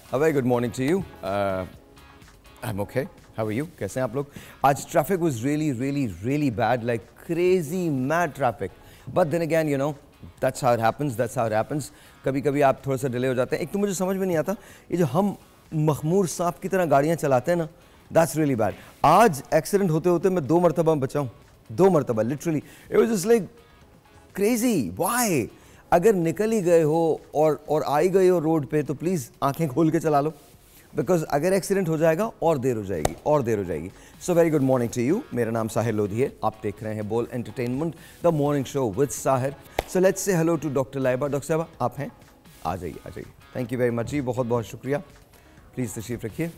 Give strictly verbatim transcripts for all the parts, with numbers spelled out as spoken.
A very good morning to you. Uh, I'm okay. How are you? कैसे हैं आप लोग? आज traffic was really, really, really bad, like crazy, mad traffic. But then again, you know, that's how it happens. That's how it happens. कभी कभी आप थोड़ा सा डिले हो जाते हैं. एक तो मुझे समझ में नहीं आता ये जो हम मखमूर सांप की तरह गाड़ियाँ चलाते हैं ना, that's really bad. आज एक्सीडेंट होते होते मैं दो मरतबा बचा हूँ. दो मरतबा, literally. It was just like crazy. Why? अगर निकल ही गए हो और और आ ही गए हो रोड पे तो प्लीज़ आंखें खोल के चला लो, बिकॉज अगर एक्सीडेंट हो जाएगा और देर हो जाएगी और देर हो जाएगी. So very good morning to you. मेरा नाम साहिर लोधी है. आप देख रहे हैं Bol entertainment, the morning show with Sahir. So let's say hello to doctor Laiba. Doctor साहब आप हैं? आ जाइए आ जाइए. थैंक यू वेरी मच जी, बहुत बहुत शुक्रिया. प्लीज़ तशरीफ रखिए.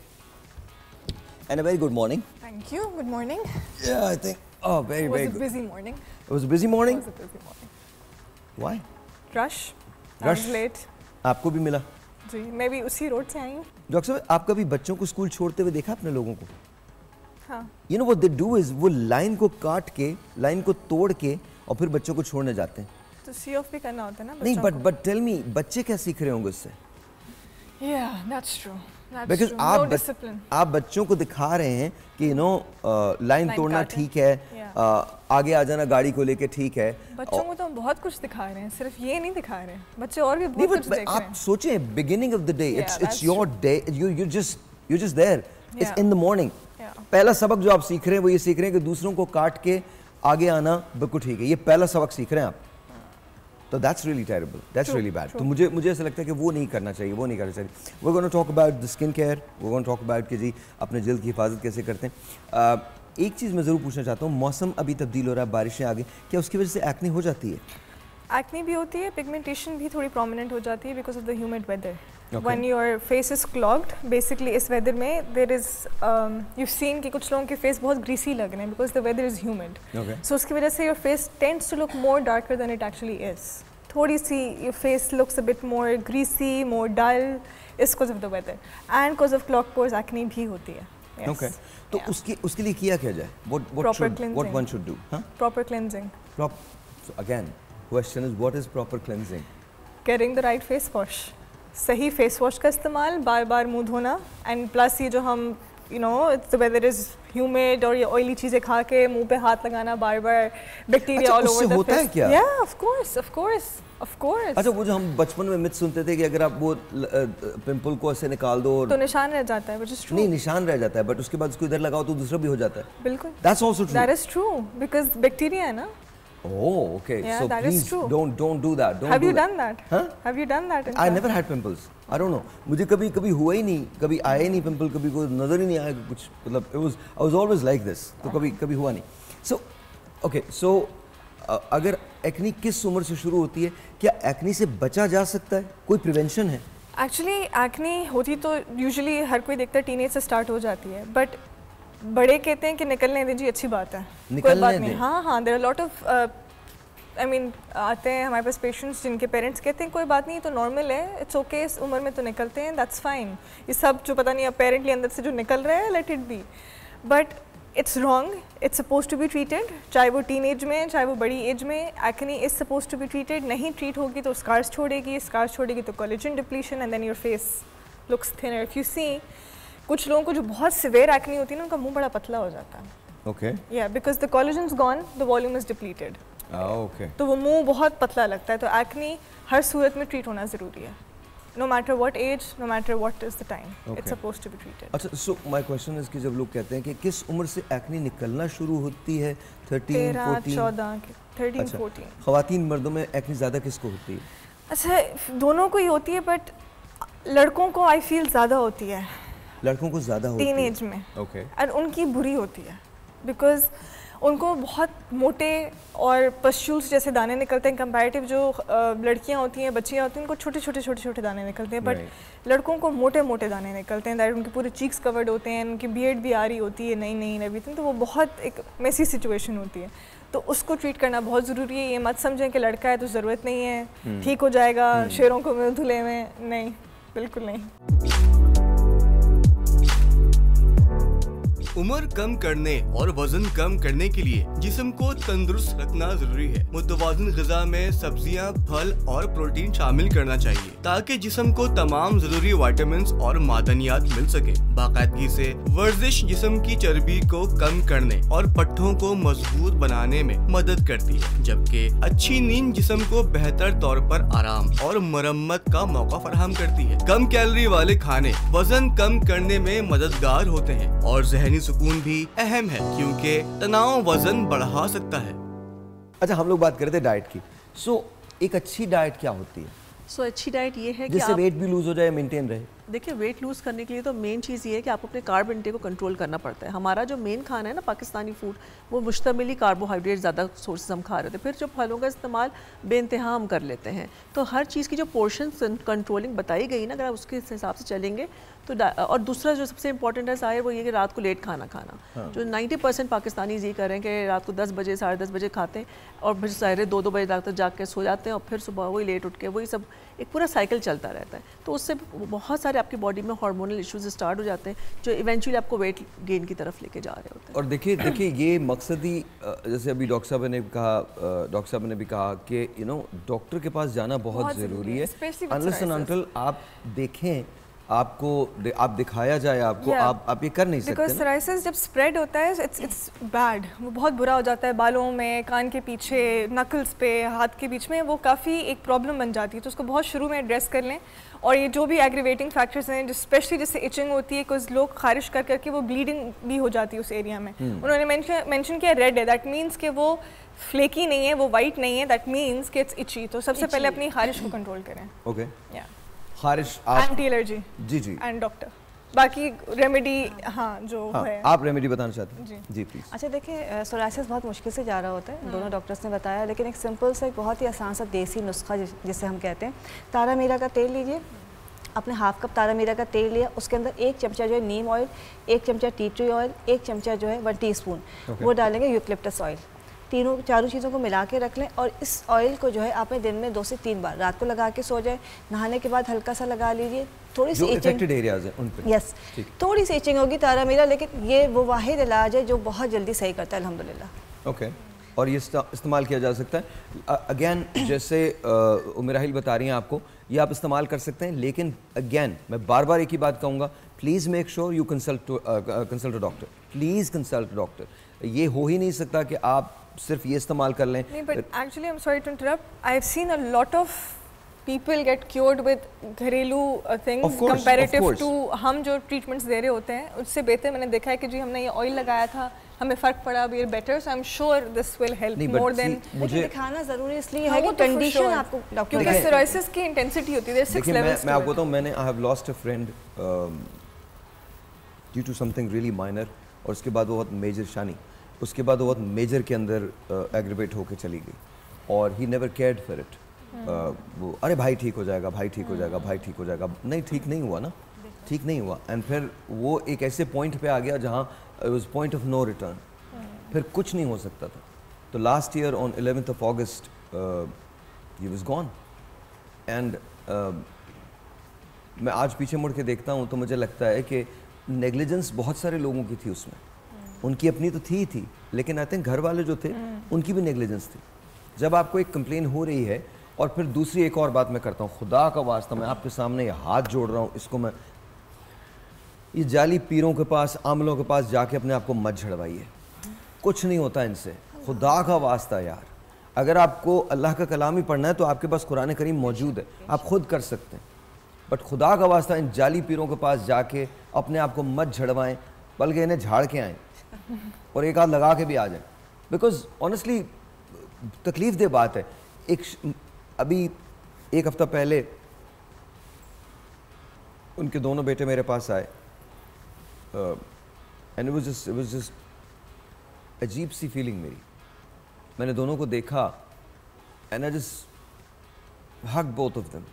And a very good morning. Thank you. Good morning. Yeah, I think. Oh, very It was very a good. busy morning. It was a busy morning. It was a busy morning. Why? Rush. I Rush. was late. आपको भी मिला? जी, मैं भी उसी road से आई हूँ. Doctor साहब आप कभी बच्चों को स्कूल छोड़ते हुए देखा अपने लोगों को? हाँ. You know what they do is वो लाइन को काट के, लाइन को तोड़ के और फिर बच्चों को छोड़ने जाते हैं. तो सी ऑफ भी करना होता है ना नहीं, बच्चों बट को. बट टेल मी बच्चे क्या सीख रहे होंगे उससे? Yeah, that's true. That's because true. आप No बच- discipline. आप बच्चों को दिखा रहे हैं कि यू नो लाइन Line तोड़ना काटें. ठीक है, Yeah. uh, आगे आ जाना गाड़ी को लेके ठीक है. बच्चों को तो हम बहुत कुछ दिखा रहे हैं, सिर्फ ये नहीं दिखा रहे हैं. बच्चे और भी नहीं, बहुत कुछ but देख रहे आप हैं. सोचें beginning of the day, Yeah, it's it's that's your day, you you just you just there, it's Yeah. In the morning. Yeah. पहला सबक जो आप सीख रहे हैं वो ये सीख रहे हैं कि दूसरों को काट के आगे आना बिल्कुल ठीक है. ये पहला सबक सीख रहे हैं आप. तो that's really terrible, that's really bad. तो मुझे मुझे ऐसा लगता है कि वो नहीं करना चाहिए, वो नहीं करना चाहिए. We gonna talk about the skin care, we gonna talk about कि जी अपने जल्द की हिफाजत कैसे करते हैं. uh, एक चीज़ मैं ज़रूर पूछना चाहता हूँ, मौसम अभी तब्दील हो रहा है, बारिशें आ गई, क्या उसकी वजह से एक्ने हो जाती है? एक्ने भी होती है, पिगमेंटेशन भी थोड़ी प्रोमिनेंट हो जाती है because of the humid weather. Okay. When your face is clogged, basically इस वेदर में there is um, you've seen कि कुछ लोगों के फेस बहुत ग्रीसी लग रहे हैं because the weather is humid. Okay. So उसकी वजह से your face tends to look more darker than it actually is. थोड़ी सी your face looks a bit more greasy, more dull. It's because of the weather and because of clogged pores, acne भी होती है. Yes. Okay. तो Yeah. उसके उसके लिए किया क्या जाए? What what Proper should what cleansing. one should do? Huh? Proper cleansing. Prop. So again, question is what is proper cleansing? Getting the right face wash. सही फेस वॉश का इस्तेमाल, बार बार मुंह धोना, एंड प्लस ये जो हम you know it's the weather is humid और ये ऑयली चीज़ें खा के मुंह पे हाथ लगाना बार बार, bacteria all over the face. होता है क्या? या of course of course of course. अच्छा, वो जो हम बचपन में मिथ सुनते थे कि अगर आप वो पिंपल को ऐसे निकाल दो तो निशान रह जाता है, व्हिच इज ट्रू. नहीं, निशान रह जाता है, बट उसके बाद उसको इधर लगाओ तो दूसरा भी हो जाता है. बिल्कुल. That's also true. That is true because bacteria है ना. Oh, okay. Yeah, so that is please true. don't don't do that. Don't Have do you that. done that? Huh? Have you done that? in I fact? never had pimples. I don't know. मुझे कभी कभी हुआ ही नहीं, कभी आया ही नहीं pimple, कभी कोई नजर ही नहीं आया कुछ, मतलब it was I was always like this. तो कभी कभी हुआ नहीं. So okay, so uh, अगर एक्नी किस उम्र से शुरू होती है? क्या एक्नी से बचा जा सकता है? कोई प्रिवेंशन है? एक्चुअली एक्ने होती तो यूजुअली हर कोई देखता है टीनेज से स्टार्ट हो जाती है, बट बड़े कहते हैं कि निकलने दें जी, अच्छी बात है, कोई निकलने बात दें। नहीं. हाँ हाँ there are lot of I mean आते हैं हमारे पास पेशेंट्स जिनके पेरेंट्स कहते हैं कोई बात नहीं, तो नॉर्मल है, इट्स ओके, इस उम्र में तो निकलते हैं, दैट्स फाइन. ये सब जो पता नहीं अपेरेंटली अंदर से जो निकल रहा है, let it be. But it's wrong. It's suppose to be treated, चाहे वो टीन एज में चाहे वो बड़ी एज में. Acne is suppose to be treated. नहीं ट्रीट होगी तो स्कार्स छोड़ेगी, स्कार्स छोड़ेगी तो collagen depletion, and then your face looks thinner. If you see कुछ लोगों को जो बहुत सिवियर एक्ने होती है ना, उनका मुंह बड़ा पतला हो जाता है. Okay. या because the collagen is gone, the volume is depleted. Ah, okay. तो वो मुंह बहुत पतला लगता है. तो एक्ने हर सूरत में ट्रीट होना ज़रूरी है, no matter what age, no matter what is the time, it's supposed to be treated. अच्छा, सो माय क्वेश्चन इज कि जब लोग कहते हैं कि किस उम्र से एक्नी निकलना शुरू होती है? थर्टीन, तेरह फोर्टीन? चौदह थर्टीन अच्छा, फोर्टीन. ख़वातीन मर्दों में एक्नी ज़्यादा किसको होती है? अच्छा, दोनों को ही होती है, बट लड़कों को आई फील ज़्यादा होती है लड़कों को ज़्यादा होती है टीन एज में. ओके. और उनकी बुरी होती है बिकॉज उनको बहुत मोटे और पस्ट्यूल्स जैसे दाने निकलते हैं. कंपैरेटिव जो लड़कियां होती हैं, बच्चियां होती हैं, उनको छोटे छोटे छोटे छोटे दाने निकलते हैं, बट Right. लड़कों को मोटे मोटे दाने निकलते हैं. दैट उनके पूरे चीक्स कवर्ड होते हैं, उनकी बियर्ड भी आ रही होती है नई नई एवरीथिंग. तो वो बहुत एक मेसी सिचुएशन होती है. तो उसको ट्रीट करना बहुत ज़रूरी है. ये मत समझें कि लड़का है तो ज़रूरत नहीं है, ठीक हो जाएगा, शेरों को मुँह धुले में. नहीं, बिल्कुल नहीं. उम्र कम करने और वजन कम करने के लिए जिस्म को तंदुरुस्त रखना जरूरी है। मुतवाज़िन ग़िज़ा में सब्जियां, फल और प्रोटीन शामिल करना चाहिए ताकि जिस्म को तमाम जरूरी विटामिन और मादनियात मिल सके। बाकायदगी से वर्जिश जिस्म की चर्बी को कम करने और पट्ठों को मजबूत बनाने में मदद करती है, जबकि अच्छी नींद जिस्म को बेहतर तौर पर आराम और मरम्मत का मौका फराहम करती है। कम कैलोरी वाले खाने वजन कम करने में मददगार होते हैं और ज़हनी सुकून भी अहम है क्योंकि तनाव वजन बढ़ा सकता है। अच्छा, हम लोग बात कर रहे थे डाइट की। सो so, एक अच्छी डाइट क्या होती है? सो so, अच्छी डाइट ये है कि जिससे वेट भी लूज हो जाए, मेंटेन रहे। देखिए, वेट लूज़ करने के लिए तो मेन चीज़ ये है कि आपको अपने कार्ब इंटेक को कंट्रोल करना पड़ता है। हमारा जो मेन खाना है ना पाकिस्तानी फूड, वो मुश्तमिली कार्बोहाइड्रेट ज़्यादा सोर्सेज हम खा रहे थे। फिर जो फलों का इस्तेमाल बेइंतहा हम कर लेते हैं। तो हर चीज़ की जो पोर्शन कंट्रोलिंग बताई गई ना, अगर आप उसके हिसाब से चलेंगे तो। और दूसरा जो सबसे इंपॉर्टेंट है साहिर, वो ये कि रात को लेट खाना खाना। हाँ। जो नाइन्टी परसेंट पाकिस्तानीज़ ये कर रहे हैं कि रात को दस बजे साढ़े दस बजे खाते हैं और फिर सारे दो दो बजे तक तो जाग के सो जाते हैं और फिर सुबह वही लेट उठ के वही सब एक पूरा साइकिल चलता रहता है। तो उससे बहुत सारे आपकी बॉडी में हार्मोनल इश्यूज स्टार्ट हो जाते हैं जो इवेंचुअली आपको वेट गेन की तरफ लेके जा रहे होते हैं। और देखिए देखिए ये मकसद ही, जैसे अभी डॉक्टर साहब ने कहा डॉक्टर साहब ने भी कहा कि यू नो डॉक्टर के पास जाना बहुत, बहुत ज़रूरी है। अनलेस एंड अनटिल आप देखें, आपको आप दिखाया जाए आपको, yeah. आप आप ये कर नहीं सकते। बिकॉज सोराइसिस जब स्प्रेड होता है इट्स इट्स बैड, वो बहुत बुरा हो जाता है। बालों में, कान के पीछे, नकल्स पे, हाथ के बीच में वो काफ़ी एक प्रॉब्लम बन जाती है। तो उसको बहुत शुरू में एड्रेस कर लें। और ये जो भी एग्रीवेटिंग फैक्टर्स हैं, स्पेशली जैसे इचिंग होती है, कुछ लोग खारिश कर करके वो ब्लीडिंग भी हो जाती है उस एरिया में। hmm. उन्होंने मेंशन मेंशन किया रेड है, दैट मीन्स कि वो फ्लेकी नहीं है, वो वाइट नहीं है, दैट मीन्स कि इट्स इची। तो सबसे पहले अपनी खारिश को कंट्रोल करें। ओके, या खारिश, एंटी एलर्जी, जी जी, एंड डॉक्टर, बाकी रेमेडी, हाँ जो हाँ, है। आप रेमेडी बताना चाहते हैं? जी जी प्लीज। अच्छा, देखिए सोराइसिस बहुत मुश्किल से जा रहा होता है, दोनों डॉक्टर्स ने बताया, लेकिन एक सिंपल सा, एक बहुत ही आसान सा देसी नुस्खा जिसे हम कहते हैं, तारा मीरा का तेल लीजिए। आपने हाफ कप तारा मीरा का तेल लिया, उसके अंदर एक चमचा जो है नीम ऑयल, एक चमचा टी ट्री ऑयल, एक चमचा जो है वन टी स्पून वो डालेंगे यूकलिप्टस ऑयल। तीनों चारों चीज़ों को मिला के रख लें और इस ऑयल को जो है आपने दिन में दो से तीन बार रात को लगा के सो जाए। नहाने के बाद हल्का सा लगा लीजिए। थोड़ी सी इचिंग एरियाज हैं उन पे, यस, थोड़ी सी इचिंग होगी तारा मीरा, लेकिन ये वो वाहिद इलाज है जो बहुत जल्दी सही करता है अल्हम्दुलिल्लाह। ओके, और ये इस्तेमाल किया जा सकता है। अगेन जैसे उमराहिल बता रही हैं आपको, ये आप इस्तेमाल कर सकते हैं, लेकिन अगेन मैं बार बार एक ही बात कहूँगा, please make sure you consult consult a doctor, please consult doctor. ये हो ही नहीं सकता कि आप सिर्फ ये इस्तेमाल कर लें। नहीं, but actually I am sorry to interrupt, I have seen a lot of people get cured with घरेलू थिंग्स कंपैरेटिव टू हम जो ट्रीटमेंट्स दे रहे होते हैं उससे बेहतर। मैंने देखा है कि जी हमने ये ऑयल लगाया था, हमें फर्क पड़ा, we are better, so I am sure this will help more than. मुझे दिखाना जरूरी इसलिए है कि कंडीशन आपको डॉक्टर, क्योंकि सोराइसिस की इंटेंसिटी होती है सिक्स लेवल्स। मैं आपको बताऊं, मैंने I have lost a friend due to something really minor, और उसके बाद वो बहुत मेजर शानी, उसके बाद वो बहुत मेजर के अंदर एग्रीवेट होके चली गई और he never cared for it. वो अरे भाई ठीक हो जाएगा, भाई ठीक हो जाएगा, भाई ठीक हो जाएगा, नहीं ठीक नहीं हुआ ना, ठीक नहीं हुआ। एंड फिर वो एक ऐसे पॉइंट पे आ गया जहाँ was point of no return, फिर कुछ नहीं हो सकता था। तो last year on eleventh of August he was gone. And मैं आज पीछे मुड़ के देखता हूँ तो मुझे लगता है कि नेग्लिजेंस बहुत सारे लोगों की थी उसमें, उनकी अपनी तो थी ही थी, लेकिन आई थिंक घर वाले जो थे उनकी भी नेग्लिजेंस थी। जब आपको एक कंप्लेन हो रही है, और फिर दूसरी एक और बात मैं करता हूँ, खुदा का वास्ता मैं आपके सामने ये हाथ जोड़ रहा हूँ, इसको मैं, ये जाली पीरों के पास, आमलों के पास जाके अपने आप को मत झड़वाइए, कुछ नहीं होता इनसे, खुदा का वास्ता यार। अगर आपको अल्लाह का कलाम ही पढ़ना है तो आपके पास कुरान करीम मौजूद है, आप खुद कर सकते हैं, बट खुदा का वास्ता इन जाली पीरों के पास जाके अपने आप को मत झड़वाएं, बल्कि इन्हें झाड़ के आएँ और एक हाथ लगा के भी आ जाए। बिकॉज ऑनेस्टली तकलीफ दे बात है। एक अभी एक हफ्ता पहले उनके दोनों बेटे मेरे पास आए, and it was just it was just अजीब सी फीलिंग मेरी। मैंने दोनों को देखा and I just hug both of them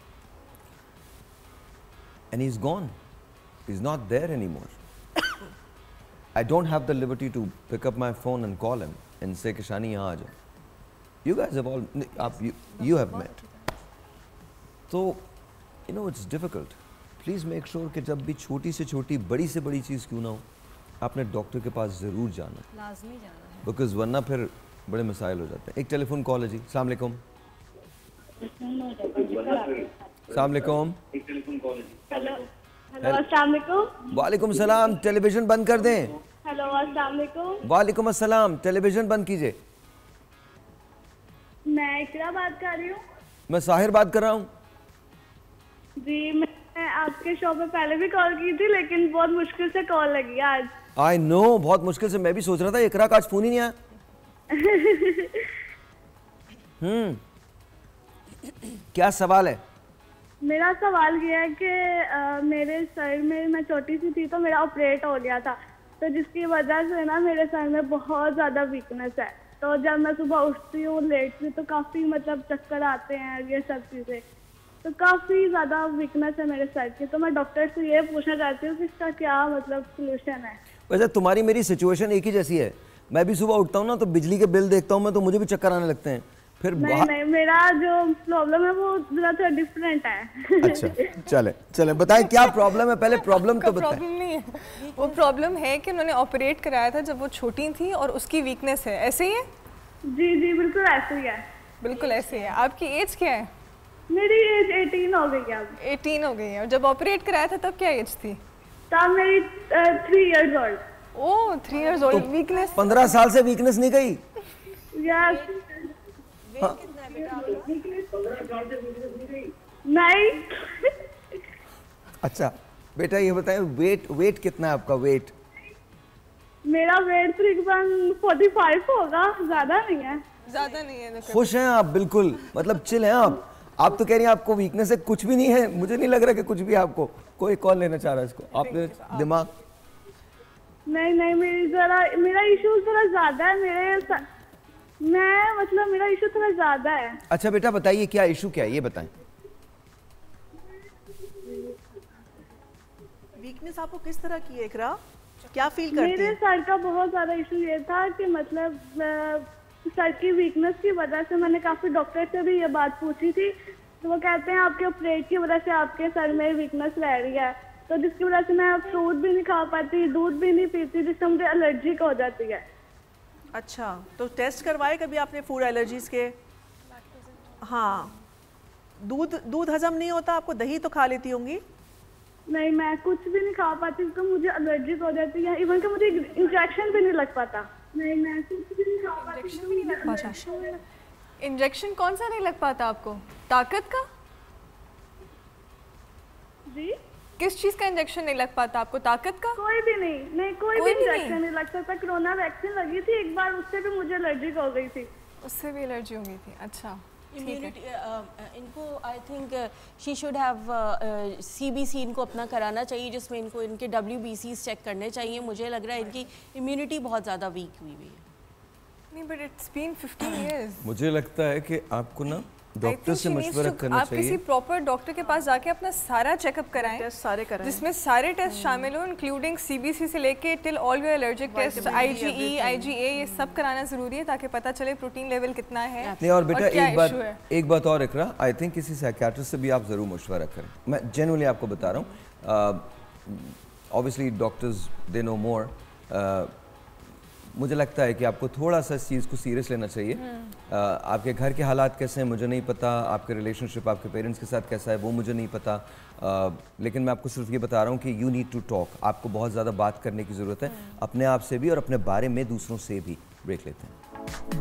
and he is gone, he is not there anymore. I don't have the liberty to pick up my phone and call him and say कि शानी यहाँ आ जाओ। You guys have all, आप you, you have met. तो you know it's difficult. Please make sure कि जब भी छोटी से छोटी, बड़ी से बड़ी चीज़ क्यों ना हो, आपने डॉक्टर के पास ज़रूर जाना, लाजमी जाना है, बिकॉज वरना फिर बड़े मसाइल हो जाते हैं। एक टेलीफोन कॉल है जी। अस्सलाम वालेकुम। अस्सलाम वालेकुम। हेलो हेलो अस्सलाम वालेकुम। वालेकुम सलाम। टेलीविज़न बंद कर दें। हेलो अस्सलाम वालेकुम। वालेकुम अस्सलाम। टेलीविज़न बंद कीजिए। मैं इकरा बात कर रही हूँ। मैं साहिर बात कर रहा हूँ। जी मैं आपके शो पे पहले भी कॉल की थी लेकिन बहुत मुश्किल से कॉल लगी आज। आई नो, बहुत मुश्किल से। मैं भी सोच रहा था इकरा का आज फोन ही नहीं आया। हम्म क्या सवाल है? मेरा सवाल ये है कि अ, मेरे सर में, मैं छोटी सी थी तो मेरा ऑपरेट हो गया था, तो जिसकी वजह से ना मेरे सर में बहुत ज़्यादा वीकनेस है। तो जब मैं सुबह उठती हूँ लेट से तो काफ़ी मतलब चक्कर आते हैं, ये सब चीज़ें, तो काफ़ी ज़्यादा वीकनेस है मेरे सर की। तो मैं डॉक्टर से ये पूछना चाहती हूँ कि इसका क्या मतलब सोल्यूशन है। वैसे तुम्हारी मेरी सिचुएशन एक ही जैसी है। मैं भी सुबह उठता हूँ ना तो बिजली के बिल देखता हूँ मैं, तो मुझे भी चक्कर आने लगते हैं। फिर नहीं बाहर... नहीं, मेरा जो प्रॉब्लम है वो थोड़ा डिफरेंट है। अच्छा चले चले बताएं क्या प्रॉब्लम है, पहले प्रॉब्लम तो बताएं। प्रॉब्लम नहीं है, वो प्रॉब्लम है कि उन्होंने ऑपरेट कराया था जब वो छोटी थी और उसकी वीकनेस है। ऐसे ही है? जी जी बिल्कुल ऐसे ही है। बिल्कुल ऐसे ही है। आपकी एज क्या है? मेरी एज अठारह हो गई है अब। अठारह हो गई है। और जब ऑपरेट कराया था तब क्या एज थी? तब मेरी three years old. Oh three years old. Weakness पंद्रह साल से वीकनेस नहीं गई? यस। नहीं। अच्छा बेटा ये बताएं वेट वेट कितना है आपका? वेट मेरा वेट तकरीबन पैंतालीस होगा, ज्यादा नहीं है। ज्यादा नहीं है। खुश हैं आप? बिल्कुल, मतलब चिल हैं आप। आप तो कह रही हैं आपको वीकनेस है, कुछ भी नहीं है। मुझे नहीं लग रहा कि कुछ भी आपको। कोई कॉल लेना चाह रहा है इसको? आपने दिमाग नहीं नहीं, मेरी जरा मेरा इशू थोड़ा ज्यादा है। मेरे स... मैं मतलब मेरा इशू थोड़ा ज्यादा है। अच्छा बेटा बताइए क्या इशू क्या है, ये बताएं। वीकनेस आपको किस तरह की है इकरा? क्या फील करती मेरे है? सर का बहुत ज्यादा इशू ये था कि मतलब अ, सर की वीकनेस की वजह से मैंने काफी डॉक्टर से भी ये बात पूछी थी, तो वो कहते हैं आपके ऑपरेट की वजह से आपके सर में वीकनेस रह रही है, तो जिसकी वजह से मैं फ्रूट भी नहीं खा पाती, दूध भी नहीं पीती, जिससे मुझे एलर्जी हो जाती है। अच्छा, तो टेस्ट करवाए कभी आपने फूड एलर्जीज के? हाँ, दूध दूध हजम नहीं होता आपको? दही तो खा लेती होंगी? नहीं, मैं कुछ भी नहीं खा पाती, तो मुझे एलर्जी हो जाती है। इवन कि मुझे इंजेक्शन भी नहीं लग पाता। नहीं, मैं कुछ भी नहीं खा पाती। इंजेक्शन भी नहीं लग पाता? इंजेक्शन कौन सा नहीं लग पाता आपको? ताकत का? जी, किस चीज का इंजेक्शन नहीं लग पाता आपको? ताकत का? कोई भी नहीं। नहीं, कोई, कोई भी भी इंजेक्शन नहीं? नहीं लग सकता। कोरोना वैक्सीन लगी थी एक बार, उससे भी मुझे एलर्जी हो गई थी। उससे भी एलर्जी हो गई थी? अच्छा इम्यूनिटी इनको I think she should have CBC इनको अपना कराना चाहिए, जिसमें इनको इनके डब्ल्यूबीसीज चेक करने चाहिए। मुझे लग रहा है इनकी इम्यूनिटी बहुत ज़्यादा वीक हुई हुई है। नहीं, but it's been fifteen years. मुझे लगता है कि आपको ना डॉक्टर से मशवरा करना आप चाहिए। किसी प्रॉपर डॉक्टर के पास जाके अपना सारा चेकअप कराएं, टेस्ट सारे कराएं, जिसमें सारे टेस्ट शामिल हो, इंक्लूडिंग सीबीसी से लेके till all your allergic test, IgE, IgA, ये सब कराना जरूरी है ताकि पता चले प्रोटीन लेवल कितना है। नहीं और बेटा क्या एक बात issue है। एक बात और इकरा, आई थिंक किसी साइकियाट्रिस्ट से भी आप ज़रूर मशवरा करें। मैं जेन्युइनली आपको बता रहा हूँ। Obviously doctors they know more. मुझे लगता है कि आपको थोड़ा सा इस चीज़ को सीरियस लेना चाहिए। uh, आपके घर के हालात कैसे हैं मुझे नहीं पता, आपके रिलेशनशिप आपके पेरेंट्स के साथ कैसा है वो मुझे नहीं पता, uh, लेकिन मैं आपको सिर्फ ये बता रहा हूँ कि यू नीड टू टॉक। आपको बहुत ज़्यादा बात करने की ज़रूरत है, अपने आप से भी और अपने बारे में दूसरों से भी। ब्रेक लेते हैं।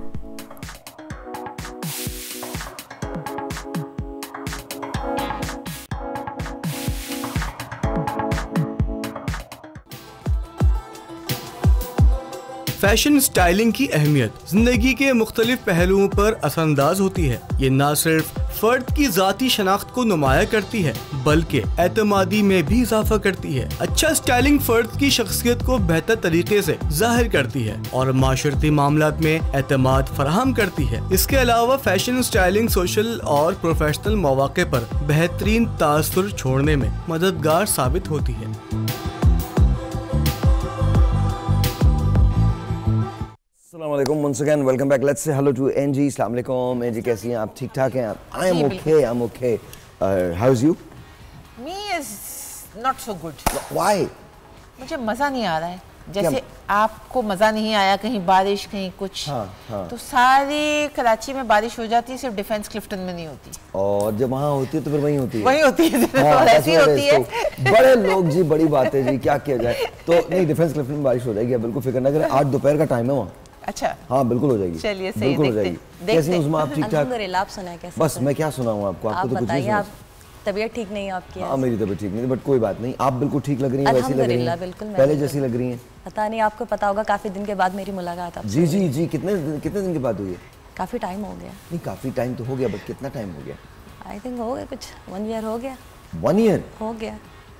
फैशन स्टाइलिंग की अहमियत जिंदगी के मुख्तलिफ पहलुओं पर असरअंदाज होती है। ये न सिर्फ फर्द की जाती शनाख्त को नुमाया करती है बल्कि एतमादी में भी इजाफा करती है। अच्छा स्टाइलिंग फर्द की शख्सियत को बेहतर तरीके से जाहिर करती है और माशरती मामलात में एतमाद फराहम करती है। इसके अलावा फैशन स्टाइलिंग सोशल और प्रोफेशनल मौके पर बेहतरीन तासुर छोड़ने में मददगार साबित होती है। Assalamualaikum once again, welcome back. Let's say hello to N G. Assalamualaikum. N G कैसी हैं आप? ठीक ठाक हैं आप? I am okay, I'm okay. Uh, how's you? Me is not so good. Why? मुझे मज़ा नहीं आ रहा है। जैसे आपको मज़ा नहीं आया, कहीं बारिश कहीं कुछ, हाँ, हाँ। तो सारे कराची में बारिश हो जाती है, सिर्फ डिफेंस क्लिफ्टन में नहीं होती। और जब वहाँ होती है तो फिर वहीं होती है, वहीं होती है, हाँ, ऐसी होती है। तो बड़े लोग जी, बड़ी बात है जी, क्या किया जाए। तो नहीं, डिफेंस क्लिफ्टन में बारिश हो जाएगी, बिल्कुल फिक्र ना करें। आज दोपहर का टाइम है वहाँ। अच्छा, हाँ बिल्कुल हो जाएगी, चलिए सही, बिल्कुल हो देखते जाएगी। कैसी उस्मा आप? ठीक ठाक? अल्हम्दुलिल्लाह, आप सुनाएं कैसे? बस मैं क्या सुनाऊँ आपको, आपको तो कुछ नहीं सुना। तबीयत ठीक नहीं है आपकी? हाँ मेरी तबीयत ठीक नहीं, बट कोई बात नहीं, आप बिल्कुल ठीक लग रही हैं, वैसी लग रही हैं, बिल्कुल पहले जैसी लग रही हैं। पता नहीं, आपको पता होगा काफ़ी दिन के बाद मेरी मुलाकात आपसे। जी जी जी, कितने कितने दिन के बाद हुई है? काफ़ी टाइम हो गया। नहीं काफ़ी टाइम तो हो गया, बट कितना टाइम हो गया? आई थिंक हो गया कुछ वन ईयर हो गया। वन ईयर हो गया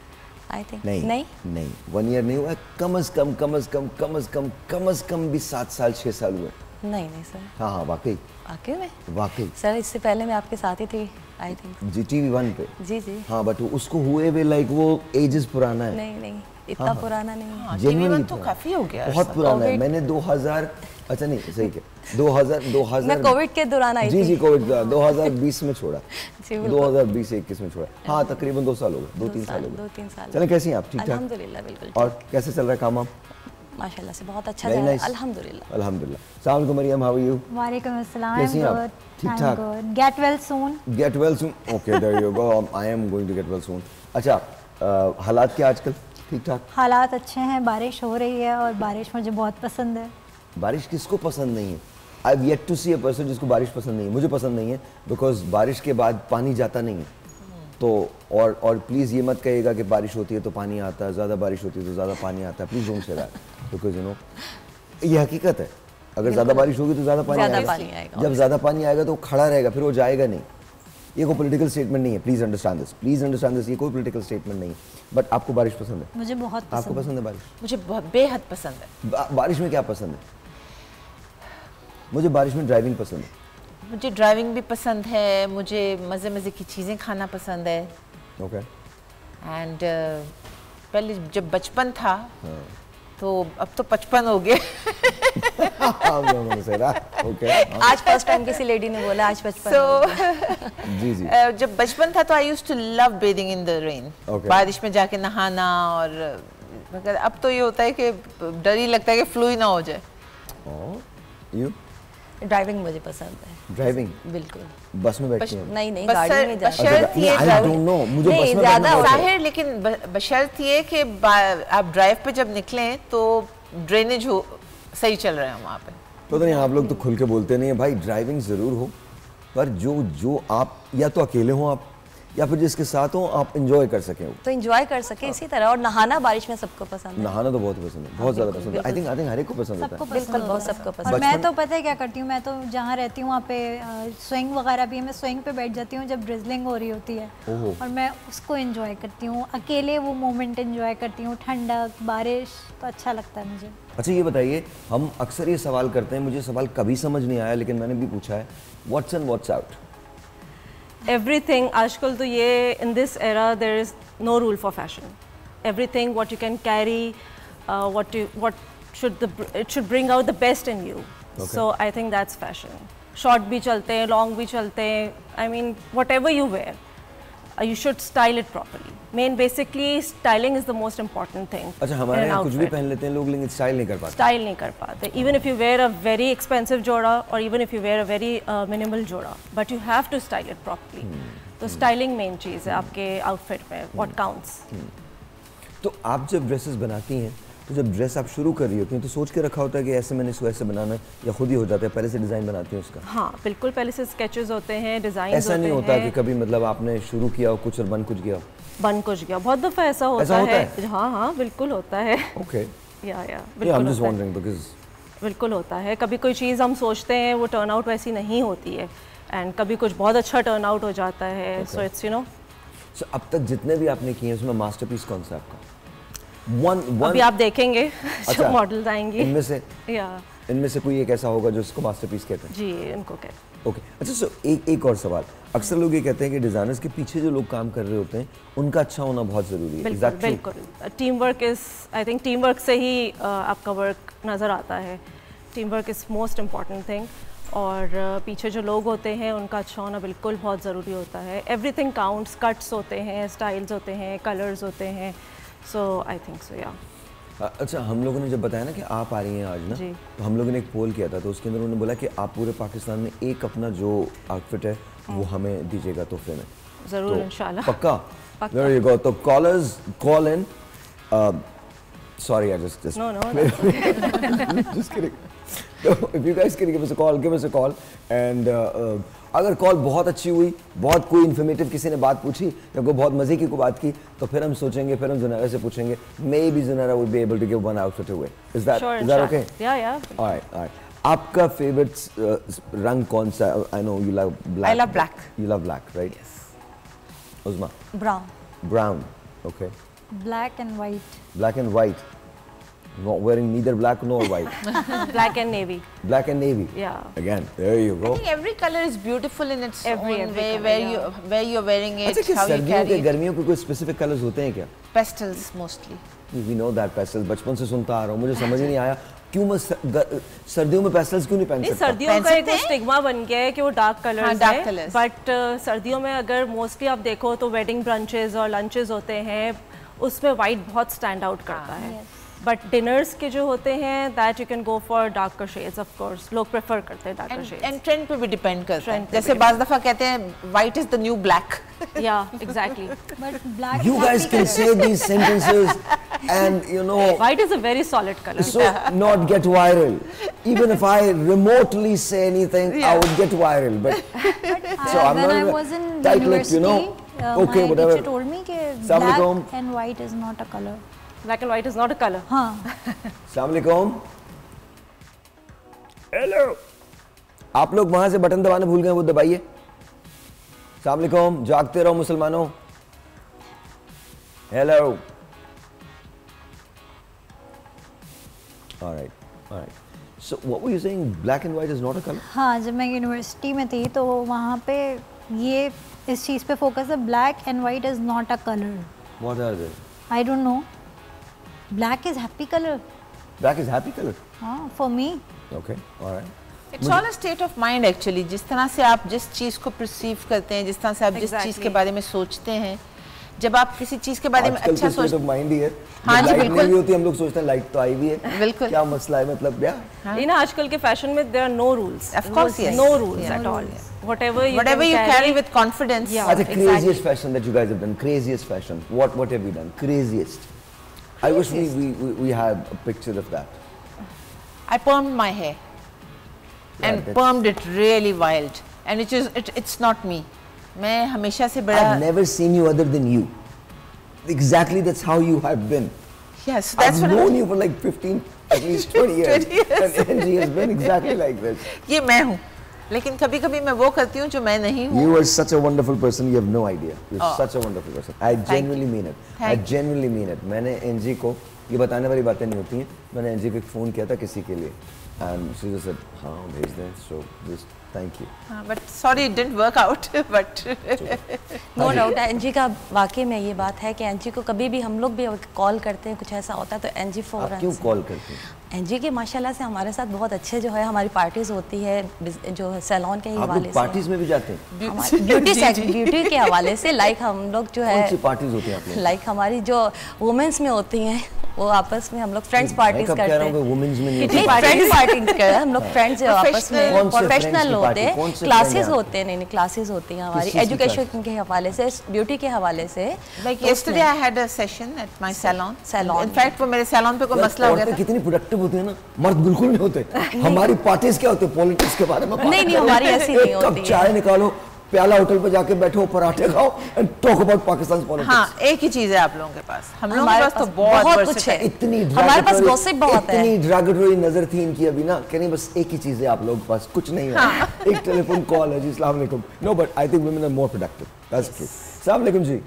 आई थिंक। नहीं नहीं नहीं, वन ईयर नहीं हुआ, कम अज कम कम अज कम कम अज कम कम अज कम भी सात साल छः साल हुए। नहीं नहीं सर। हाँ हाँ वाकई वाकई में? वाकई सर इससे पहले मैं आपके साथ ही थी आई थिंक। जी टीवी वन पे। जी जी। हाँ बट उसको हुए भी लाइक वो एजेस पुराना है। नहीं नहीं इतना हाँ, पुराना नहीं है। जेन्युइनली तो काफी हो गया, बहुत पुराना है। मैंने दो हज़ार अच्छा नहीं सही है दो हज़ार दो हज़ार मैं कोविड के दौरान आई जी थी। जी कोविड का दो हज़ार बीस में छोड़ा, जी दो हज़ार बीस इक्कीस में छोड़ा। हाँ तकरीबन दो साल हो गए, दो तीन साल हो गए। दो तीन साल। चलें कैसी हैं आप? ठीक ठाक? अल्हम्दुलिल्लाह बिल्कुल। और कैसे चल रहा है काम? आप माशाल्लाह से बहुत अच्छा जा रहा है अल्हम्दुलिल्लाह। अल्हम्दुलिल्लाह। अस्सलाम वालेकुम मरियम, हाउ आर यू? वालेकुम अस्सलाम। कैसी हैं आप? ठीक ठाक? Get well soon. Get well soon, okay there you go, I am going to get well soon. अच्छा हालात क्या आजकल? ठीक ठाक? हालात अच्छे हैं, बारिश हो रही है और बारिश मुझे बहुत पसंद है। बारिश किसको पसंद नहीं है? I have yet to see a person जिसको बारिश पसंद नहीं है। मुझे पसंद नहीं है बिकॉज बारिश के बाद पानी जाता नहीं है। तो और और प्लीज़ ये मत कहिएगा कि बारिश होती है तो पानी आता है, ज़्यादा बारिश होती है तो ज़्यादा पानी आता है। Please don't say that because you know ये हकीकत है। अगर ज़्यादा बारिश होगी तो ज़्यादा पानी आएगा, जब ज़्यादा पानी आएगा तो वो खड़ा रहेगा, फिर वो जाएगा नहीं। ये कोई पॉलिटिकल स्टेटमेंट नहीं है, please understand this, please understand this. ये कोई पॉलिटिकल स्टेटमेंट नहीं है। बट आपको बारिश पसंद है? मुझे बहुत पसंद। आपको पसंद है बारिश? मुझे बेहद पसंद है। बा, बारिश में क्या पसंद है? मुझे बारिश में ड्राइविंग पसंद है। मुझे ड्राइविंग भी पसंद है, मुझे मज़े मज़े की चीज़ें खाना पसंद है। ओके। एंड पहले जब बचपन था हाँ. तो अब तो पचपन हो गए। okay. आज फर्स्ट टाइम किसी लेडी ने बोला आज बचपन। so, जी जी। uh, जब बचपन था तो I used to love bathing in the rain, बारिश में जाके नहाना। और मगर अब तो ये होता है कि डर ही लगता है कि फ्लू ही ना हो जाए। यू? ड्राइविंग मुझे पसंद है। ड्राइविंग? बिल्कुल। बस में बैठती हैं? नहीं नहीं गाड़ी में जाती हूं। आई डोंट नो, मुझे बस में ज्यादा जाहिर, लेकिन बशर्त ये कि आप ड्राइव पे जब निकलें तो ड्रेनेज हो सही चल रहा है वहाँ पे। पता नहीं आप लोग तो खुल के बोलते नहीं है भाई। ड्राइविंग ज़रूर हो, पर जो जो आप या तो अकेले हो आप या फिर जिसके साथ हो आप इंजॉय कर सकें, तो इंजॉय कर सके इसी तरह। और नहाना बारिश में सबको पसंद है। नहाना तो बहुत पसंद है, बहुत ज़्यादा पसंद है। आई थिंक आई थिंक हर एक को पसंद होता है। बिल्कुल बहुत सबको पसंद। और मैं तो पता है क्या करती हूँ, मैं तो जहाँ रहती हूँ वहाँ पे स्विंग वगैरह भी है, मैं स्विंग पे बैठ जाती हूँ जब ड्रिजलिंग हो रही होती है और मैं उसको एंजॉय करती हूँ, अकेले वो मोमेंट एंजॉय करती हूँ। ठंडक, बारिश तो अच्छा लगता है मुझे। अच्छा ये बताइए, हम अक्सर ये सवाल करते हैं, मुझे सवाल कभी समझ नहीं आया लेकिन मैंने भी पूछा है, what's in what's out? Everything आजकल तो ये in this era there is no rule for fashion. Everything what you can carry, uh, what you what should the it should bring out the best in you. Okay. So I think that's fashion. Short भी चलते हैं, long भी चलते हैं. I mean whatever you wear, uh, you should style it properly. Main basically styling is the most important thing. अच्छा हमारे यहाँ कुछ भी पहन लेते हैं लोग लेकिन स्टाइल नहीं कर पाते। स्टाइल नहीं कर पाते। Even if you wear a very expensive जोड़ा or even if you wear a very uh, minimal जोड़ा, but you have to style it properly. Hmm. तो स्टाइलिंग मेन चीज़ है आपके आउटफिट में। What counts? तो आप जब ड्रेसेस बनाती हैं तो जब ड्रेस आप शुरू कर रही होती हैं तो सोच के रखा होता है कि ऐसे मैंने इसको ऐसे बनाना है, या खुद ही हो जाता है पहले से डिज़ाइन बनाती हैं उसका? हाँ बिल्कुल, पहले से स्केचेस होते हैं, डिज़ाइन ऐसा नहीं होता कि कभी मतलब आपने शुरू किया हो कुछ और बन कुछ गया हो? बन कुछ गया, बहुत दफ़ा ऐसा होता, ऐसा होता है, है? हाँ हाँ बिल्कुल होता है। ओके या या बिल्कुल होता है। बिल्कुल होता है। कभी कोई चीज़ हम सोचते हैं वो टर्न आउट वैसी नहीं होती है, एंड कभी कुछ बहुत अच्छा टर्न आउट हो जाता है। So it's you know. So अब तक जितने भी आपने किए हैं उसमें मास्टरपीस कौन सा आपका? वन वन अभी आप देखेंगे जो मॉडल्स आएंगे इनमें से या इनमें से कोई एक ऐसा होगा जो इसको मास्टरपीस कहते हैं? जी इनको कहते हैं। Okay okay. अच्छा सो एक एक और सवाल, अक्सर लोग ये कहते हैं कि डिज़ाइनर्स के पीछे जो लोग काम कर रहे होते हैं उनका अच्छा होना बहुत ज़रूरी है। बिल्कुल बिल्कुल। Team work is I think team work से ही uh, आपका वर्क नज़र आता है। Team work is most important thing. और uh, पीछे जो लोग होते हैं उनका अच्छा होना बिल्कुल बहुत ज़रूरी होता है। एवरीथिंग काउंट्स, कट्स होते हैं, स्टाइल्स होते हैं, कलर्स होते हैं। सो आई थिंक सो या। अच्छा, हम लोगों ने जब बताया ना कि आप आ रही हैं आज ना, तो हम लोगों ने एक पोल किया था, तो उसके अंदर उन्होंने बोला कि आप पूरे पाकिस्तान में एक अपना जो आउटफिट है वो हमें दीजिएगा तोहफे में। जरूर, इंशाल्लाह। पक्का? There you go. तो callers call in. Uh, sorry, I just just. No, no. Just kidding. So if you guys can give us a call, give us a call. And uh, uh, अगर call बहुत अच्छी हुई, बहुत कोई informative किसी ने बात पूछी या कोई बहुत मजे की कोई बात की, तो फिर हम सोचेंगे, फिर हम जुनैरा से पूछेंगे, maybe Zunaira would be able to give one outfit away. Is that sure, is that okay? Yeah, yeah. All right, all right. आपका favorite uh, रंग कौन सा? I know you love black. I love black. You love black, right? Yes. Uzma. Brown. Brown. Okay. Black and white. Black and white. Not wearing neither black nor white. Black and navy. Black and navy. Yeah. Again, there you go. I think every color is beautiful in its Every- own every way. color, Where yeah. you where you're wearing it, अच्छा, कि how you सर्दियों carry के it. गर्मियों के कोई specific colours होते हैं क्या? Pastels mostly. We know that pastels. बचपन से सुनता आ रहा हूँ, मुझे समझ ही नहीं आया क्यों मैं स- ग- सर्दियों में पेस्टल्स क्यों नहीं पहन नहीं, सकता? सर्दियों का एक स्टिग्मा बन गया है कि वो डार्क कलर्स हाँ, dark है, colours. बट सर्दियों में अगर मोस्टली आप देखो तो वेडिंग ब्रंचेस और लंचेस होते हैं, उसमें वाइट बहुत स्टैंड आउट करता है। बट डिनर्स के जो होते हैं that you can go for darker shades, of course लोग प्रेफर करते हैं डार्कर And, शेड्स। and trend पे भी डिपेंड करता है। Trend पे जैसे भी बाज़ दफा कहते हैं white is the new black. Yeah exactly, But black. You is guys happy can color. say these sentences and you know white is a very solid colour. so not get viral. Even if I remotely say anything, I would get viral. But so I'm when not I even was in tight-lipped, you know. university, uh, Okay, my whatever. teacher told me कि Assalamu alaikum. black and white is not a color. Black and white is not a colour. हाँ. अस्सलाम वालेकुम। Hello. आप लोग वहां से button दबाना भूल गए, वो दबाइए। अस्सलाम वालेकुम, जागते रहो मुसलमानों। Hello. Alright, alright. So what were you saying? Black and white is not a color? हाँ, जब मैं यूनिवर्सिटी में थी तो वहाँ पे ये इस चीज़ पे फोकस है, black and white is not a colour. What are they? I don't know. Black is happy colour. Black is happy color. हाँ, for me. Okay, alright. It's all a state of mind actually. जिस तरह से आप जिस चीज़ को perceive करते हैं, जिस तरह से आप जिस चीज़ के बारे में सोचते हैं, जब आप किसी चीज़ के बारे में अच्छा सोच, तो माइंड ही है। हाँ जी, बिल्कुल। नहीं भी होती, हम लोग सोचते हैं लाइट तो आई हुई है। बिल्कुल। क्या मसला है, मतलब क्या? इन आजकल के फैशन में there are no rules. Of course, yes. No rules at all. Whatever you whatever can you carry, carry with confidence. Yeah. That's the exactly. craziest fashion that you guys have done. Craziest fashion. What what have you done? Craziest. I wish we, we, we, we had a picture of that. I permed my hair. Yeah, and that's- permed it really wild. And it is it, it's not me. मैं हमेशा से बड़ा. I've never seen you other than you. Exactly, that's how you have been. Yes, that's I've what known I'm, you for like fifteen, at least twenty years. twenty years. And Angie has been exactly like this. ये मैं हूँ. लेकिन कभी कभी मैं वो करती हूँ जो मैं नहीं हूँ. You are such a wonderful person. You have no idea. You're Oh. such a wonderful person. I genuinely mean it. I Thank genuinely mean it. मैंने एनजी को ये बताने वाली बातें नहीं होती हैं. मैंने एनजी को एक फोन किया था किसी के लिए, and she just said, हाँ भेज दें. So just thank you. हाँ, but sorry it didn't work out. But no doubt NG का वाकई में ये बात है कि एनजी को कभी भी हम लोग भी कॉल करते हैं, कुछ ऐसा होता है तो एनजी आप फौरन क्यों कॉल करते हैं? एनजी के माशाल्लाह से हमारे साथ बहुत अच्छे जो है हमारी पार्टीज होती है बिज- जो सैलून के आप हवाले लोग से पार्टीज में भी जाते हैं? हमारी ब्यूटी सेक्शन ब्यूटी के हवाले से लाइक हम लोग जो कौन सी है पार्टीज होती हैं आप लोग? लाइक हमारी जो वुमेन्स में होती हैं वो आपस में हम लोग फ्रेंड्स मैं पार्टीज कब कह करते रहा हूँ हैं. कि women's में नहीं नहीं, होती? फ्रेंड्स पार्टीज कर रहे हैं हम लोग. फ्रेंड्स आपस में कौन से friends प्रोफेशनल की होते party? हैं, कौन से क्लासेस friend हैं? होते हैं. नहीं नहीं क्लासेस होती हैं हमारी चीज़ की एजुकेशन के हवाले से, ब्यूटी के हवाले से. like तो yesterday उसमें- I had a session at my salon. salon. In fact वो मेरे salon पे कोई यार, मसला हो गया औरतें था. कितनी प्रोडक्टिव होती है ना, मर्द बिल्कुल नहीं होते. हमारी पार्टीज क्या होती है? पॉलिटिक्स के बारे में बात नहीं, नहीं, करो. हमारी ऐसी नहीं एक कप होती है. चाय निकालो, प्याला होटल पे जाके बैठो, पराठे खाओ and talk about Pakistan politics. हाँ, एक ही चीज़ है आप लोगों के पास. हम लोगों के हमारे पास तो पास बहुत बहुत versatile- कुछ है. इतनी हमारे पास derogatory- gossip बहुत है. इतनी ड्रैगेटरी नजर थी इनकी अभी ना, कह नहीं बस एक ही चीज है आप लोग के पास, कुछ नहीं है. हाँ. एक टेलीफोन कॉल है जी, अस्सलाम वालेकुम. No but I think women are more productive. That's true. अस्सलाम वालेकुम जी.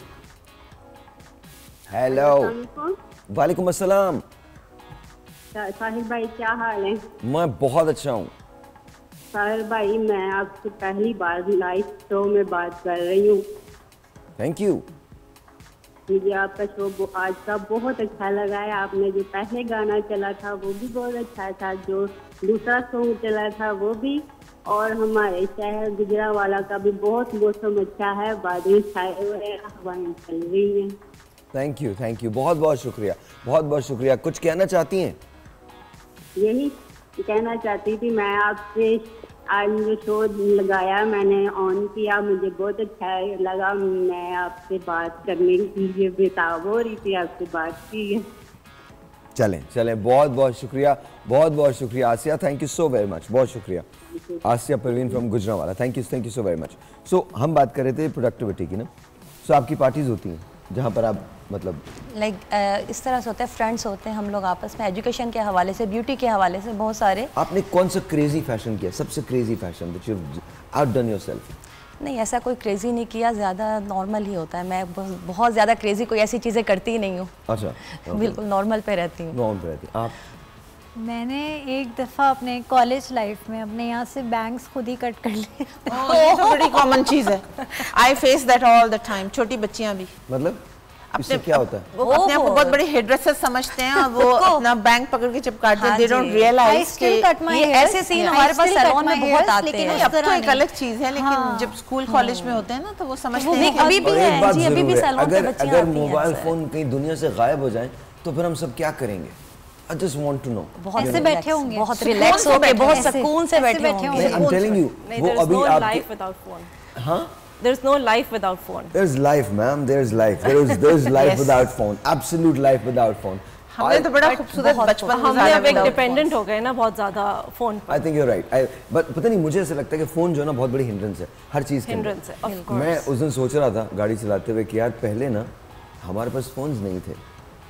हेलो. वालेकुम अस्सलाम. साहिल भाई क्या हाल है? मैं बहुत अच्छा हूँ. साहिल भाई मैं आपसे पहली बार लाइव शो में बात कर रही हूँ. Thank you. मुझे आपका शो बो- आज का बहुत अच्छा लगा है. आपने जो पहले गाना चला था वो भी बहुत अच्छा था, जो दूसरा सॉन्ग चला था वो भी, और हमारे शहर गुजरावाला का भी बहुत मौसम अच्छा है. बादल छाए हुए हैं, हवाएं चल रही हैं. थैंक यू, थैंक यू, बहुत बहुत शुक्रिया, बहुत बहुत शुक्रिया। कुछ कहना चाहती हैं? यही कहना चाहती थी मैं आपसे, आज मुझे शो लगाया, मैंने ऑन किया, मुझे बहुत अच्छा लगा। मैं आपसे बात करने के लिए बेताब हो रही थी, आपसे बात की। चलें चलें, बहुत बहुत शुक्रिया, बहुत बहुत शुक्रिया Asiya, thank you so very much, बहुत शुक्रिया। Asiya Parveen from Gujranwala, thank you thank you so very much. So हम बात कर रहे थे प्रोडक्टिविटी की ना। सो so, आपकी पार्टीज होती हैं जहाँ पर आप मतलब लाइक like, uh, इस तरह से होता है, फ्रेंड्स होते हैं हम लोग आपस में, एजुकेशन के हवाले से, ब्यूटी के हवाले से, बहुत सारे। आपने कौन सा क्रेजी फैशन किया, सबसे crazy fashion which you outdone yourself? नहीं, ऐसा कोई क्रेजी नहीं किया, ज़्यादा नॉर्मल ही होता है। मैं बहुत ज़्यादा क्रेजी कोई ऐसी चीज़ें करती ही नहीं हूँ। अच्छा, बिल्कुल नॉर्मल पे रहती हूँ। नॉर्मल पे रहती आप? मैंने एक दफ़ा अपने कॉलेज लाइफ में अपने यहाँ से बैंग्स खुद ही कट कर लिए। ये तो बड़ी कॉमन चीज़ है, I face that all the time. छोटी बच्चियाँ भी मतलब इससे क्या होता है, वो अपने आप को बहुत बड़े हेयरड्रेसर समझते हैं और वो अपना बैंक पकड़ के चिपकाते हैं। दे डोंट रियलाइज कि ये ऐसे सीन हमारे पास सैलून में बहुत आते हैं। अब तो एक अलग चीज़ है, लेकिन जब स्कूल कॉलेज में होते हैं ना तो वो समझते हैं। अभी भी है जी, अभी भी सैलून पे बच्चियां आती हैं। अगर मोबाइल फोन कहीं दुनिया से गायब हो जाए तो फिर हम सब क्या करेंगे? I just want to know. बहुत ऐसे बैठे होंगे, बहुत रिलैक्स होके, बहुत सुकून से बैठे होंगे। I'm telling you, वो अभी आप life without phone. हाँ? There's no life without phone. There's life, ma'am. There's life. There is there's life without phone. Absolute life without phone. हमने तो बड़ा खूबसूरत बचपन हमने अब एक डिपेंडेंट हो गए ना बहुत ज़्यादा फोन पर। I think you're right. I, but पता नहीं, मुझे ऐसा लगता है कि फोन जो है ना बहुत बड़ी हिंड्रेंस है हर चीज़ के अंदर। हिंड्रेंस है, of course. मैं उस दिन सोच रहा था गाड़ी चलाते हुए कि यार पहले ना हमारे पास फोन्स नहीं थे,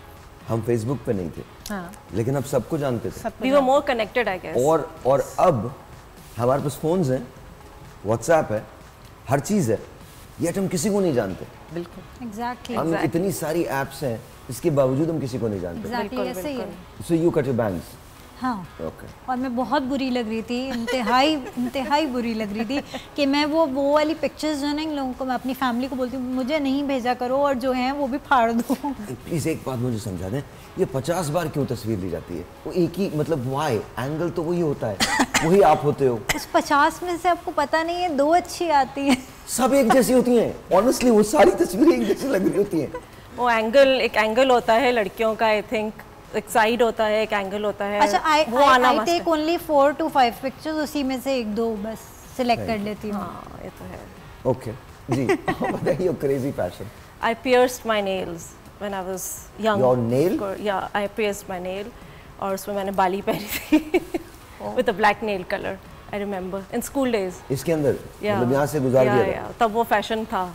हम फेसबुक पे नहीं थे, हाँ। लेकिन अब सबको जानते थे। We were more connected, I guess. और और अब हमारे पास फोन्स हैं, व्हाट्सएप है, हर चीज़ है, ये हम किसी को नहीं जानते। बिल्कुल एग्जैक्टली हम इतनी सारी एप्स हैं, इसके बावजूद हम किसी को नहीं जानते। एग्जैक्टली ऐसे ही है। So you cut your bangs? हाँ okay. और मैं बहुत बुरी लग रही थी, इंतहाई इंतहाई बुरी लग रही थी कि मैं वो वो वाली पिक्चर्स जो है ना, इन लोगों को मैं अपनी फैमिली को बोलती हूँ मुझे नहीं भेजा करो और जो है वो भी फाड़ दो। प्लीज़ एक बात मुझे समझा दें, ये पचास बार क्यों तस्वीर ली जाती है? वो एक ही मतलब वाई एंगल तो वही होता है, वही आप होते हो। उस पचास में से आपको पता नहीं है दो अच्छी आती हैं, सब एक जैसी होती हैं। ऑनेस्टली वो सारी तस्वीरें एक जैसी लग रही होती हैं। वो एंगल, एक एंगल होता है लड़कियों का, आई थिंक एक साइड होता है, एक एंगल होता है। अच्छा, आई वो आना I take only four to five pictures, उसी में से एक दो बस सिलेक्ट कर लेती हूँ। हाँ ये तो है। ओके जी, बताइए crazy fashion. I pierced my nails when I was young. Your nail? Yeah, I pierced my nail और उसमें मैंने बाली पहनी थी with a black nail color. I remember in school days. इसके अंदर yeah. मतलब यहाँ से गुजार yeah, दिया yeah. तब वो फैशन था।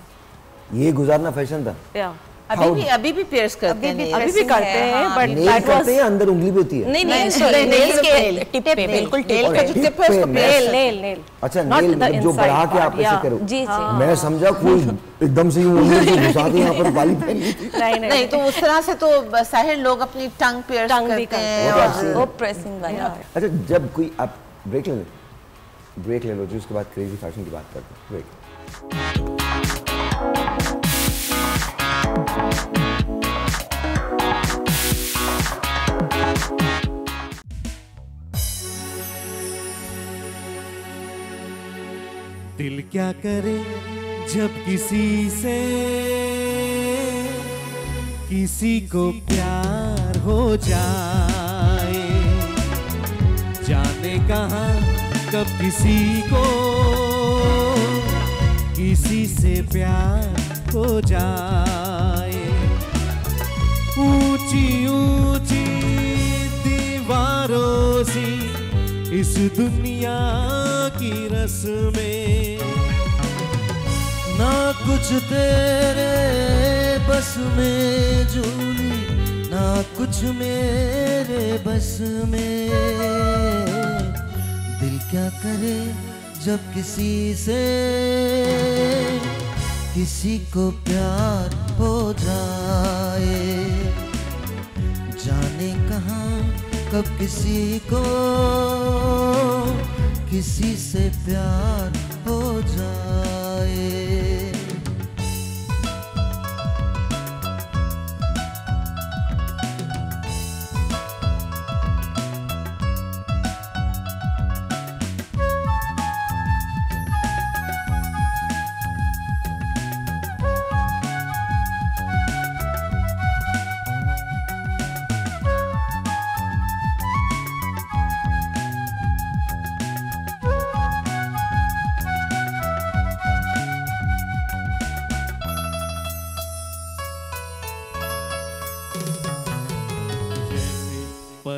ये गुजारना फैशन था। yeah. अभी भी अभी भी पियर्स करते हैं, अभी भी करते हैं, बट दैट वाज अंदर उंगली पे होती है। नहीं नहीं सॉरी, नेल्स के टिप पे, बिल्कुल टिप पे, जो टिप है उसको नेल नेल नेल। अच्छा, नेल मतलब जो बढ़ा के आप ऐसे करो। जी जी, मैं समझा कोई एकदम से यूं उंगली से घुसा के यहाँ पर बाली पहन ली थी। नहीं नहीं, तो उस तरह से तो साहिर लोग अपनी टंग पियर्स करते हैं और वो प्रेसिंग वाला। अच्छा, जब कोई आप ब्रेक ले लो, ब्रेक ले लो जी, उसके बाद क्रेजी फैशन की बात करते हैं। ब्रेक। दिल क्या करे जब किसी से किसी को प्यार हो जाए, जाने कहाँ कब किसी को किसी से प्यार हो जाए। ऊंची ऊंची दीवारों सी इस दुनिया की रस्में, ना कुछ तेरे बस में जूली, ना कुछ मेरे बस में। दिल क्या करे जब किसी से किसी को प्यार हो जाए, जाने कहाँ कब किसी को किसी से प्यार हो जाए।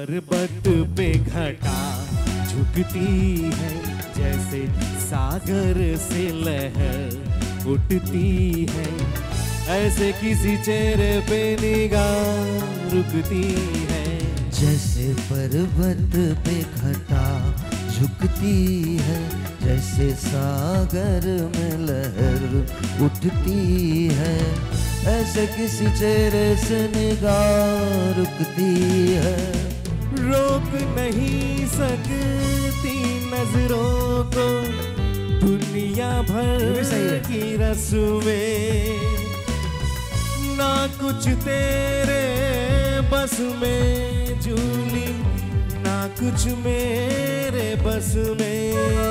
पर्वत पे घटा झुकती है, जैसे सागर से लहर उठती है, ऐसे किसी चेहरे पे निगाह रुकती है। जैसे पर्वत पे घटा झुकती है, जैसे सागर में लहर उठती है, ऐसे किसी चेहरे से निगाह रुकती है। रोक नहीं सकती नजरों को दुनिया भर की रस्में, ना कुछ तेरे बस में जूली, ना कुछ मेरे बस में।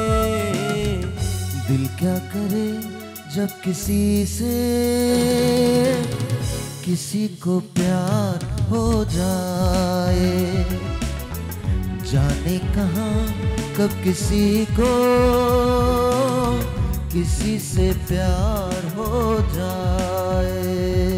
दिल क्या करे जब किसी से किसी को प्यार हो जाए, जाने कहाँ कब किसी को किसी से प्यार हो जाए।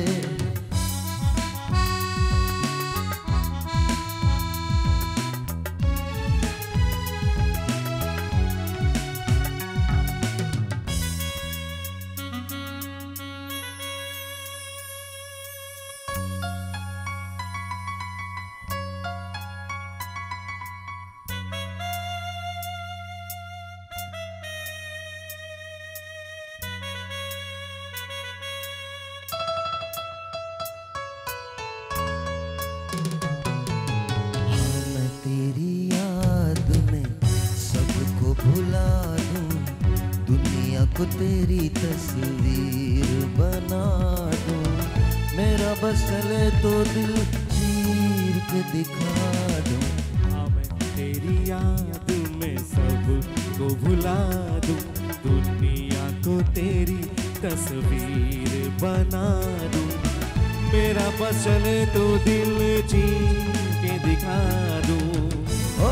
को तेरी तस्वीर बना दूं, मेरा बस चले तो दिल चीर के दिखा दूं। हाँ मैं तेरी याद में सबको भुला दूं, दुनिया को तेरी तस्वीर बना दूं, मेरा बस चले तो दिल चीर के दिखा दूं। ओ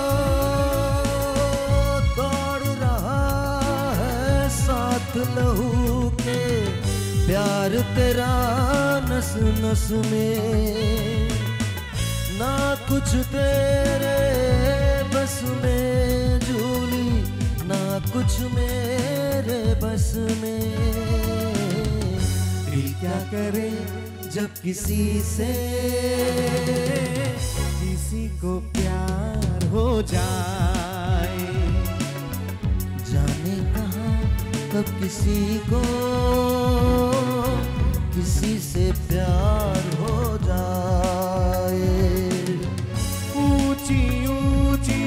लहू के प्यार तेरा नस नस में, ना कुछ तेरे बस में जूली, ना कुछ मेरे बस में। दिल क्या करे जब किसी से किसी को प्यार हो जाए, जाने कहाँ कब किसी को किसी से प्यार हो जाए। ऊंची ऊंची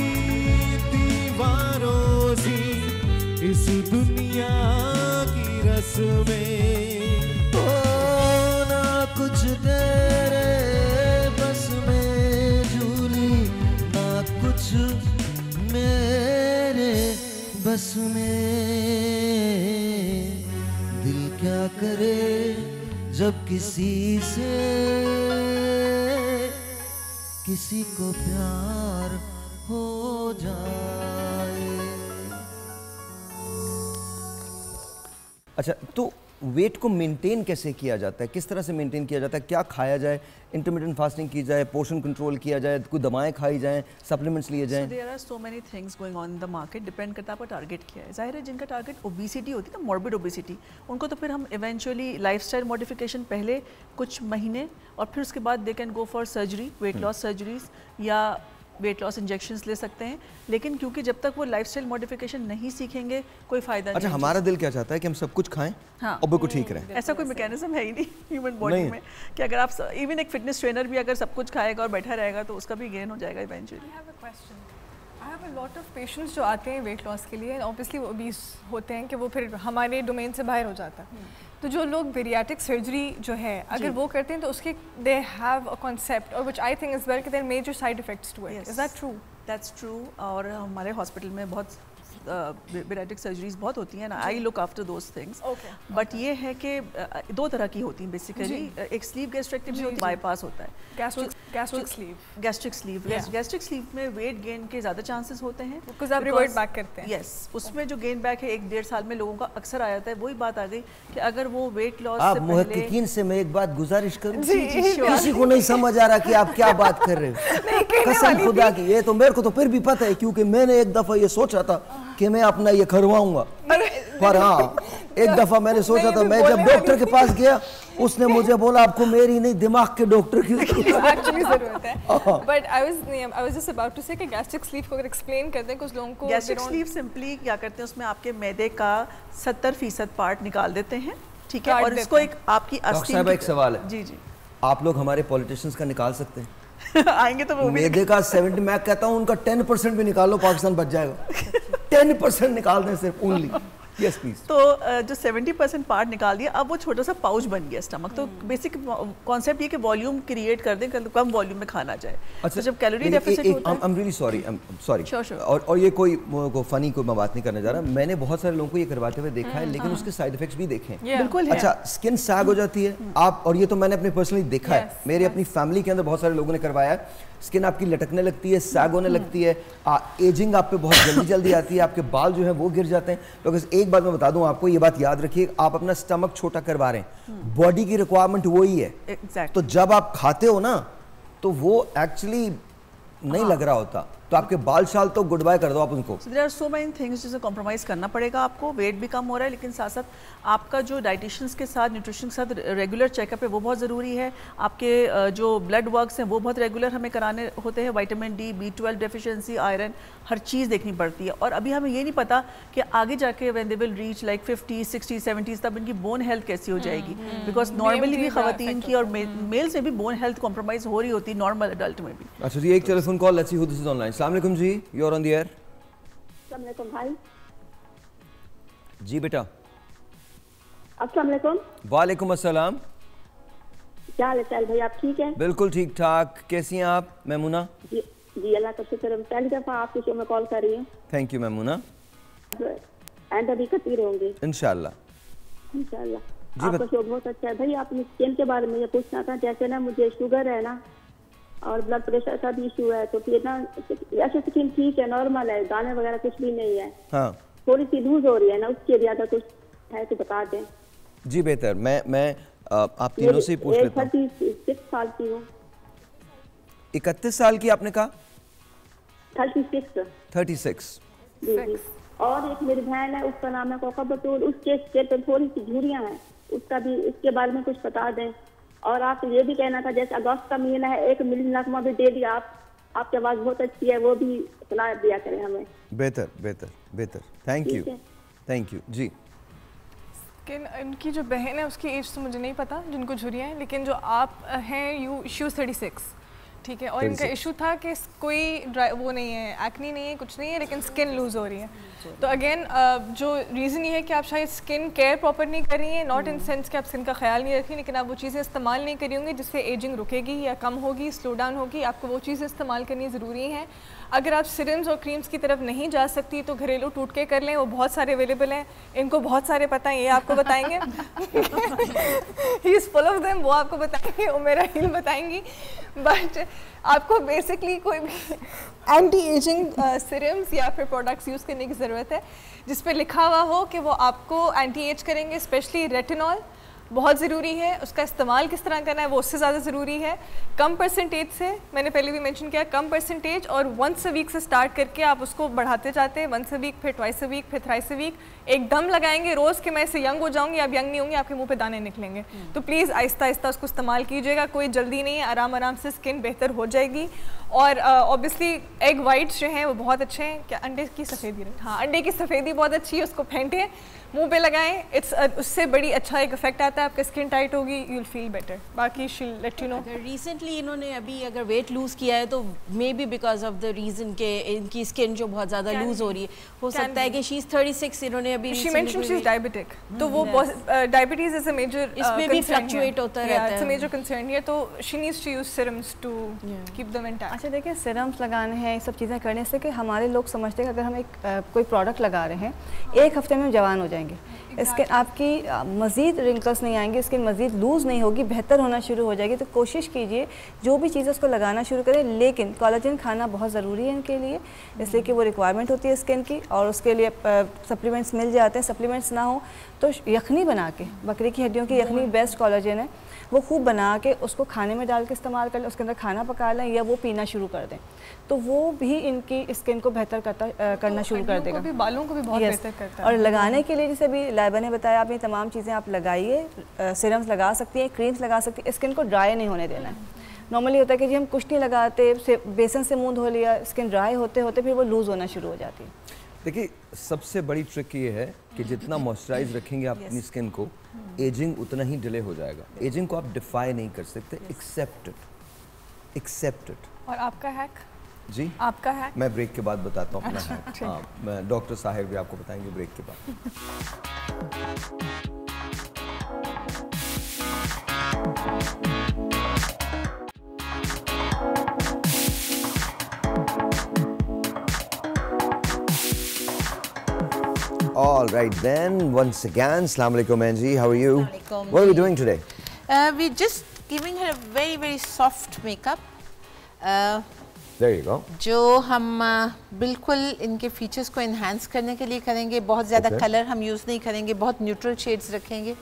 दीवारों सी इस दुनिया की रस्में, ओ ना कुछ तेरे बस में जूली, ना कुछ मेरे बस में। दिल क्या करे जब किसी से किसी को प्यार हो जाए। अच्छा, तो वेट को मेंटेन कैसे किया जाता है, किस तरह से मेंटेन किया जाता है? क्या खाया जाए? इंटरमिटेंट फास्टिंग की जाए, पोर्शन कंट्रोल किया जाए, कोई दवाएं खाई जाएं, सप्लीमेंट्स लिए जाएं? There are so many things going on in the market, depend करता है आपका टारगेट क्या है। जाहिर है जिनका टारगेट ओबेसिटी होती है ना, मॉर्बिड ओबेसिटी, उनको तो फिर हम इवेंचुअली लाइफस्टाइल मॉडिफिकेशन पहले कुछ महीने और फिर उसके बाद they can go for surgery, weight loss surgeries या वेट लॉस इंजेक्शंस ले सकते हैं। लेकिन क्योंकि जब तक वो लाइफस्टाइल मॉडिफिकेशन नहीं सीखेंगे कोई फायदा नहीं। अच्छा, हमारा दिल क्या चाहता है कि हम सब कुछ खाएं, हाँ, और बिल्कुल ठीक रहे। ऐसा कोई मैकेनिज्म है ही नहीं ह्यूमन बॉडी में कि अगर आप इवन एक फिटनेस ट्रेनर भी अगर सब कुछ खाएगा और बैठा रहेगा तो उसका भी गेन हो जाएगा eventually. I have a lot of patients जो आते हैं वेट लॉस के लिए, ऑब्वियसली वो ओबीस होते हैं कि वो फिर हमारे डोमेन से बाहर हो जाता है। तो जो लोग बेरियाट्रिक सर्जरी जो है अगर वो करते हैं तो उसके दे हैव अ कॉन्सेप्ट और which I think is well कि there major side effects to it. Is that true? That's true. और हमारे हॉस्पिटल में बहुत बेरियाट्रिक सर्जरीज बहुत होती हैं ना, I look after those things. But ये है कि दो तरह की होती हैं बेसिकली, एक स्लीव गैस्ट्रेक्टमी होती है, बाईपास होता है gastric sleeve. Gastric sleeve gastric sleeve में वेट गेन के ज़्यादा चांसेस होते हैं बिकॉज आप रिवर्ट बैक करते हैं। यस, उसमें जो गेन बैक है एक डेढ़ साल में लोगों का अक्सर आ जाता है। वही बात आ गई कि अगर वो वेट लॉस आप मुहक्किकीन से मैं एक बात गुजारिश करूं, किसी को नहीं समझ आ रहा कि आप क्या बात कर रहे हो। कसम खुदा की, ये तो मेरे को तो फिर भी पता है क्योंकि मैंने एक दफा ये सोचा था कि मैं अपना ये करवाऊंगा, पर हाँ एक दफा मैंने सोचा था, मैं जब डॉक्टर के पास गया उसने मुझे बोला आपको मेरी नहीं दिमाग के डॉक्टर की एक्चुअली जरूरत है। But I was I was just about to say कि गैस्ट्रिक स्लीव को अगर एक्सप्लेन करते हैं कुछ लोगों को। गैस्ट्रिक स्लीव सिंपली क्या करते हैं, उसमें आपके मैदे का सत्तर फीसद पार्ट निकाल देते हैं, ठीक है, और इसको एक आपकी अस्थियां। एक सवाल है, जी जी, आप लोग हमारे पॉलिटिशियंस का निकाल सकते हैं? आएंगे तो वो मैदे का सेवेंटी, मैं कहता हूँ उनका टेन परसेंट भी निकालो, पाकिस्तान बच जाएगा। टेन परसेंट निकाल दें सिर्फ ओनली। Yes please. तो जो सेवेंटी परसेंट पार्ट निकाल दिया, अब वो छोटा सा पाउच बन गया स्टमक। तो बेसिक कॉन्सेप्ट ये कि वॉल्यूम क्रिएट कर दें, कम वॉल्यूम में खाना जाए। अच्छा, तो जब कैलोरी डेफिसिट होता है, I am really sorry, I am sorry, और और ये कोई को फनी कोई मैं बात नहीं करने जा रहा, मैंने बहुत सारे लोगों को ये करवाते हुए देखा है, लेकिन उसके साइड इफेक्ट्स भी देखे हैं। बिल्कुल। अच्छा, स्किन सैग हो जाती है आप, और ये तो मैंने अपने पर्सनली देखा है, मेरी अपनी फैमिली के अंदर बहुत सारे लोगों ने करवाया है। स्किन आपकी लटकने लगती है, सैग होने लगती है, एजिंग आप पे बहुत जल्दी जल्दी आती है, आपके बाल जो है वो गिर जाते हैं। तो एक बात मैं बता दूं आपको, ये बात याद रखिए, आप अपना स्टमक छोटा करवा रहे हैं, बॉडी की रिक्वायरमेंट वही है। exactly. तो जब आप खाते हो ना तो वो एक्चुअली नहीं लग रहा होता, तो आपके बाल शाल तो गुड बाय कर दो आप उनको। so there are so many things जिसे कॉम्प्रोमाइज करना पड़ेगा आपको। वेट भी कम हो रहा है, लेकिन साथ साथ आपका जो डाइटिशियंस के साथ, न्यूट्रिशन के साथ रेगुलर चेकअप है वो बहुत ज़रूरी है। आपके जो ब्लड वर्क्स हैं वो बहुत रेगुलर हमें कराने होते हैं। Vitamin D, B twelve deficiency, iron, हर चीज़ देखनी पड़ती है। और अभी हमें ये नहीं पता कि आगे जाके when they will reach like fifty sixty seventies तब इनकी बोन हेल्थ कैसी हो जाएगी, बिकॉज नॉर्मली भी खवातीन की और मेल्स में भी बोन हेल्थ कॉम्प्रोमाइज हो रही होती है, नॉर्मल अडल्ट में भी। अच्छा जी, एक telephone call, let's see who this is online. अस्सलाम वालेकुम जी, you are on the air. अस्सलाम वालेकुम भाई। जी बेटा। अस्सलाम वालेकुम। वालेकुम अस्सलाम। क्या हाल है भाई, आप ठीक हैं? बिल्कुल ठीक ठाक, कैसी हैं आप मैमूना? जी जी, अल्लाह का शुक्र है, पहली दफ़ा आपके शो में कॉल कर रही हूँ। Thank you Maimoona. एंड अभी करती रहूँगी इंशाल्लाह इंशाल्लाह। आपका शो बहुत अच्छा है भाई। आपने स्किन के बारे में ये पूछना था, जैसे ना मुझे शुगर है ना और ब्लड प्रेशर का भी इशू है, तो फिर ना ऐसे स्किन ठीक है, नॉर्मल है, दाने वगैरह कुछ भी नहीं है। हाँ, थोड़ी सी लूज हो रही है ना, उसके लिए अगर कुछ है तो बता दें। जी बेहतर, मैं मैं आप तीनों से ही पूछ लेता हूँ। छत्तीस साल की हूँ। इकतीस साल की आपने कहा? Thirty six. Thirty six. जी जी। और एक मेरी बहन है, उसका नाम है कोका बतूल, उसके स्किन पे थोड़ी सी झुर्रियाँ हैं, उसका भी, उसके बारे में कुछ बता दें। और आपसे ये भी कहना था, जैसे अगस्त का महीना है, एक मिली नगमा भी डेली आप, आपकी आवाज़ बहुत अच्छी है, वो भी सलाह दिया करें हमें। बेहतर बेहतर बेहतर, थैंक यू थैंक यू जी। लेकिन इनकी जो बहन है उसकी एज तो मुझे नहीं पता जिनको झुर्रियाँ हैं, लेकिन जो आप हैं यू इशू थर्टी सिक्स, ठीक है। और इनका इशू था कि कोई वो नहीं है, एक्नी नहीं है, कुछ नहीं है, लेकिन स्किन लूज हो रही है। तो अगेन जो रीज़न ये है कि आप शायद स्किन केयर प्रॉपर नहीं कर रही हैं, नॉट इन सेंस कि आप स्किन का ख्याल नहीं रख रही, लेकिन आप वो चीज़ें इस्तेमाल नहीं करी होंगी जिससे एजिंग रुकेगी या कम होगी, स्लो डाउन होगी। आपको वो चीज़ें इस्तेमाल करनी ज़रूरी है। अगर आप सिरम्स और क्रीम्स की तरफ नहीं जा सकती तो घरेलू टूटके कर लें, वो बहुत सारे अवेलेबल हैं, इनको बहुत सारे पता है, ये आपको बताएंगे। He is full of them, वो आपको बताएंगे, वो मेरा हील बताएंगी। बट आपको बेसिकली कोई भी एंटी एजिंग सिरम्स या फिर प्रोडक्ट्स यूज़ करने की ज़रूरत है जिस पे लिखा हुआ हो कि वो आपको एंटी एज करेंगे। स्पेशली रेटिनॉल बहुत ज़रूरी है, उसका इस्तेमाल किस तरह करना है वो उससे ज़्यादा ज़रूरी है। कम परसेंटेज से, मैंने पहले भी मेंशन किया, कम परसेंटेज और वंस अ वीक से स्टार्ट करके आप उसको बढ़ाते जाते हैं, वंस अ वीक, फिर ट्वाइस अ वीक, फिर थ्राइस अ वीक। एकदम लगाएंगे रोज़ के मैं इससे यंग हो जाऊंगी, आप यंग नहीं होंगे, आपके मुंह पे दाने निकलेंगे। तो प्लीज़ आहिस्ता आहिस्ता उसको इस्तेमाल कीजिएगा, कोई जल्दी नहीं है, आराम आराम से स्किन बेहतर हो जाएगी। और ऑब्वियसली एग वाइट्स जो हैं वो बहुत अच्छे हैं। क्या अंडे की सफ़ेदी? हाँ, अंडे की सफ़ेदी बहुत अच्छी है, उसको फेंटें, मुंह पे लगाएं, इट्स उससे बड़ी अच्छा एक इफेक्ट आता है, आपकी स्किन टाइट होगी, यू विल फील बेटर। बाकी she let you know. Recently इन्होंने अभी अगर वेट लूज़ किया है तो maybe because of the reason के इनकी स्किन जो बहुत ज़्यादा लूज़ हो रही है, हो सकता है कि शी इज़ थर्टी सिक्स, इन्होंने अभी she mention she is diabetic, तो वो डायबिटीज़ इज़ अ मेजर, इसमें भी फ्लक्चुएट होता रहता है, इट्स अ मेजर कंसर्न है। तो she needs to use serums to keep them intact. अच्छा देखिए, सिरम्स लगाने हैं, ये सब चीज़ें करने से कि हमारे लोग समझते हैं कि अगर हम एक कोई प्रोडक्ट लगा रहे हैं एक हफ्ते में हम जवान हो जाएंगे, स्किन आपकी मज़ीद रिंकल्स नहीं आएंगे, स्किन मज़ीद लूज़ नहीं होगी, बेहतर होना शुरू हो जाएगी। तो कोशिश कीजिए जो भी चीज़ उसको लगाना शुरू करें, लेकिन कोलेजन खाना बहुत ज़रूरी है इनके लिए, इसलिए कि वो रिक्वायरमेंट होती है स्किन की, और उसके लिए सप्लीमेंट्स मिल जाते हैं। सप्लीमेंट्स ना हो तो यखनी बना के, बकरी की हड्डियों की यखनी बेस्ट कोलेजन है, वो खूब बना के उसको खाने में डाल के इस्तेमाल कर लें, उसके अंदर खाना पका लें या वो पीना शुरू कर दें, तो वो भी इनकी स्किन को बेहतर करता आ, करना तो शुरू कर देगा, भी बालों को भी बहुत yes. बेहतर करता है। और लगाने के लिए जैसे अभी लाइबा ने बताया, आप ये तमाम चीज़ें आप लगाइए, सीरम्स लगा सकती हैं, क्रीम्स लगा सकती हैं, स्किन को ड्राई नहीं होने देना है। नॉर्मली होता है कि जी हम कुछ नहीं लगाते, से बेसन से मुँह धो लिया, स्किन ड्राई होते होते फिर वो लूज़ होना शुरू हो जाती है। देखिए सबसे बड़ी ट्रिक ये है कि जितना मॉइस्चराइज रखेंगे आप अपनी स्किन को, एजिंग उतना ही डिले हो जाएगा। एजिंग को आप डिफाई नहीं कर सकते, एक्सेप्ट इट, एक्सेप्ट इट। और आपका हैक? जी आपका हैक मैं ब्रेक के बाद बताता हूँ अपना अच्छा, हैक। हाँ, मैं डॉक्टर साहिर भी आपको बताएंगे ब्रेक के बाद। All right then, once again, Assalamu alaikum Angie, how are you? Assalamualaikum. What are we doing today? Uh, we're just giving her a very very soft makeup. Uh, There you go. जो हम uh, बिल्कुल इनके features को enhance करने के लिए करेंगे, बहुत ज़्यादा Okay. कलर हम यूज़ नहीं करेंगे, बहुत न्यूट्रल शेड्स रखेंगे,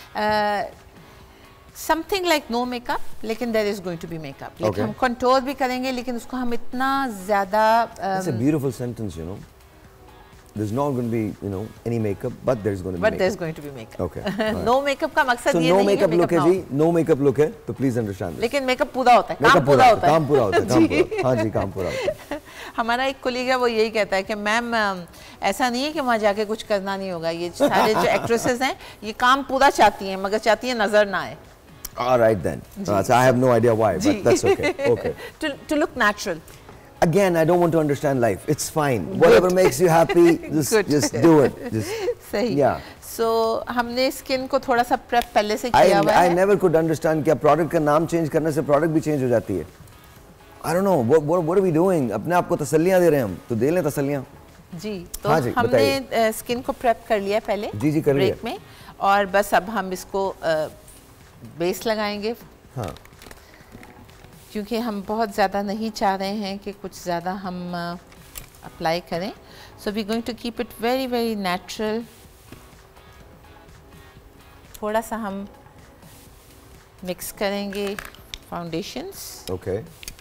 समथिंग लाइक नो मेकअप, लेकिन there is going to be makeup. लेकिन हम कंटूर भी करेंगे, लेकिन उसको हम इतना ज़्यादा That's a beautiful sentence, you know. There's not going to be, you know, any makeup, but there's going to be but makeup. there's going to be makeup. Okay. Right. No makeup का मकसद so ये no नहीं makeup है look है जी, no makeup look है, तो please understand this. लेकिन makeup पूरा होता है, काम Makeup पूरा होता है, काम पूरा होता है, काम पूरा, हाँ जी काम पूरा होता है। हमारा एक कोलीग है वो यही कहता है कि मैम ऐसा नहीं है कि वहाँ जाके कुछ करना नहीं होगा, ये सारे जो एक्ट्रेसेस हैं ये काम पूरा चाहती हैं, मगर चाहती हैं नजर ना आए। All right then. Uh, so I have no idea why, but that's okay. Okay. to to look natural. Again, I don't want to understand life. It's fine. Whatever makes you happy, just just do it. Just सही। Yeah. So हमने skin को थोड़ा सा prep पहले से किया हुआ I है। I never could understand क्या प्रोडक्ट का नाम चेंज करने से प्रोडक्ट भी चेंज हो जाती है। I don't know. What what what are we doing? अपने आप को तसल्लियाँ दे रहे हैं हम, तो दे लें तसल्लियाँ। जी, तो हाँ जी, हमने स्किन को प्रेप कर लिया पहले जी जी कर लिया ब्रेक में, और बस अब हम इसको बेस लगाएंगे। हाँ, क्योंकि हम बहुत ज़्यादा नहीं चाह रहे हैं कि कुछ ज़्यादा हम अप्लाई uh, करें, so we going to keep it very very natural. थोड़ा सा हम मिक्स करेंगे foundations. Okay.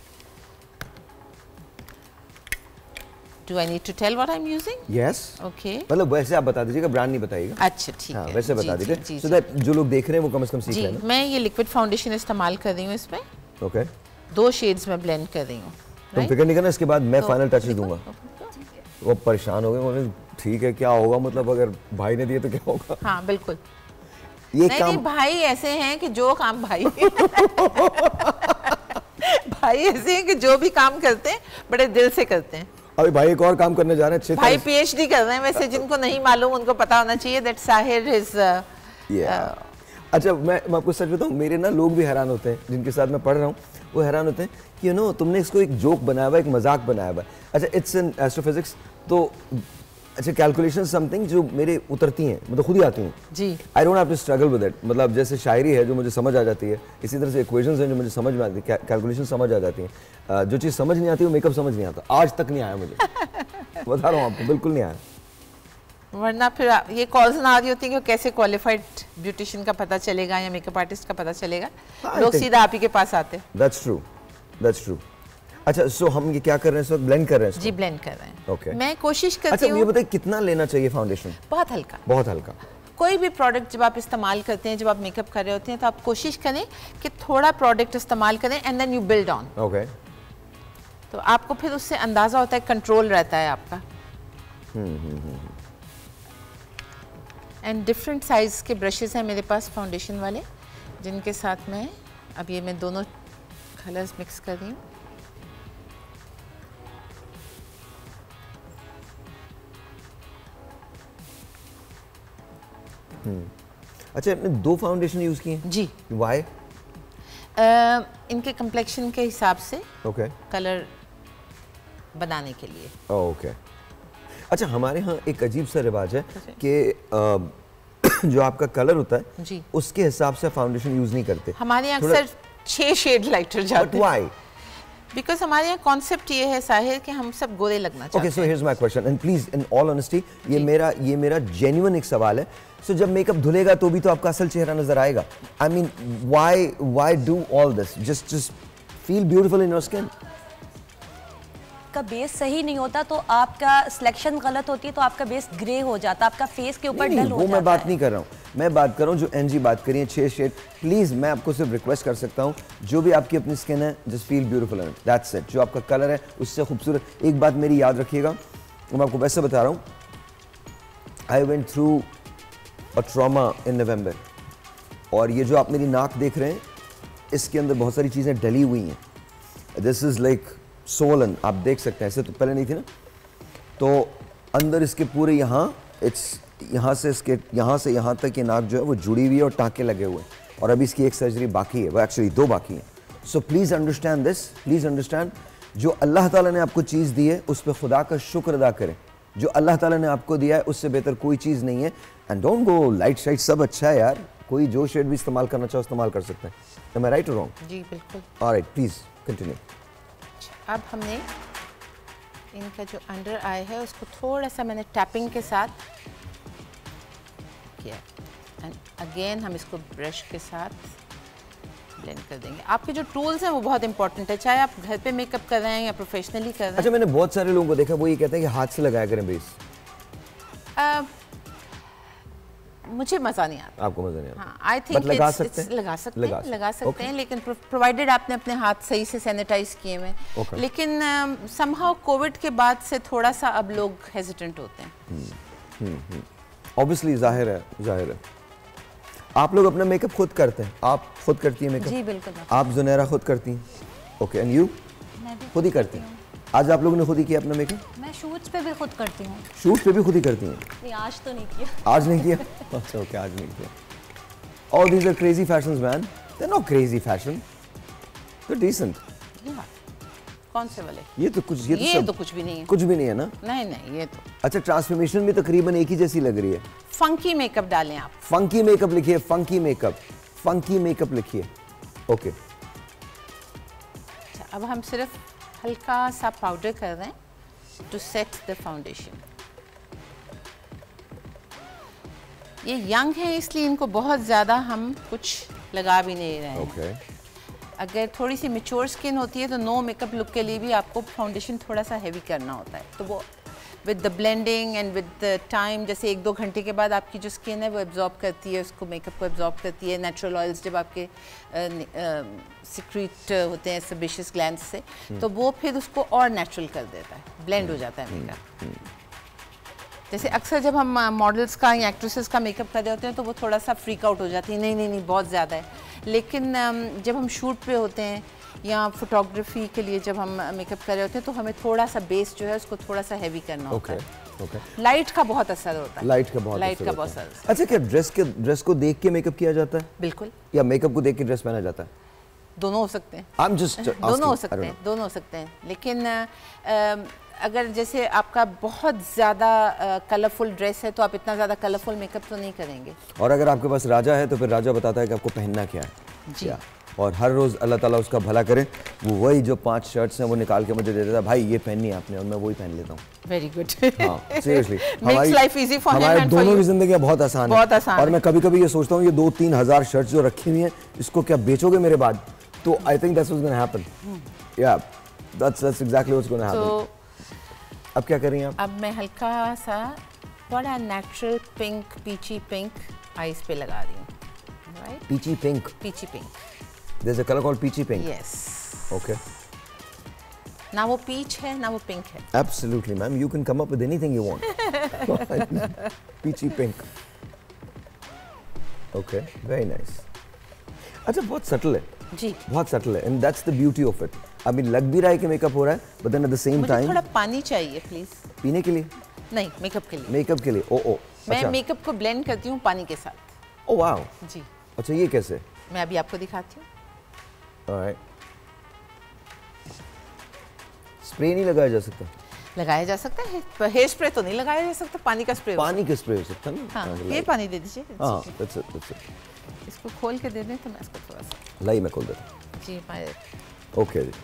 Do I need to tell what I'm using? Yes. Okay. मतलब वैसे आप बता दीजिएगा, ब्रांड नहीं बताइएगा। अच्छा ठीक हाँ, है। वैसे बता दीजिए, so that जो लोग देख रहे हैं वो कम से कम सीख लें। जी, मैं ये लिक्विड फाउंडेशन इस्तेमाल कर रही हूँ इसमें। ओके। दो शेड्स में ब्लेंड कर रही हूँ। तुम फिक्र नहीं करना, इसके बाद मैं फाइनल टचेस दूंगा। वो परेशान हो गए, बोले ठीक है क्या होगा, मतलब अगर भाई ने दिए तो क्या होगा। हाँ बिल्कुल। ये नहीं, काम नहीं, भाई ऐसे हैं कि जो काम भाई भाई ऐसे हैं कि जो भी काम करते हैं बड़े दिल से करते हैं। अभी भाई एक और काम करने जा रहे हैं, अच्छे भाई पीएचडी कर रहे हैं, वैसे जिनको नहीं मालूम उनको पता होना चाहिए दैट साहिर इज। अच्छा मैं मैं आपको सच बताऊं, मेरे ना लोग भी हैरान होते हैं जिनके साथ मैं पढ़ रहा हूँ, वो हैरान होते हैं कि यू नो तुमने इसको एक जोक बनाया हुआ, एक मजाक बनाया हुआ। अच्छा इट्स इन एस्ट्रोफिजिक्स, तो अच्छा कैलकुलेशन समथिंग जो मेरे उतरती हैं, मतलब खुद ही आती हैं जी। I don't have to struggle with it. मतलब जैसे शायरी है जो मुझे समझ आ जाती है, इसी तरह से इक्वेशंस हैं जो मुझे समझ में आती है, कैलकुलेशन समझ आ जाती हैं। जो चीज़ समझ नहीं आती वो मेकअप समझ नहीं आता, आज तक नहीं आया मुझे। बता रहा हूँ आपको, बिल्कुल नहीं आया। वरना फिर ये कॉल्स ना आ रही होती है कि कैसे क्वालिफाइड ब्यूटिशियन का पता चलेगा या मेकअप आर्टिस्ट का पता चलेगा, लोग सीधा आप ही के पास आते। That's true, that's true. अच्छा सो हम ये क्या कर रहे हैं, सो ब्लेंड कर रहे हैं? जी ब्लेंड कर रहे हैं। Okay okay. मैं कोशिश करती हूँ। अच्छा ये बताइए कितना लेना चाहिए फाउंडेशन? बहुत हल्का, बहुत हल्का। कोई भी प्रोडक्ट जब आप इस्तेमाल करते हैं, जब आप मेकअप कर रहे होते हैं, तो आप कोशिश करें कि थोड़ा प्रोडक्ट इस्तेमाल करें and then you build on. Okay. तो आपको फिर उससे अंदाजा होता है, कंट्रोल रहता है आपका। एंड डिफरेंट साइज के ब्रशेस हैं मेरे पास फाउंडेशन वाले, जिनके साथ मैं अब ये मैं दोनों कलर्स मिक्स कर रही हूँ। अच्छा आपने दो फाउंडेशन यूज किए हैं? जी। व्हाई? uh, इनके कम्प्लेक्शन के हिसाब से ओके okay. कलर बनाने के लिए। Okay okay. अच्छा हमारे यहाँ एक अजीब सा रिवाज है कि जो आपका कलर होता है जी, उसके हिसाब से फाउंडेशन यूज नहीं करते। हमारे यहाँ अक्सर छह शेड लाइटर जाते हैं। बिकॉज हमारे यहाँ कॉन्सेप्ट ये है साहिर कि हम सब गोरे लगना चाहते हैं। Okay, so here's my question and please in all honesty, ये मेरा ये मेरा जेन्युइन एक सवाल है। सो so, जब मेकअप धुलेगा तो भी तो आपका असल चेहरा नजर आएगा। I mean why why do all this? Just just feel beautiful in your skin. का बेस सही नहीं होता तो आपका सिलेक्शन गलत होती है, तो आपका बेस ग्रे हो जाता है, आपका फेस के ऊपर डल हो जाता है। वो मैं बात नहीं कर रहा हूँ, मैं बात कर रहा हूँ जो एनजी बात करी है, छह शेड। प्लीज मैं आपको सिर्फ रिक्वेस्ट कर सकता हूँ, जो भी आपकी अपनी स्किन है just feel beautiful in it, that's it. जो आपका कलर है उससे खूबसूरत। एक बात मेरी याद रखिएगा, मैं आपको वैसे बता रहा हूँ, I went through a trauma in November, और ये जो आप मेरी नाक देख रहे हैं इसके अंदर बहुत सारी चीज़ें डली हुई हैं। दिस इज़ लाइक सोलन, आप देख सकते हैं, ऐसे तो पहले नहीं थी ना। तो अंदर इसके पूरे यहाँ इट्स यहाँ से इसके यहाँ से यहाँ तक ये नाक जो है वो जुड़ी हुई है और टाँके लगे हुए हैं, और अभी इसकी एक सर्जरी बाकी है, वो एक्चुअली दो बाकी हैं। So please understand this, please understand, जो अल्लाह ताला ने आपको चीज़ दी है उस पर खुदा का शुक्र अदा करें। जो अल्लाह ताला ने आपको दिया है उससे बेहतर कोई चीज़ नहीं है। एंड डोंट गो लाइट शाइट, सब अच्छा है यार, कोई जो शेड भी इस्तेमाल करना चाहो इस्तेमाल कर सकते हैं। एम आई राइट और रॉन्ग? जी बिल्कुल। Alright, please continue. अब हमने इनका जो अंडर आई है उसको थोड़ा सा मैंने टैपिंग के साथ किया, एंड अगेन हम इसको ब्रश के साथ ब्लेंड कर देंगे। आपके जो टूल्स हैं वो बहुत इंपॉर्टेंट है, चाहे आप घर पे मेकअप कर रहे हैं या प्रोफेशनली कर रहे हैं। अच्छा, मैंने बहुत सारे लोगों को देखा वो ये कहते हैं कि हाथ से लगाया करें बेस। आ, मुझे मजा नहीं आता। आपको मजा नहीं आता? हाँ, आई थिंक लगा सकते हैं, लगा सकते हैं, लगा सकते okay. हैं, लेकिन प्रोवाइडेड आपने अपने हाथ सही से सैनिटाइज किए हुए। okay. लेकिन समहाउ कोविड के बाद से थोड़ा सा अब लोग हेजिटेंट होते हैं। ऑब्वियसली जाहिर है, जाहिर है। आप लोग अपना मेकअप खुद करते हैं? आप खुद करती हैं मेकअप? जी बिल्कुल। आप जुनैरा खुद करती हैं? Okay, and you? मैं भी खुद ही करती हैं। आज आप लोगों ने खुद ही किया अपना मेकअप? मैं शूट्स पे भी खुद करती हूँ। शूट पे भी खुद ही करती हैं? नहीं, आज तो नहीं किया। आज नहीं किया? अच्छा ओके, आज नहीं किया। All these are crazy fashions, man. They're not crazy fashion. They're decent. कौन से वाले? ये तो कुछ ये, ये तो, सब, तो कुछ भी नहीं है। कुछ भी नहीं है ना? नहीं नहीं, ये तो अच्छा, ट्रांसफॉर्मेशन भी तकरीबन एक ही जैसी लग रही है। फंकी मेकअप डालें आप। फंकी मेकअप लिखिए, फंकी मेकअप, फंकी मेकअप लिखिए। ओके, अब हम सिर्फ हल्का सा पाउडर कर रहे हैं टू सेट द फाउंडेशन। ये यंग है इसलिए इनको बहुत ज़्यादा हम कुछ लगा भी नहीं रहे हैं। okay. अगर थोड़ी सी मैच्योर स्किन होती है तो नो मेकअप लुक के लिए भी आपको फाउंडेशन थोड़ा सा हैवी करना होता है, तो वो with the blending and with the time, जैसे एक दो घंटे के बाद आपकी जो स्किन है वो एब्जॉर्ब करती है उसको, मेकअप को एब्जॉर्ब करती है। नेचुरल ऑयल्स जब आपके सिक्रीट होते हैं सेबेशियस ग्लैंड्स से, तो वो फिर उसको और नेचुरल कर देता है, ब्लेंड हो जाता है मेकअप। जैसे अक्सर जब हम मॉडल्स का या एक्ट्रेसेस का मेकअप कर रहे होते हैं तो वो थोड़ा सा फ्रीक आउट हो जाती है, नहीं नहीं नहीं बहुत ज़्यादा है। लेकिन जब हम शूट पे होते हैं या फोटोग्राफी के लिए जब हम मेकअप कर रहे होते हैं तो हमें थोड़ा सा बेस जो है उसको थोड़ा सा हैवी करना होता okay. है। okay. लाइट का बहुत असर होता है। लाइट का बहुत लाइट असर का होता बहुत है। असर। अच्छा, क्या ड्रेस के ड्रेस को देख के मेकअप किया जाता है? बिल्कुल। या मेकअप को देख के ड्रेस पहना जाता है? दोनों हो सकते हैं। I'm just asking, दोनों हो सकते हैं, दोनों हो सकते हैं। लेकिन आ, अगर जैसे आपका बहुत ज़्यादा कलरफुल ड्रेस है तो आप इतना ज़्यादा कलरफुल मेकअप तो नहीं करेंगे। और अगर आपके पास राजा है तो फिर राजा बताता है कि आपको पहनना क्या है। जी। और हर रोज़ अल्लाह ताला उसका भला करे, वो वही जो पांच शर्ट्स हैं वो निकाल के मुझे दे देता है, भाई ये पहननी है आपने, और मैं वही पहन लेता हूँ। Very good. हाँ, seriously makes life easy for him and for दोनों यू। की जिंदगी बहुत आसान है। बहुत आसान। और मैं कभी कभी ये सोचता हूँ ये दो तीन हजार शर्ट्स जो रखी हुई हैं इसको क्या बेचोगे मेरे बाद? तो I think that's what's gonna happen. या that's that's exactly what's gonna happen. अब क्या कर रही हैं आप? अब मैं हल्का सा बड़ा natural pink, peachy pink eyes पे लगा रही हूँ। Right? Peachy pink. Peachy pink. There's a color called peachy pink. Yes. Okay. ना वो पीच है ना वो पिंक है। Absolutely, ma'am. You can come up with anything you want. Peachy pink. Okay, very nice. अच्छा, बहुत subtle है। जी। बहुत subtle है, and that's the beauty of it. I mean, लग भी रहा है कि मेकअप हो रहा है, but then at the same मुझे time. थोड़ा पानी चाहिए, प्लीज। पीने के लिए? नहीं, मेकअप के लिए। मेकअप के लिए, ओ ओ। मैं अच्छा। मेकअप को ब्लेंड करती हूँ पानी के साथ। Oh wow. जी। अच्छा, ये कैसे? मैं अभी आपको दिखाती हूँ। Alright. स्प्रे नहीं लगाया जा सकता? लगाया जा सकता है, हेयर स्प्रे तो नहीं लगाया जा सकता, पानी का स्प्रे पानी का स्प्रे हो सकता है ना। हाँ, ये पानी दे दीजिए। हाँ, that's it, that's it. इसको खोल के दे दें तो मैं इसको थोड़ा सा लाई मैं खोल देता हूँ। जी मैं ओके जी,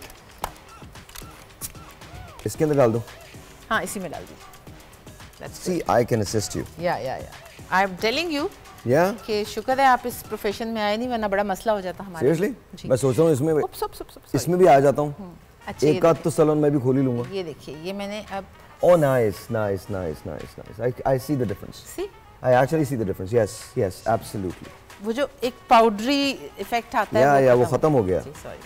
इसके अंदर डाल दो। हाँ, इसी में डाल दीजिए। See, I can assist you. या या या I am telling you Yeah? कि शुक्र है आप इस प्रोफेशन में आए नहीं, वरना बड़ा मसला हो जाता हमारे। Seriously? मैं सोच रहा हूँ इसमें उप, सुप, सुप, सुप, इसमें भी आ जाता हूँ। अच्छा, एक आध तो सैलून मैं भी खोल ही लूँगा। ये देखिए, ये मैंने अब Oh, nice, nice, nice, nice, nice. I, I see the difference. See? I actually see the difference. Yes, yes, absolutely. वो जो एक पाउडरी इफेक्ट आता है, या या वो खत्म हो गया। सॉरी।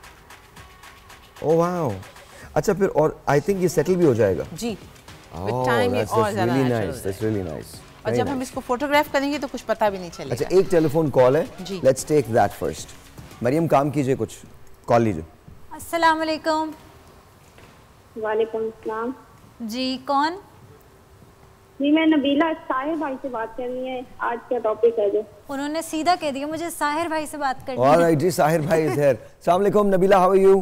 Oh wow. अच्छा फिर और I think ये सेटल भी हो जाएगा। जी। Oh, टाइम that's, और that's ज़्यादा really natural nice. That's really nice. और जब हम इसको फोटोग्राफ करेंगे तो कुछ पता भी नहीं चलेगा। अच्छा, एक टेलीफोन कॉल है। जी। Let's take that first. Maryam काम कीजिए, कुछ कॉल लीजिए। अस्सलाम वालेकुम। वालेकुम अस्सलाम। जी कौन? जी मैं नबीला साहिर भाई से बात करनी है, आज का टॉपिक है जो। उन्होंने सीधा कह दिया मुझे साहिर भाई से बात करनी All है। right जी, साहिर भाई is here. अस्सलाम वालेकुम नबीला, how are you?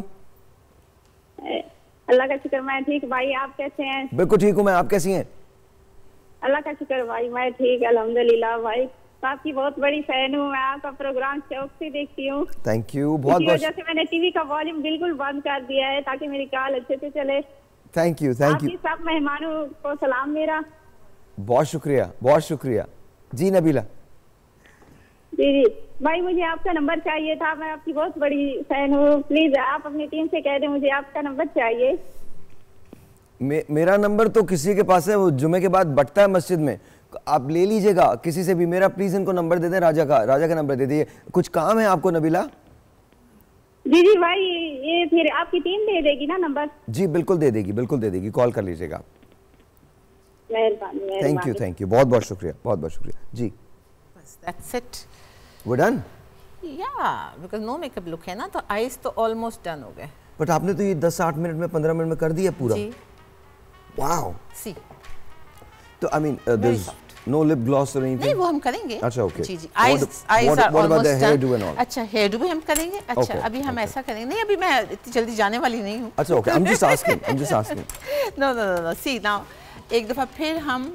अल्लाह का शुक्र मैं ठीक, भाई आप कैसे हैं? बिल्कुल ठीक हूँ मैं, आप कैसी हैं? अल्लाह का शुक्र भाई मैं ठीक अल्हम्दुलिल्लाह। भाई आपकी बहुत बड़ी फैन हूँ मैं, आपका प्रोग्राम शौक से देखती हूँ। थैंक यू, बहुत इसी बहुत वजह से मैंने टीवी का वॉल्यूम बिल्कुल बंद कर दिया है ताकि मेरी कॉल अच्छे से चले। थैंक यू थैंक यू आपकी सब मेहमानों को सलाम मेरा। बहुत शुक्रिया बहुत शुक्रिया जी नबीला। जी जी भाई मुझे आपका नंबर चाहिए था, मैं आपकी बहुत बड़ी फैन हूँ, प्लीज आप अपनी टीम से कह दें मुझे आपका नंबर चाहिए। मे, मेरा नंबर तो किसी के पास है, वो जुमे के बाद बटता है मस्जिद में, आप ले लीजिएगा किसी से भी। मेरा प्लीज इनको नंबर दे दें, राजा का राजा का नंबर दे दीजिए। कुछ काम है आपको नबीला? जी जी भाई ये फिर आपकी टीम दे देगी ना नंबर? जी बिल्कुल दे देगी, बिल्कुल दे देगी, कॉल कर लीजिएगा आप। मेहरबानी। थैंक यू थैंक यू, बहुत बहुत शुक्रिया, बहुत बहुत शुक्रिया जी। That's it. We're done? Yeah, because no makeup look है ना, तो आईज तो ऑलमोस्ट डन हो गए। बट आपने तो ये दस आठ मिनट में पंद्रह मिनट में कर दिया पूरा। जी। वाओ। सी। तो I mean there is no lip gloss और एनीथिंग? नहीं वो हम करेंगे। अच्छा ओके। जी जी। Eyes eyes are almost done. अच्छा हेयर डू भी हम करेंगे। अच्छा okay, अभी हम okay. ऐसा करेंगे नहीं, अभी मैं इतनी जल्दी जाने वाली नहीं हूँ। अच्छा okay, I am just asking, I am just asking. No no no no see now एक दफा फिर हम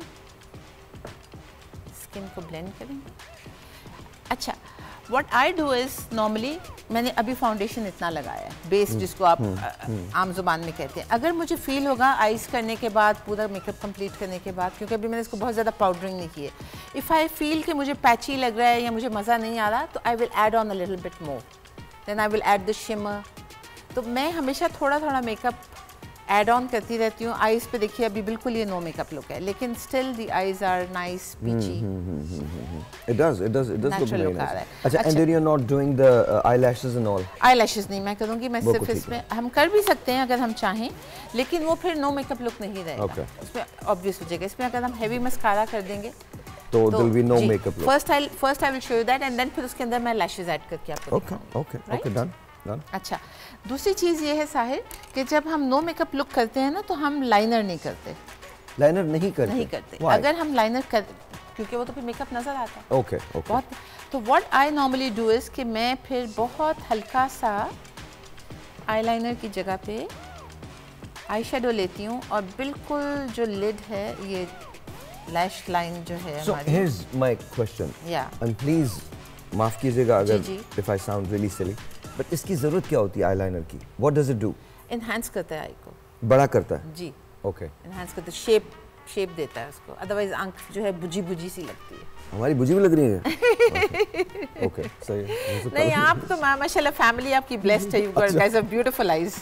स्किन को ब्लेंड करेंगे। अच्छा What I do is normally मैंने अभी फाउंडेशन इतना लगाया है, बेस जिसको आप आम जुबान में कहते हैं। अगर मुझे फील होगा आइज करने के बाद, पूरा मेकअप कंप्लीट करने के बाद, क्योंकि अभी मैंने इसको बहुत ज़्यादा पाउडरिंग नहीं की है, इफ़ आई फील कि मुझे पैची लग रहा है या मुझे मज़ा नहीं आ रहा, तो I will add on a little bit more, then I will add the shimmer. तो मैं हमेशा थोड़ा थोड़ा मेकअप ऐड ऑन करती रहती हूँ। आईज पे देखिए अभी बिल्कुल ये नो मेकअप लुक है, लेकिन still the eyes are nice peachy. It does, it does, it does look very nice. अच्छा, अच्छा, and then you're not doing the uh, eyelashes and all? eyelashes नहीं मैं करूँगी, मैं सिर्फ इसमें, हम कर भी सकते हैं अगर हम चाहें, लेकिन वो फिर नो मेकअप लुक नहीं रहेगा। Okay. इसमें ऑब्वियस हो जाएगा। इसमें अगर हम हेवी मस्कारा कर देंगे तो there will be no makeup look. First I'll first I will show you that and then फिर उसके अंदर मैं lashes ऐड करके आपको दिखाऊंगी। Okay, okay, okay, done, done. अच्छा, दूसरी चीज़ ये है साहिर कि जब हम नो मेकअप लुक करते हैं ना, तो हम लाइनर नहीं करते। लाइनर नहीं करते? नहीं करते। Why? अगर हम लाइनर कर, क्योंकि वो तो फिर मेकअप नजर आता है। Okay okay. बहुत, तो what I normally do is कि मैं फिर बहुत हल्का सा आईलाइनर की जगह पे आई शेडो लेती हूँ और बिल्कुल जो लिड है, ये लैश लाइन जो है so हमारी। here's my question. Yeah. And please माफ कीजिएगा अगर जी, जी. if I sound really silly, but इसकी जरूरत क्या होती है आईलाइनर की? What does it do? Enhance करता है आई को। बड़ा करता है? जी। ओके। इनहांस करता है, शेप शेप देता है उसको, अदरवाइज आंख जो है बुझी बुझी सी लगती है। हमारी बुझी भी लग रही है? ओके सही है। नहीं आप तो माशाल्लाह फैमिली आपकी ब्लेस्ड है, you guys have beautiful eyes.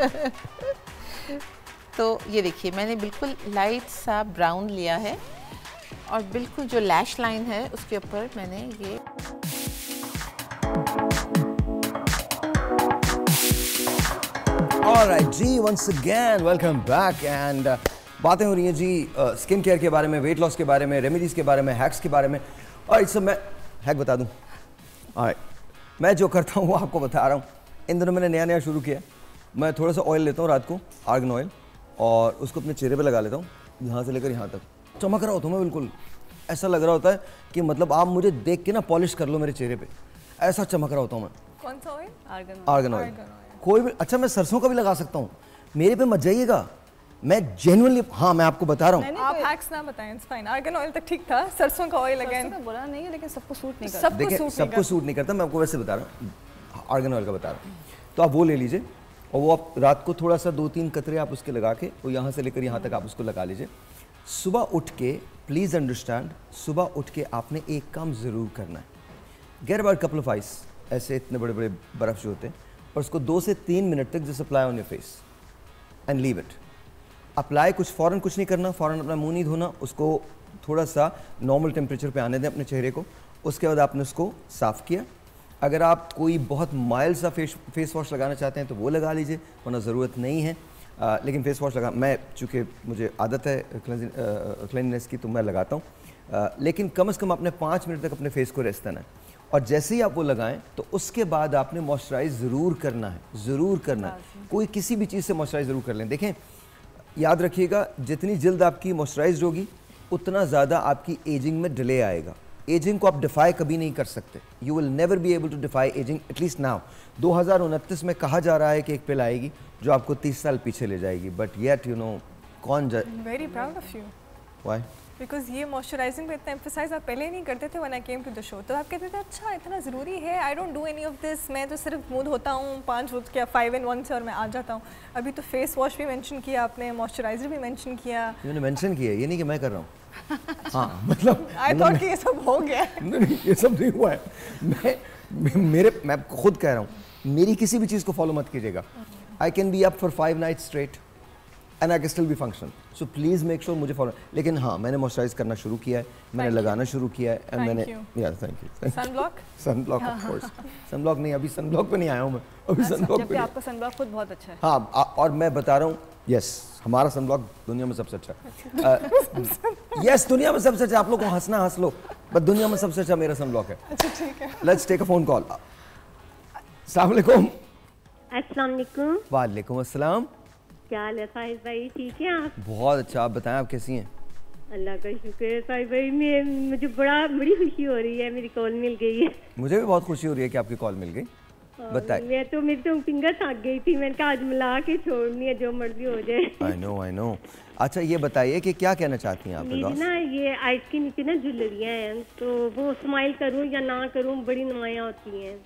तो ये देखिए मैंने बिल्कुल लाइट सा ब्राउन लिया है और बिल्कुल जो लैश लाइन है उसके ऊपर मैंने ये Alright ji, once again welcome back and uh, बातें हो रही हैं जी स्किन uh, केयर के बारे में, वेट लॉस के बारे में, रेमेडीज के बारे में, हैक्स के बारे में। और इस सब मैं हैक बता दूं। Alright, मैं जो करता हूँ वो आपको बता रहा हूँ। इन दिनों मैंने नया नया शुरू किया। मैं थोड़ा सा ऑयल लेता हूँ रात को, आर्गन ऑयल, और उसको अपने चेहरे पे लगा लेता हूँ, यहाँ से लेकर यहाँ तक। चमक रहा होता हूँ मैं बिल्कुल, ऐसा लग रहा होता है कि मतलब आप मुझे देख के ना पॉलिश कर लो मेरे चेहरे पे, ऐसा चमक रहा होता हूँ मैं। कौन सा ऑयल? Argan oil. कोई भी, अच्छा मैं सरसों का भी लगा सकता हूँ, मेरे पे मत जाइएगा, मैं जेन्युइनली, हाँ मैं आपको बता रहा हूँ। आप हैक्स ना बताएं, इट्स फाइन। आर्गन ऑयल तक ठीक था, सरसों का ऑयल अगेन बोला नहीं है, लेकिन सबको सूट नहीं करता। देखिए सबको सूट नहीं करता, मैं आपको वैसे बता रहा हूँ, आर्गन ऑयल का बता रहा हूँ। तो आप वो ले लीजिए और वो आप रात को थोड़ा सा दो तीन कतरे आप उसके लगा के, वो यहाँ से लेकर यहाँ तक आप उसको लगा लीजिए। सुबह उठ के प्लीज़ अंडरस्टैंड, सुबह उठ के आपने एक काम ज़रूर करना है, get about couple of ice, ऐसे इतने बड़े बड़े बर्फ़ जो होते हैं, और उसको दो से तीन मिनट तक just apply on your face and leave it. Apply कुछ फ़ौरन कुछ नहीं करना, फ़ौरन अपना मुंह नहीं धोना, उसको थोड़ा सा नॉर्मल टेम्परेचर पे आने दें अपने चेहरे को। उसके बाद आपने उसको साफ़ किया। अगर आप कोई बहुत माइल्ड सा फेस फेस वॉश लगाना चाहते हैं तो वो लगा लीजिए, वरना ज़रूरत नहीं है। आ, लेकिन फेस वॉश लगा, मैं चूँकि मुझे आदत है क्लीननेस की तो मैं लगाता हूँ, लेकिन कम से कम आपने पाँच मिनट तक अपने फेस को रेस्ट देना है। और जैसे ही आप वो लगाएं तो उसके बाद आपने मॉइस्चराइज ज़रूर करना है, ज़रूर करना है। कोई किसी भी चीज़ से मॉइस्चराइज ज़रूर कर लें। देखें, याद रखिएगा, जितनी जल्द आपकी मॉइस्चराइज होगी उतना ज़्यादा आपकी एजिंग में डिले आएगा। एजिंग को आप डिफाई कभी नहीं कर सकते, you will never be able to defy ageing, at least now. दो हज़ार उनतीस में कहा जा रहा है कि एक पिल आएगी जो आपको तीस साल पीछे ले जाएगी, बट येट यू नो कौन जा। Very proud of you. Why? Because ये मॉइस्चराइजिंग पे इतना एम्फसाइज आप पहले नहीं करते थे when I came to the show. तो आप कहते थे अच्छा इतना ज़रूरी है, I don't do any of this, मैं तो सिर्फ मुंह धोता हूँ पाँच रोज क्या फाइव इन वन से और मैं आ जाता हूँ। अभी तो फेस वॉश भी मेंशन किया आपने, मॉइस्चराइजर भी मेंशन किया। मैंने मेंशन किया, ये नहीं कि मैं कर रहा हूँ। हाँ मतलब आई थॉट कि ये सब हो गया। नहीं, ये सब नहीं हुआ है। मैं मेरे मैं खुद कह रहा हूँ, मेरी किसी भी चीज़ को फॉलो मत कीजिएगा। I can be up for five night straight and I can still be function, so please make sure मुझे फॉलो। लेकिन हाँ, मैंने मॉइस्चराइज करना शुरू किया है, मैंने लगाना शुरू किया है, एंड मैंने यार thank you. Sunblock sunblock of course, sunblock नहीं, अभी सनब्लॉक पे नहीं आया हूँ मैं, अभी सनब्लॉक पे। आपका सनब्लॉक खुद बहुत अच्छा है। हाँ, और मैं बता रहा हूँ, यस हमारा सनब्लॉक दुनिया में सबसे अच्छा है। यस दुनिया में सबसे अच्छा, आप लोग को हंसना हंस लो, बट दुनिया में सबसे अच्छा मेरा सनब्लॉक है। अच्छा ठीक है, let's take a phone call. अस्सलाम वालेकुम। अस्सलाम वालेकुम। वालेकुम अस्सलाम। क्या हाल है साहिब भाई, ठीक है आप? बहुत अच्छा, आप बताएं आप कैसी हैं? अल्लाह का शुक्र है साहिब भाई, मैं मुझे बड़ा बड़ी खुशी हो रही है, मेरी कॉल मिल गई है। मुझे भी बहुत खुशी हो रही है कि आपकी कॉल मिल गई। बताइए। मैं तो मेरी तो फिंगर थक गई थी, मैंने कहा आज मिला के छोड़नी है, जो मर्जी हो जाए। I know I know. अच्छा ये बताइए कि क्या कहना चाहती हैं आप? मेरी ना ये आइस के नीचे ना ज्वेलरियाँ हैं, तो वो स्माइल करूँ या ना करूँ, बड़ी नुमाया होती हैं।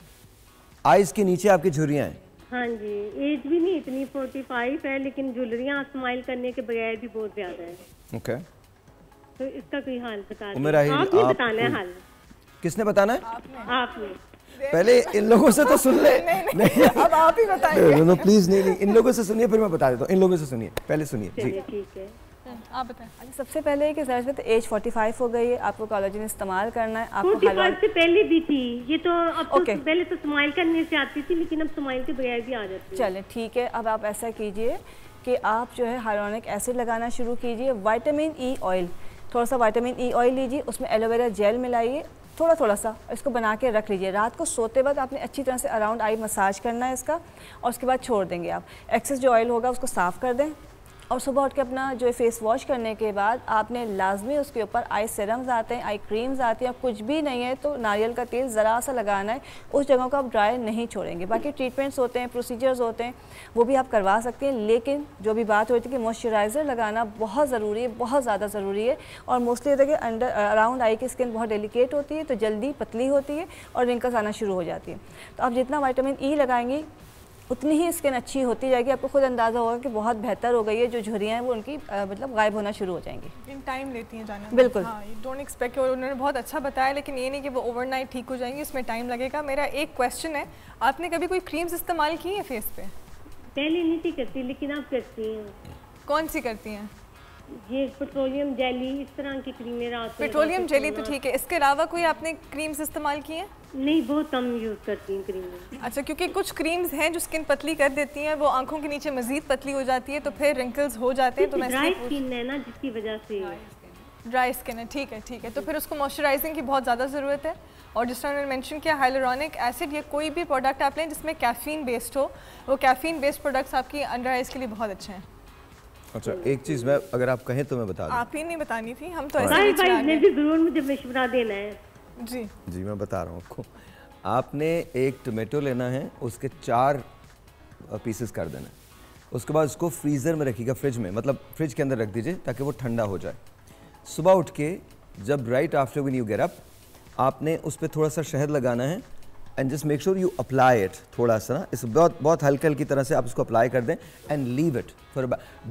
आइस के नीचे आपकी झुर्रियाँ हैं? हाँ जी, एज भी नहीं इतनी, फोर्टी फाइव है, लेकिन ज्वेलरियाँ स्माइल करने के बगैर भी बहुत ज्यादा है। Okay okay. तो इसका कोई हाल बता दीजिए। आपने आप बताना है हाल। किसने बताना है? आपने। आपने। पहले इन लोगों से तो सुन ले। नहीं, नहीं, नहीं, अब आप ही बताइए। नो नो प्लीज, नहीं नहीं, इन लोगों से सुनिए फिर मैं बता देता हूँ। इन लोगों से सुनिए, पहले सुनिए जी। ठीक है, आप बताएं। सबसे पहले कि सर में एज पैंतालीस हो गई है, आपको कोलेजन इस्तेमाल करना है। आपको पैंतालीस से पहले भी थी ये तो, अब तो okay. पहले तो स्माइल करने से आती थी, लेकिन अब स्माइल के बगैर भी आ जाती है। चलें ठीक है, अब आप ऐसा कीजिए कि आप जो है हाइलोनिक एसिड लगाना शुरू कीजिए। विटामिन ई ऑयल, थोड़ा सा विटामिन ई ऑयल लीजिए, उसमें एलोवेरा जेल मिलाइए थोड़ा थोड़ा सा, इसको बना के रख लीजिए। रात को सोते वक्त आपने अच्छी तरह से अराउंड आई मसाज करना है इसका, और उसके बाद छोड़ देंगे आप। एक्सेस जो ऑयल होगा उसको साफ़ कर दें, और सुबह उठ के अपना जो फेस वॉश करने के बाद आपने लाजमी उसके ऊपर आई सीरम्स आते हैं, आई क्रीम्स आती हैं, कुछ भी नहीं है तो नारियल का तेल ज़रा सा लगाना है, उस जगह को आप ड्राई नहीं छोड़ेंगे। बाकी ट्रीटमेंट्स होते हैं, प्रोसीजर्स होते हैं, वो भी आप करवा सकते हैं, लेकिन जो भी बात होती है कि मॉइस्चराइज़र लगाना बहुत ज़रूरी है, बहुत ज़्यादा ज़रूरी है। और मोस्टली देखिए अंडर अराउंड आई की स्किन बहुत डेलिकेट होती है, तो जल्दी पतली होती है और रिंकल्स आना शुरू हो जाती है। तो आप जितना विटामिन ई लगाएंगी उतनी ही स्किन अच्छी होती जाएगी, आपको खुद अंदाज़ा होगा कि बहुत बेहतर हो गई है, जो झुर्रियाँ हैं वो उनकी आ, मतलब गायब होना शुरू हो जाएंगी। इन टाइम लेती हैं जाना। बिल्कुल, हाँ, डोंट एक्सपेक्ट। और उन्होंने बहुत अच्छा बताया, लेकिन ये नहीं कि वो ओवरनाइट ठीक हो जाएंगी, इसमें टाइम लगेगा। मेरा एक क्वेश्चन है, आपने कभी कोई क्रीम्स इस्तेमाल की है फेस पे? पहले नहीं थी करती, लेकिन आप करती हैं। कौन सी करती हैं? ये पेट्रोलियम जेली, इस तरह की क्रीमें रात को। पेट्रोलियम जेली तो ठीक है, इसके अलावा कोई आपने क्रीम्स इस्तेमाल की हैं? नहीं, बहुत कम यूज़ करती हैं क्रीमें। अच्छा, क्योंकि कुछ क्रीम्स हैं जो स्किन पतली कर देती हैं, वो आंखों के नीचे मजीद पतली हो जाती है, तो फिर रिंकल्स हो जाते हैं। तो मैं ड्राई स्किन है ना, जिसकी वजह से ड्राई स्किन है। ठीक है ठीक है, तो फिर उसको मॉइस्चराइजिंग की बहुत ज़्यादा ज़रूरत है। और जिस तरह उन्होंने मेंशन किया, हाइलुरोनिक एसिड या कोई भी प्रोडक्ट आप लें जिसमें कैफीन बेस्ड हो, वो कैफीन बेस्ड प्रोडक्ट्स आपकी अंडर आइज के लिए बहुत अच्छे हैं। अच्छा, एक चीज़ मैं अगर आप कहें तो मैं बता दूं। आप ही नहीं बतानी थी, हम तो ऐसे ही ने भी ज़रूर मुझे मशवरा देना है। जी जी मैं बता रहा हूँ आपको। आपने एक टोमेटो लेना है, उसके चार पीसेस कर देना, उसके बाद उसको फ्रीज़र में रखिएगा, फ्रिज में, मतलब फ्रिज के अंदर रख दीजिए ताकि वो ठंडा हो जाए। सुबह उठ के जब right after when you get up, आपने उस पर थोड़ा सा शहद लगाना है and just make sure you apply it, थोड़ा सा ना, इस बहुत बहुत हल्के हल्की तरह से आप इसको अप्लाई कर दें एंड लीव इट फॉर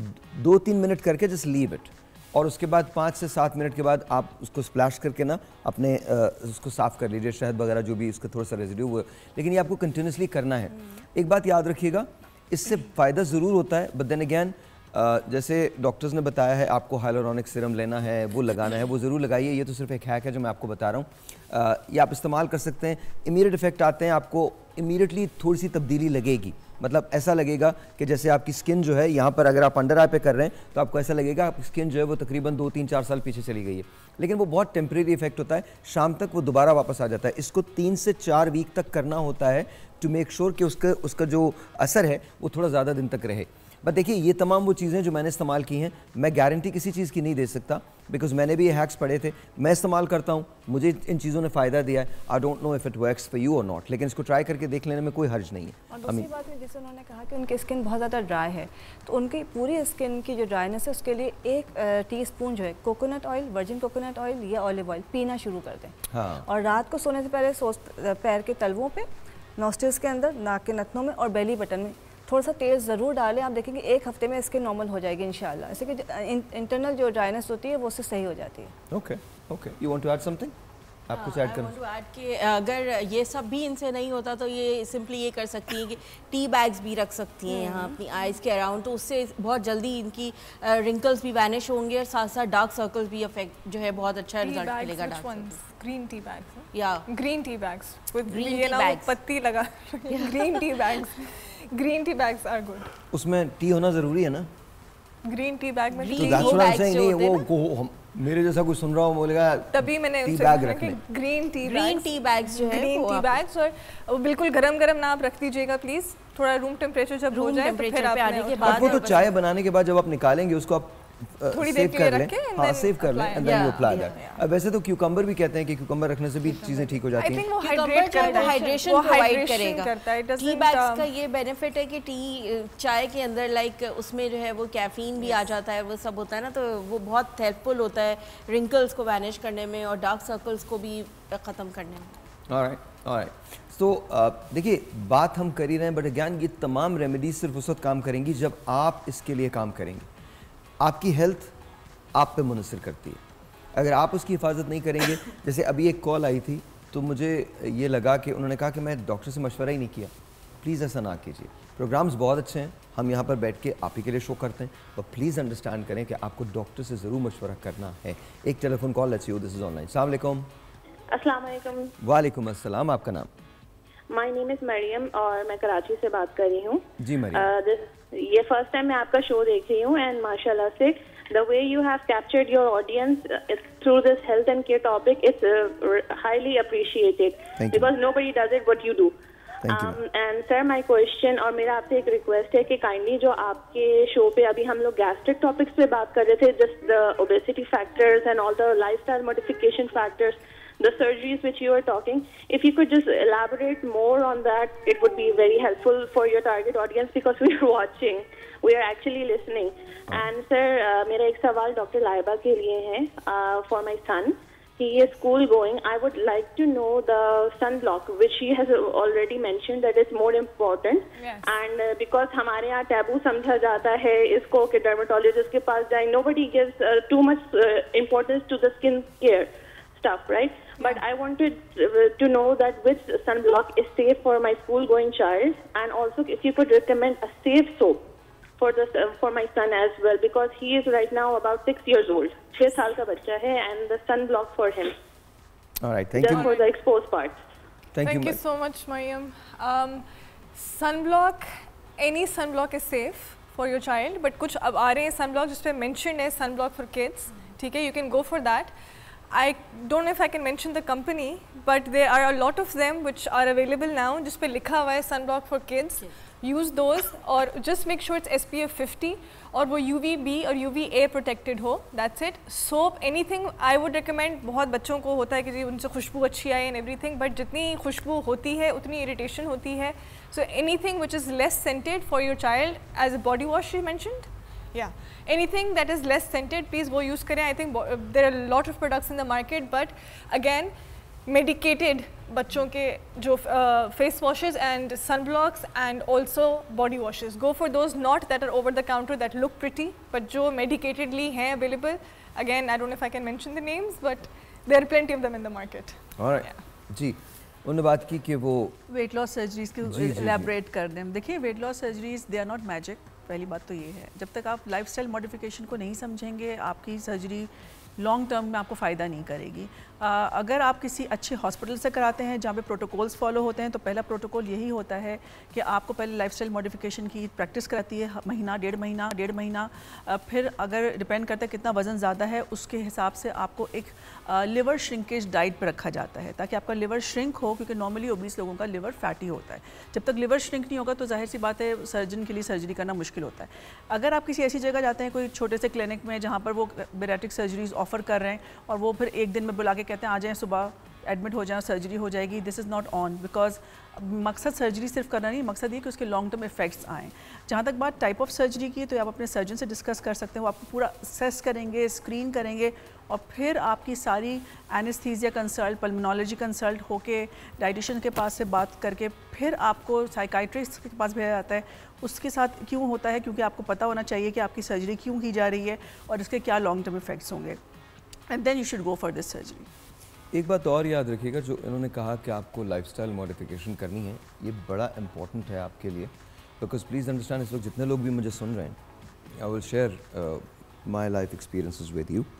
दो तीन मिनट करके, जस्ट लीव इट। और उसके बाद पाँच से सात मिनट के बाद आप उसको स्प्लैश करके ना अपने आ, उसको साफ़ कर लीजिए, शहद वगैरह जो भी उसका थोड़ा सा रेजिड्यू वो, लेकिन ये आपको कंटिन्यूसली करना है। एक बात याद रखिएगा, इससे फ़ायदा ज़रूर होता है, बट देन अगैन जैसे डॉक्टर्स ने बताया है आपको हाइलोरॉनिक सीरम लेना है, वो लगाना है, वो ज़रूर लगाइए। ये तो सिर्फ एक हैक है जो मैं आपको बता रहा हूँ, ये आप इस्तेमाल कर सकते हैं। इमीडिएट इफेक्ट आते हैं, आपको इमीडिएटली थोड़ी सी तब्दीली लगेगी, मतलब ऐसा लगेगा कि जैसे आपकी स्किन जो है यहाँ पर अगर आप अंडर आई पे कर रहे हैं तो आपको ऐसा लगेगा आपकी स्किन जो है वो तकरीबन दो तीन चार साल पीछे चली गई है, लेकिन वो बहुत टेम्परेरी इफेक्ट होता है, शाम तक वो दोबारा वापस आ जाता है। इसको तीन से चार वीक तक करना होता है टू मेक श्योर कि उसका उसका जो असर है वो थोड़ा ज़्यादा दिन तक रहे। बट देखिए ये तमाम वो चीज़ें जो मैंने इस्तेमाल की हैं, मैं गारंटी किसी चीज़ की नहीं दे सकता, बिकॉज मैंने भी ये हैक्स पढ़े थे, मैं इस्तेमाल करता हूँ, मुझे इन चीज़ों ने फ़ायदा दिया है। I don't know if it works for you और नॉट, लेकिन इसको ट्राई करके देख लेने में कोई हर्ज नहीं है। और दूसरी बात में जैसे उन्होंने कहा कि उनकी स्किन बहुत ज़्यादा ड्राई है, तो उनकी पूरी स्किन की जो ड्राइनेस है उसके लिए एक टी स्पून जो है coconut oil, virgin coconut oil या ऑलिव ऑयल पीना शुरू कर दें। हाँ। और रात को सोने से पहले सोच पैर के तलवों पे, नॉस्ट्रिल्स के अंदर, नाक के नथनों में और बेली बटन में थोड़ा सा तेल ज़रूर डालें। आप देखेंगे एक हफ्ते में स्किन नॉर्मल हो जाएगी इंशाल्लाह। ऐसे कि इंटरनल जो ड्राइनेस होती है वो उससे सही हो जाती है। Okay okay, you want to add something? आप कुछ ऐड करना? टू ऐड कि अगर ये सब भी इनसे नहीं होता तो ये सिंपली ये कर सकती हैं कि टी बैग्स भी रख सकती हैं यहाँ अपनी आइज़ के अराउंड, तो उससे बहुत जल्दी इनकी रिंकल्स भी वैनिश होंगे और साथ साथ डार्क सर्कल्स भी अफेक्ट जो है बहुत अच्छा रिजल्ट मिलेगा। ग्रीन टी बैग्स या green tea bags with green tea bags, पत्ती लगा green tea bags, green tea bags are good. उसमें टी होना ज़रूरी है ना? ग्रीन टी बैग में तो that's what I am saying, नहीं वो को मेरे जैसा कोई सुन रहा हो बोलेगा तभी मैंने टी बैग रखने, green tea green tea bags जो है ग्रीन टी बैग्स, और वो बिल्कुल गरम गरम ना आप रख दीजिएगा प्लीज, थोड़ा रूम टेम्परेचर जब हो जाए तो फिर आप आने के बाद वो तो चाय बनाने के बाद जब आप निकालेंगे उसको आप थोड़ी देर के लिए रखें, हाँ सेव कर लें and then you apply that. अब वैसे तो क्यूकम्बर भी कहते हैं कि क्यूकम्बर रखने से भी चीजें ठीक हो जाती हैं। आई थिंक वो हाइड्रेट करता है, हाइड्रेशन प्रोवाइड करेगा। टी बैग्स का ये बेनिफिट है कि टी चाय के अंदर लाइक उसमें जो है वो कैफीन भी आ जाता है, वो सब होता है ना, तो वो बहुत हेल्पफुल होता है रिंकल्स को वैनिश करने में और डार्क सर्कल्स को भी ख़त्म करने में। ऑलराइट ऑलराइट, तो देखिए बात हम कर ही रहे हैं, बट अगेन ये तमाम रेमेडीज सिर्फ उस वक्त काम करेंगी जब आप इसके लिए काम करेंगे। आपकी हेल्थ आप पे मुनसर करती है, अगर आप उसकी हिफाजत नहीं करेंगे। जैसे अभी एक कॉल आई थी तो मुझे ये लगा कि उन्होंने कहा कि मैं डॉक्टर से मशवरा ही नहीं किया। प्लीज़ ऐसा ना कीजिए, प्रोग्राम्स बहुत अच्छे हैं, हम यहाँ पर बैठ के आप ही के लिए शो करते हैं, और प्लीज़ अंडरस्टैंड करें कि आपको डॉक्टर से ज़रूर मशवरा करना है। एक telephone call, let's you, this is online. अस्सलाम वालेकुम। अस्सलाम वालेकुम। वालेकुम अस्सलाम, आपका नाम? माय नेम इज़ मरियम और मैं कराची से बात कर रही हूँ। जी मरियम, ये फर्स्ट टाइम मैं आपका शो देख रही हूँ एंड माशाल्लाह से the way you have captured your audience uh, through this health and care topic is uh, highly appreciated. Thank because you. Nobody does it what you do. Thank um, you. And sir, my question और मेरा आपसे एक request है कि kindly जो आपके show पे अभी हम लोग गैस्ट्रिक टॉपिक्स पे बात कर रहे थे, just the obesity factors and all the lifestyle modification factors, the surgeries which you were talking, if you could just elaborate more on that, it would be very helpful for your target audience because we are watching, we are actually listening. And sir, uh, मेरा एक सवाल doctor Laiba के लिए है, uh, for my son. He is school going. I would like to know the sunblock, which he has already mentioned that is more important. Yes. And uh, because हमारे यहाँ taboo समझा जाता है इसको कि dermatologist के पास जाए, nobody gives uh, too much uh, importance to the skin care stuff, right? But I wanted to know that which sunblock is safe for my school-going child, and also if you could recommend a safe soap for the uh, for my son as well, because he is right now about six years old. छह साल का बच्चा है, and the sunblock for him. All right, thank Just you. for the exposed parts. Thank, thank you, you so much, Mariam. Um, sunblock, any sunblock is safe for your child, but कुछ अब आ रहे हैं sunblock जिस पे mentioned है sunblock for kids, ठीक है, you can go for that. I don't know if I can mention the company, but there are a lot of them which are available now जिस पे लिखा हुआ है sunblock for kids. Use those और just make sure it's S P F fifty और वो U V B और U V A protected हो. That's it. Soap, anything I would recommend. बहुत बच्चों को होता है कि जी उनसे खुशबू अच्छी आए and everything, but जितनी खुशबू होती है उतनी irritation होती है. So anything which is less scented for your child, as a body wash you mentioned. Yeah, anything that is less scented, please वो use करें. I think uh, there are a lot of products in the market, but again, medicated बच्चों के जो uh, face washes and sunblocks and also body washes. Go for those not that are over the counter that look pretty, but जो medicatedly हैं available. Again, I don't know if I can mention the names, but there are plenty of them in the market. All right. Yeah. जी, उन्होंने बात की कि वो weight loss surgeries के elaborate कर दें. देखिए, weight loss surgeries they are not magic. पहली बात तो ये है, जब तक आप लाइफस्टाइल मॉडिफिकेशन को नहीं समझेंगे, आपकी सर्जरी लॉन्ग टर्म में आपको फ़ायदा नहीं करेगी. आ, अगर आप किसी अच्छे हॉस्पिटल से कराते हैं जहाँ पे प्रोटोकॉल्स फॉलो होते हैं, तो पहला प्रोटोकॉल यही होता है कि आपको पहले लाइफस्टाइल मॉडिफिकेशन की प्रैक्टिस कराती है, महीना डेढ़ महीना डेढ़ महीना आ, फिर अगर डिपेंड करता है कितना वज़न ज़्यादा है, उसके हिसाब से आपको एक लिवर श्रिंकेज डाइट पर रखा जाता है ताकि आपका लिवर श्रिंक हो, क्योंकि नॉर्मली ओबीस लोगों का लिवर फैटी होता है. जब तक लिवर श्रिंक नहीं होगा तो जाहिर सी बात है सर्जन के लिए सर्जरी करना मुश्किल होता है. अगर आप किसी ऐसी जगह जाते हैं, कोई छोटे से क्लिनिक में जहाँ पर वो बेरेटिक सर्जरीज ऑफर कर रहे हैं और वो फिर एक दिन में बुला के कहते हैं आ जाएं, सुबह एडमिट हो जाए, सर्जरी हो जाएगी, this is not on. Because मकसद सर्जरी सिर्फ करना नहीं, मकसद ये कि उसके लॉन्ग टर्म इफेक्ट्स आएँ. जहाँ तक बात टाइप ऑफ सर्जरी की, तो आप अपने सर्जन से डिस्कस कर सकते हैं. वो आपको पूरा असेस करेंगे, स्क्रीन करेंगे और फिर आपकी सारी एनेस्थीसिया कंसल्ट, पल्मोनोलॉजी कंसल्ट होके डाइटिशियन के पास से बात करके फिर आपको साइकाइट्रिस्ट के पास भेजा जाता है. उसके साथ क्यों होता है, क्योंकि आपको पता होना चाहिए कि आपकी सर्जरी क्यों की जा रही है और इसके क्या लॉन्ग टर्म इफेक्ट्स होंगे. And then you should go for this surgery. एक बात और याद रखिएगा, जो इन्होंने कहा कि आपको लाइफस्टाइल मॉडिफिकेशन करनी है, ये बड़ा इम्पॉर्टेंट है आपके लिए. बिकॉज प्लीज़ अंडरस्टैंड, इस वक्त जितने लोग भी मुझे सुन रहे हैं, I will share my life experiences with you.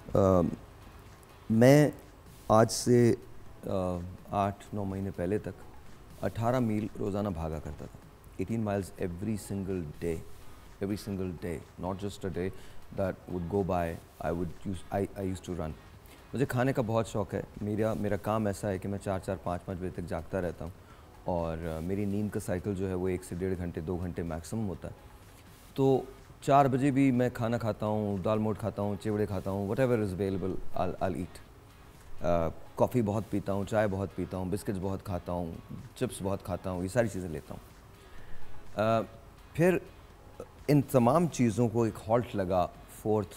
मैं आज से uh, आठ नौ महीने पहले तक अठारह मील रोज़ाना भागा करता था. eighteen miles every single day, every single day, not just a day that would go by. I would use, I, I used to run. मुझे खाने का बहुत शौक़ है. मेरा मेरा काम ऐसा है कि मैं चार चार पाँच पाँच बजे तक जागता रहता हूँ और uh, मेरी नींद का साइकिल जो है वो एक से डेढ़ घंटे दो घंटे मैक्सिमम होता है. तो चार बजे भी मैं खाना खाता हूँ, दाल मोट खाता हूँ, चिवड़े खाता हूँ, whatever is available I eat. Coffee बहुत पीता हूँ, चाय बहुत पीता हूँ, बिस्किट्स बहुत खाता हूँ, चिप्स बहुत खाता हूँ, ये सारी चीज़ें लेता हूँ. Uh, फिर इन तमाम चीज़ों को एक हॉल्ट लगा फोर्थ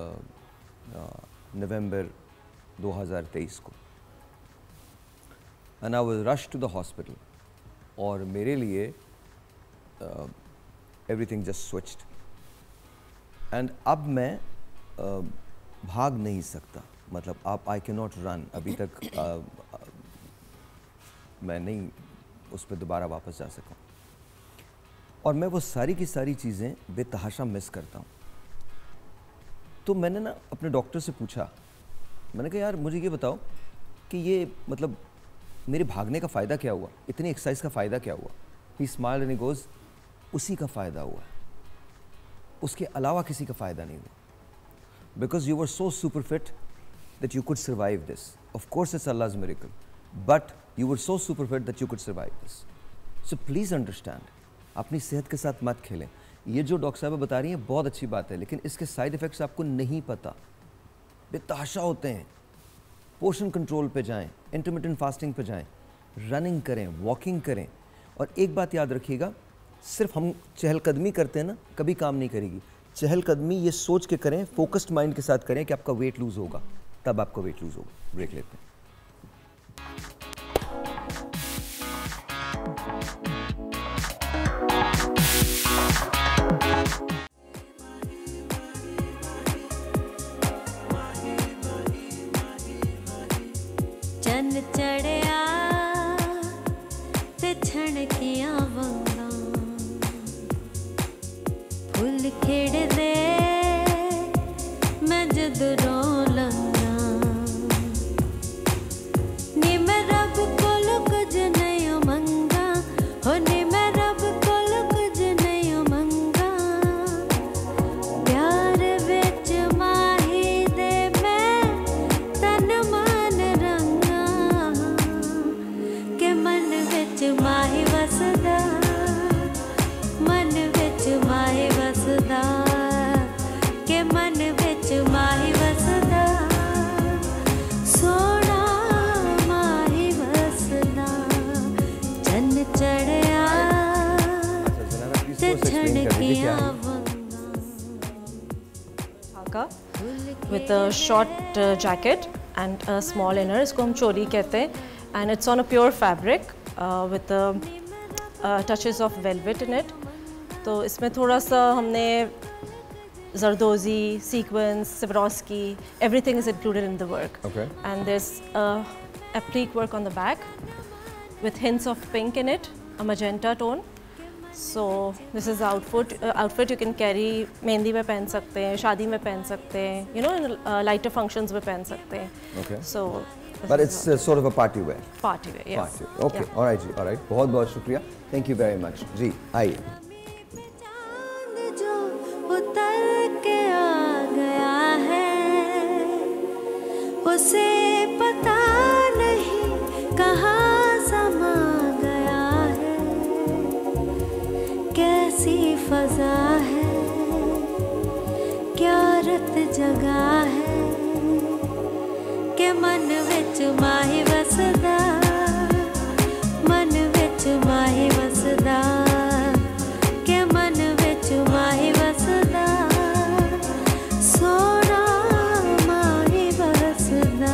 नवंबर दो हज़ार तेईस को. And I was rush to the hospital और मेरे लिए एवरीथिंग जस्ट स्विच्ड. एंड अब मैं uh, भाग नहीं सकता, मतलब अब आई कैन नॉट रन. अभी तक uh, uh, मैं नहीं उस पर दोबारा वापस जा सका और मैं वो सारी की सारी चीज़ें बेतहाशा मिस करता हूँ. तो मैंने ना अपने डॉक्टर से पूछा, मैंने कहा यार मुझे ये बताओ कि ये मतलब मेरे भागने का फ़ायदा क्या हुआ, इतनी एक्सरसाइज का फ़ायदा क्या हुआ. He smiled and he goes, उसी का फ़ायदा हुआ, उसके अलावा किसी का फ़ायदा नहीं हुआ. Because you were so super fit that you could survive this. Of course it's अल्लाह's miracle, but you were so super fit that you could survive this. So please understand, अपनी सेहत के साथ मत खेलें. ये जो डॉक्टर साहब बता रही हैं बहुत अच्छी बात है, लेकिन इसके साइड इफ़ेक्ट्स आपको नहीं पता, बेतहाशा होते हैं. पोर्शन कंट्रोल पे जाएं, इंटरमिटेंट फास्टिंग पे जाएं, रनिंग करें, वॉकिंग करें. और एक बात याद रखिएगा, सिर्फ हम चहलकदमी करते हैं ना, कभी काम नहीं करेगी. चहलकदमी ये सोच के करें, फोकस्ड माइंड के साथ करें कि आपका वेट लूज़ होगा, तब आपका वेट लूज़ होगा. ब्रेक लेते हैं. चढ़िया ते छणकियां वंगा फुल खेड़ दे मैं जद रो लंगा क्या है? धागा with a short uh, jacket and a small inner, इसको हम चोली कहते हैं, and it's on a pure fabric uh, with the uh, touches of velvet in it. तो इसमें थोड़ा सा हमने Zardozi, sequins, Swarovski, everything is included in the work. Okay. And there's uh, applique work on the back with hints of pink in it, a magenta tone. So this is the outfit. Uh, outfit you can carry mehndi में पहन सकते हैं, शादी में पहन सकते हैं, you know, in uh, lighter functions में पहन सकते हैं. Okay. So. But it's uh, sort of a party wear. Party wear, yes. Party wear. Okay. Yeah. All right, ji. All right. बहुत बहुत शुक्रिया. Thank you very much. जी, आइए. उतर के आ गया है, उसे पता नहीं कहाँ समा गया है, कैसी फजा है, क्या रत जगा है, के मन विच माही वसदा, मन विच माही वसदा, के मन विच माही वसदा, सोना माही वसदा.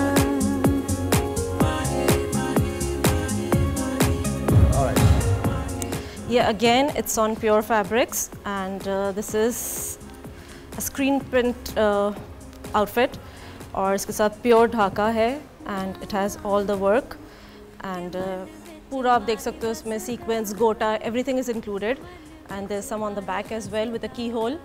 Yeah, again, it's on pure fabrics, and uh, this is a screen print uh, outfit, और इसके साथ pure ढाका है, and it has all the work, and uh, पूरा आप देख सकते हो इसमें sequins, gota, everything is included, and there's some on the back as well with a keyhole.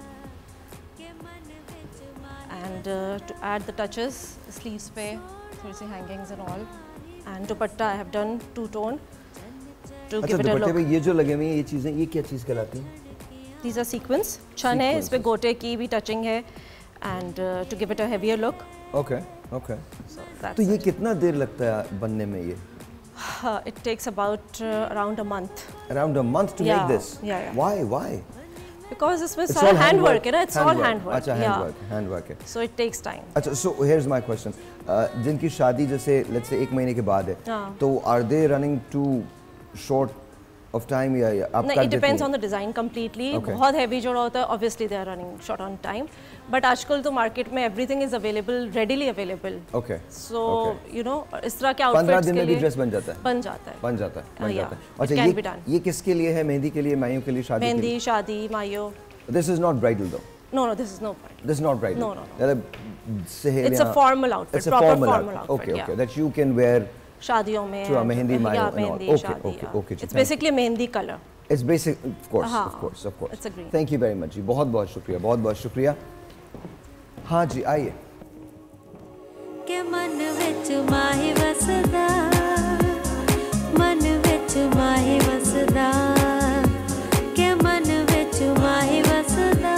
And uh, to add the touches, the sleeves पे थोड़ी सी hangings and all, and dupatta I have done two tone. अच्छा, दुपट्टे पे ये जो लगे हुए हैं ये चीजें, ये क्या चीज कहलाती हैं? These are sequins. छन है, इस पे गोटे की भी touching है, and uh, to give it a heavier look. Okay, okay. So that's तो ये it. कितना देर लगता है बनने में ये? Uh, it takes about uh, around a month. Around a month to Yeah, make this? yeah, yeah. Why, why? Because इसमें It's सारा all handwork है ना, it's all handwork. handwork. अच्छा, yeah. handwork, handwork है. So it takes time. अच्छा, so here's my question. Uh, जिनकी शादी जैसे let's say एक महीने के बाद है, हाँ. तो are they running too short of time या या आप No, कर it देती depends हैं? on the design completely. Okay. बहुत heavy जोड़ा होता है, obviously they are running short on time. But आजकल तो market में everything is available, readily available. Okay. So Okay. you know, इस तरह के पंद्रह outfits दिन के में भी लिए ड्रेस बन जाता है? बन जाता है. बन जाता है, बन Uh, जाता yeah, है. अच्छा, it can ये be done. ये किसके लिए है? मेहंदी के लिए, माइयों के लिए, शादी के लिए? मेहंदी, शादी, मायो. This is not bridal though. No, no, this is no bridal. This is not bridal. No, no, no. मतलब सहेलियाँ. It's a formal outfit, It's a proper formal, formal outfit. outfit, Okay, yeah. okay. That you can wear. शादियों में. To a mehndi, mayo yeah, and all. Mehndi, Okay, शादी, okay, yeah. okay. It's basically a mehndi color. It's basic, of course, हाँ, of course, of course. it's a green. Thank you very much जी, बहुत बहुत शुक्रिया, बहुत बहुत शुक्रिया. हाँ जी, आइए. के मन विच माही वसदा, मन विच माही वसदा, के मन विच माही वसदा,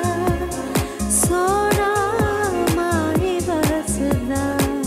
सोना माही वसदा.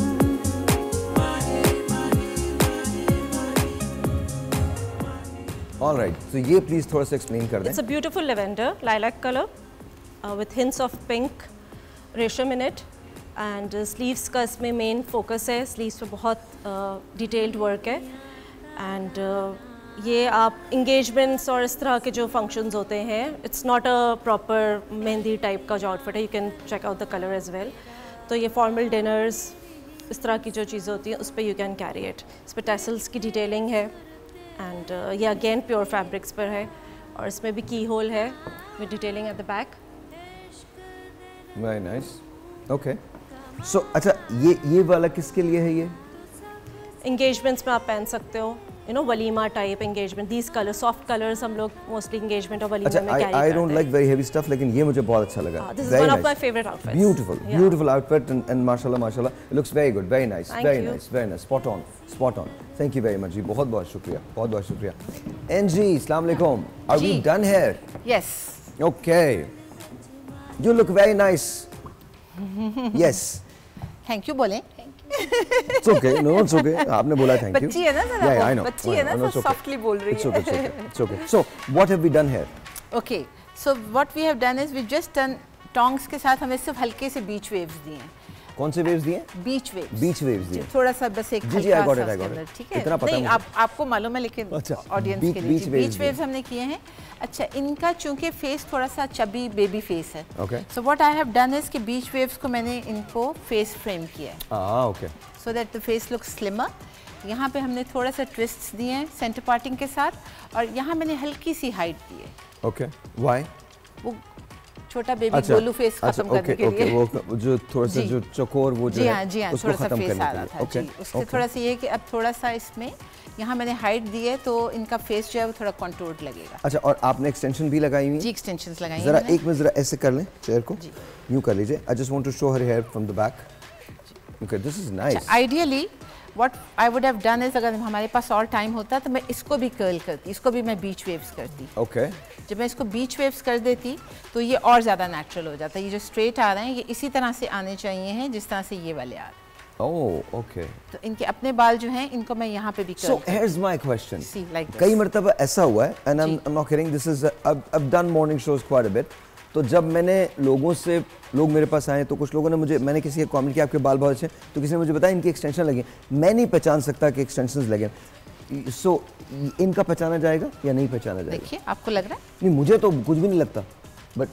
All right, so ये please थोड़ा सा explain कर दें. It's a beautiful lavender, lilac color, uh, with hints of pink, रेशम in it, and uh, sleeves का इसमें main focus है. Sleeves पे बहुत uh, detailed work है, and uh, ये आप engagements और इस तरह के जो functions होते हैं, it's not a proper mehndi type का जो outfit है. You can check out the color as well. तो ये formal dinners, इस तरह की जो चीज़ें होती हैं, उस पे you can carry it. इस पे tassels की detailing है, and uh, ये again pure fabrics पर है, और इसमें भी key hole है with detailing at the back. Very nice. Okay. So अच्छा, ये ये वाला किसके लिए है ये? Engagements में आप पहन सकते हो, you know, walima type engagement. These colors, soft colors हम लोग mostly engagement और वलीमा अच्छा, में I carry I करते don't हैं. like very heavy stuff, लेकिन ये मुझे बहुत अच्छा लगा. Ah, this is Very one of nice. my favorite outfits. Beautiful, Yeah. beautiful outfit, and and mashallah, mashallah, it looks very good, very nice, Thank very you. nice, very nice, spot on, spot on. Thank you very much जी, बहुत बहुत शुक्रिया, बहुत बहुत शुक्रिया. N G, Assalamu alaikum. Are we ji. done here? Yes. Okay. You look very nice. Yes. Thank you बोलें. It's okay. No, it's okay. आपने बोला thank you. बच्ची है ना जरा Yeah, वो, yeah, I know. बच्ची I है know. ना No, तो it's okay. softly बोल रही It's है. okay. It's okay. It's okay. So, what have we done here? Okay. So what we have done is we just done tongs के साथ हमें सिर्फ हल्के से बीच waves दिए हैं. कौन से वेव्स दिए? बीच वेव्स। बीच वेव्स दिए। थोड़ा सा बस एक जी जी I got it I got it. ठीक है, इतना पता नहीं आप आपको मालूम है लेकिन ऑडियंस के लिए बीच वेव्स वेव्स हमने किए हैं। अच्छा, इनका चूंकि फेस थोड़ा सा चबी बेबी फेस है, so what I have done is कि बीच वेव्स को मैंने इनको फेस फ्रेम किया है। हां okay, so that the face looks slimmer. यहाँ पे हमने थोड़ा सा ट्विस्ट्स दिए हैं सेंटर पार्टिंग के साथ, और यहाँ मैंने हल्की सी हाइट दी है। Okay, why? वो छोटा बेबी अच्छा, गोलू फेस खत्म अच्छा, करने okay, के लिए। okay, वो जो थोड़ा सा जो चकोर वो जो जी हाँ जी हाँ उसको थोड़ा सा खत्म फेस आ रहा था okay, जी। उससे okay. थोड़ा सा ये है कि अब थोड़ा सा इसमें यहाँ मैंने हाइट दी है तो इनका फेस जो है वो थोड़ा कॉन्टूर्ड लगेगा। अच्छा, और आपने एक्सटेंशन भी लगाई हुई है? जी एक्सटेंशंस लगाई हैं। जरा एक मिनट जरा ऐसे कर लें चेयर को, यूं कर लीजिए। I just want to show her hair from the back. Okay, this is nice. Ideally what I would have done is, अगर हमारे पास और टाइम होता तो मैं इसको भी कर्ल करती, इसको भी मैं बीच वेव्स करती। ओके, जब मैं इसको बीच वेव्स कर देती तो ये और ज़्यादा नेचुरल हो जाता है। ये जो स्ट्रेट आ रहे हैं ये इसी तरह से आने चाहिए हैं जिस तरह से ये वाले आ रहे हैं। ओह ओके, तो इनके अपने बाल जो हैं इनको मैं यहाँ पे भी curl. So here's my question. See like this, कई मर्तबा ऐसा हुआ है, and I am not kidding, this is I have done morning shows quite a bit. तो जब मैंने लोगों से, लोग मेरे पास आए तो कुछ लोगों ने मुझे, मैंने किसी का कमेंट किया आपके बाल बहुत अच्छे, तो किसी ने मुझे बताया इनके एक्सटेंशन लगे। मैं नहीं पहचान सकता कि एक्सटेंशंस लगे। सो so, इनका पहचाना जाएगा या नहीं पहचाना जाएगा? देखिए आपको लग रहा है? नहीं, मुझे तो कुछ भी नहीं लगता, बट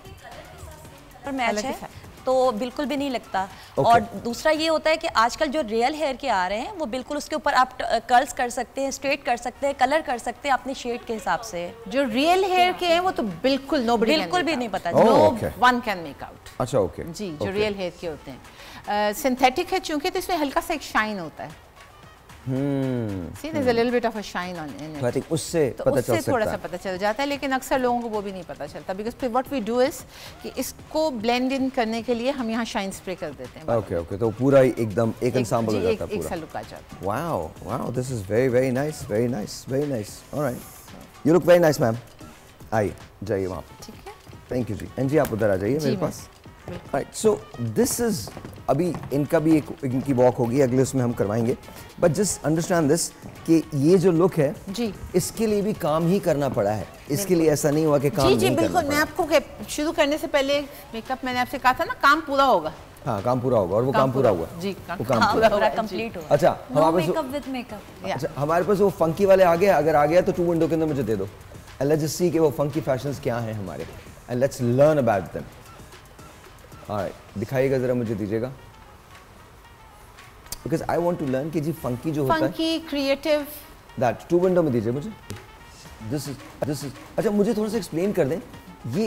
मैच है तो बिल्कुल भी नहीं लगता। okay. और दूसरा ये होता है कि आजकल जो रियल हेयर के आ रहे हैं वो बिल्कुल उसके ऊपर आप कर्ल्स कर सकते हैं, स्ट्रेट कर सकते हैं, कलर कर सकते हैं अपने शेड के हिसाब से। जो रियल हेयर के हैं वो तो बिल्कुल नोबडी बिल्कुल भी नहीं पता, no one can make out. अच्छा ओके जी, जो रियल हेयर के होते हैं। सिंथेटिक है चूंकि तो इसमें हल्का सा एक शाइन होता है। हम्म, See, there's a little bit of a shine on in it. I think उससे तो पता उससे चल सकता थोड़ा है। सा पता चल जाता है, लेकिन अक्सर लोगों को वो भी नहीं पता चलता। बिकॉज फिर व्हाट वी डू इज कि इसको ब्लेंड इन करने के लिए हम यहाँ शाइन स्प्रे कर देते हैं। ओके ओके, तो पूरा एकदम एक ensemble हो जाता है पूरा। एक सा लुक आ जाता है। Wow wow, this is very very nice, very nice, very nice. Alright, you look very nice ma'am. आइए जाइए वहाँ पे। ठीक है, थैंक यू जी। एंड जी आप उधर आ जाइए मेरे पास। राइट, सो दिस इज, अभी इनका भी एक इनकी वॉक होगी, अगले उसमें हम करवाएंगे। बट जस्ट अंडरस्टैंड दिस कि ये जो लुक है जी, इसके लिए भी काम ही करना पड़ा है। इसके लिए ऐसा नहीं हुआ कि काम जी जी नहीं बिल्कुल। करना मैं आपको शुरू करने से पहले मेकअप मैंने आपसे कहा था ना, काम पूरा होगा। हाँ, काम पूरा होगा, और वो काम पूरा हुआ जी, वो काम पूरा कंप्लीट हुआ। अच्छा, हमारे मेकअप विद मेकअप। अच्छा, हमारे पास वो फंकी वाले आ गए, अगर आ गया तो टू विंडो के अंदर मुझे दे दो। एंड लेट्स जस्ट सी कि वो फंकी फैशंस क्या हैं हमारे, and let's learn about them. Alright, दिखाइएगा जरा, मुझे दीजिएगा, because I want to learn कि जी फंकी जो होता है, funky creative, that too window में दीजिए मुझे। दिस इज दिस इज अच्छा, मुझे थोड़ा सा एक्सप्लेन कर दें, ये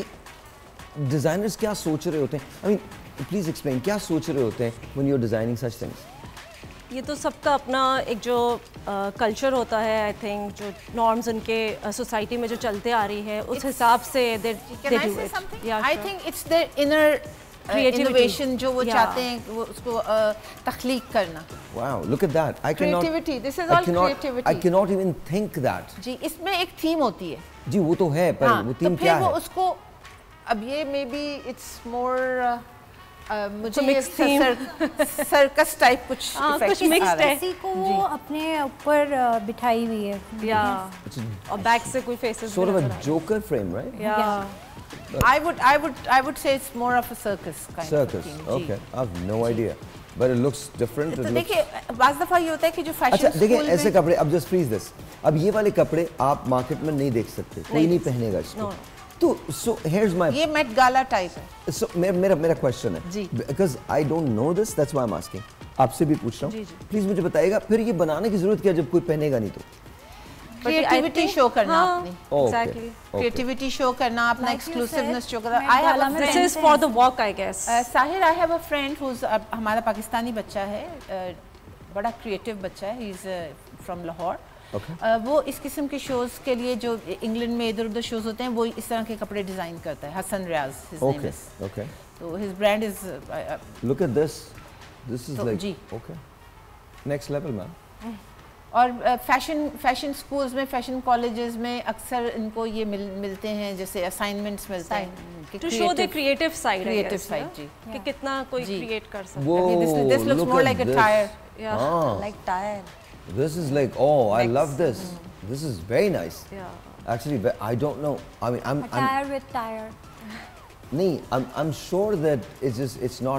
डिजाइनर्स क्या सोच रहे होते हैं? आई मीन प्लीज एक्सप्लेन, क्या सोच रहे होते हैं when you are designing such things? ये तो सबका अपना एक जो कल्चर uh, होता है, आई थिंक जो नॉर्म्स उनके सोसाइटी uh, में जो चलते आ रही है उस हिसाब से they they do it. I think it's their inner creativity जो वो yeah. चाहते हैं वो उसको uh, तख्लीक करना। Wow, look at that. I can not, creativity, this is all creativity. I can not even think that. जी, इसमें एक थीम होती है जी, वो तो है, पर हाँ, वो थीम तो क्या है? है? उसको अब ये मे बी इट्स मोर मुझे मिक्स थीम, सर्कस टाइप कुछ कुछ मिक्स है। किसी को वो अपने ऊपर बिठाई हुई है, या और बैक से कोई faces sort of a joker frame, right? Yeah. I would I would I would say it's more of a circus kind circus. of thing. Okay, I have no idea, but it looks different. तो देखिए, बाज़ दफ़ा ये होता है कि जो fashion अच्छा देखिए, ऐसे कपड़े, अब जस्ट फ्रीज दिस, अब ये वाले कपड़े आप मार्केट में नहीं देख सकते, कोई नहीं पहनेगा इसको। तो सो हियर्स माय, ये मेट गाला टाइप है। सो मेरा मेरा मेरा क्वेश्चन है, because I don't know this, that's why I am asking, आपसे भी पूछ रहा हूँ, प्लीज मुझे बताइएगा, फिर ये बनाने की जरूरत क्या जब कोई पहनेगा नहीं तो? क्रिएटिविटी शो करना अपनी, एग्जैक्टली क्रिएटिविटी शो करना, अपना एक्सक्लूसिवनेस शो करना। I have a friend, this is for the walk I guess. Sahir, I have a friend who is, हमारा पाकिस्तानी बच्चा है, बड़ा क्रिएटिव बच्चा है, he is from Lahore. Okay. Uh, वो इस किस्म के शोज के लिए जो इंग्लैंड में इधर उधर शोज होते हैं वो इस तरह के कपड़े डिजाइन करता है। Hasan Riaz his okay. name is. Okay. So his brand is uh, uh, look at this, this is so, like जी. okay, next level man. और फैशन फैशन स्कूल्स में, फैशन कॉलेजेस में अक्सर इनको ये मिल, मिलते हैं, जैसे असाइनमेंट्स मिलते हैं to show the creative side, creative side जी, कि कितना कोई क्रिएट कर सकता है। This this looks more like a tyre, like tyre. This is like, oh, I love this. Mm. This is very nice. Yeah. Actually, I don't know. I mean, I'm. A tire I'm, with tire. Nee, I'm. I'm sure that it's just. It's not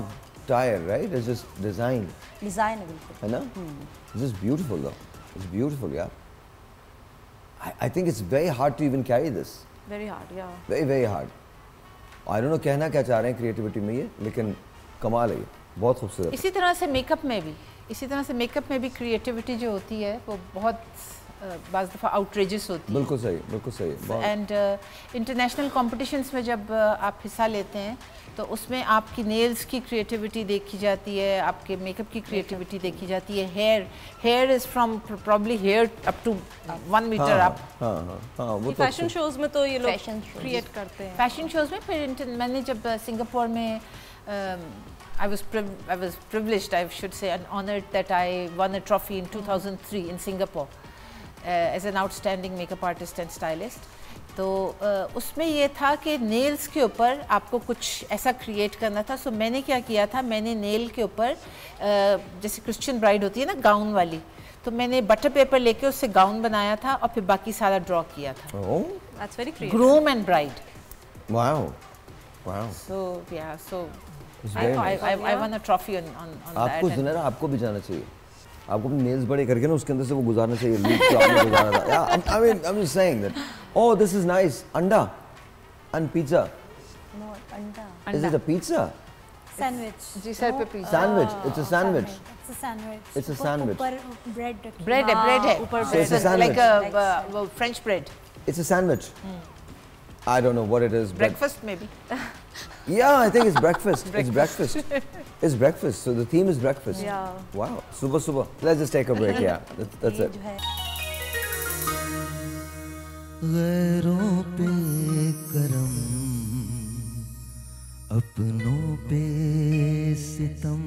attire, right? It's just design. Design है बिल्कुल. है ना? It's just beautiful though. It's beautiful, yeah. I, I think it's very hard to even carry this. Very hard, yeah. Very very hard. I don't know कहना क्या चाह रहे हैं creativity में ये, लेकिन कमाल है ये, बहुत खूबसूरत. इसी तरह से मेकअप में भी, इसी तरह से मेकअप में भी creativity जो होती है वो बहुत बाज़ दफ़ा outrageous होती है. बिल्कुल सही, बिल्कुल सही. And इंटरनेशनल कॉम्पिटिशन्स में जब आप हिस्सा लेते हैं तो उसमें आपकी नेल्स की क्रिएटिविटी देखी जाती है, आपके मेकअप की क्रिएटिविटी देखी जाती है. Hair hair is from probably here up to one metre up. हाँ हाँ हाँ वो तो फैशन शोज में तो ये लोग क्रिएट करते हैं. फैशन शोज में फिर मैंने जब सिंगापुर में I was I was privileged, I should say, and honored that I won a trophy in two thousand three in Singapore uh, as an outstanding makeup artist and stylist. तो uh, उसमें ये था कि nails के ऊपर आपको कुछ ऐसा क्रिएट करना था. सो so, मैंने क्या किया था, मैंने नेल के ऊपर uh, जैसे क्रिश्चियन ब्राइड होती है ना गाउन वाली, तो मैंने बटर पेपर लेके उससे गाउन बनाया था और फिर बाकी सारा ड्रॉ किया था. Oh, that's very creative. Groom and bride. Wow, wow. So yeah, so I, nice. I, I, I won a trophy on on, on that. आपको सुना ना, आपको भी जाना चाहिए. आपको अपने नेल्स बड़े करके ना उसके अंदर से वो गुजारना चाहिए. लूप जो आपने गुजारा था. Yeah, I'm, I mean, I'm just saying that. Oh, this is nice. Anda and pizza. No, anda. Is it a pizza? Sandwich. जी सर पे pizza. Sandwich. It's a sandwich. It's a sandwich. It's a sandwich. ऊपर bread. Bread है, bread है. ऊपर So it's a sandwich. Like a uh, uh, French bread. It's a sandwich. Hmm. I don't know what it is. Breakfast maybe. Yeah, I think it's breakfast. It's breakfast. It's breakfast. So the theme is breakfast. Yeah. Wow. Super, super. Let's just take a break. Yeah, that's, that's it. गैरों पे करम, अपनों पे सितम,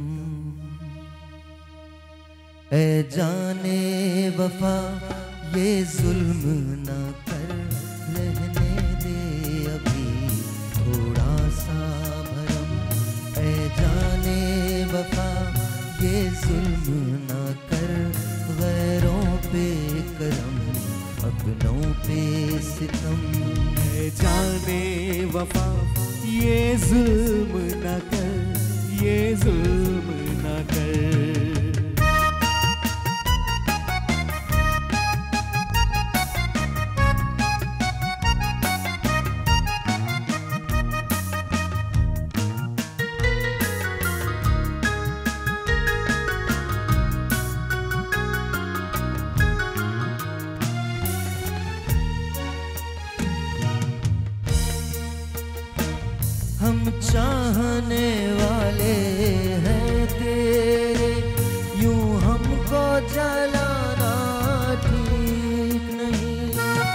ऐ जाने वफा ये जुल्म ना कर, रहने दे अभी थोड़ा सा भरम. ऐ जाने वफा ये जुल्म ना कर, गैरों पे करम, अपनों पे सितम. ऐ जाने वफा ये जुल्म ना कर, ये जुल्म ना कर. हम चाहने वाले हैं तेरे, यूं हमको जलाना ठीक नहीं.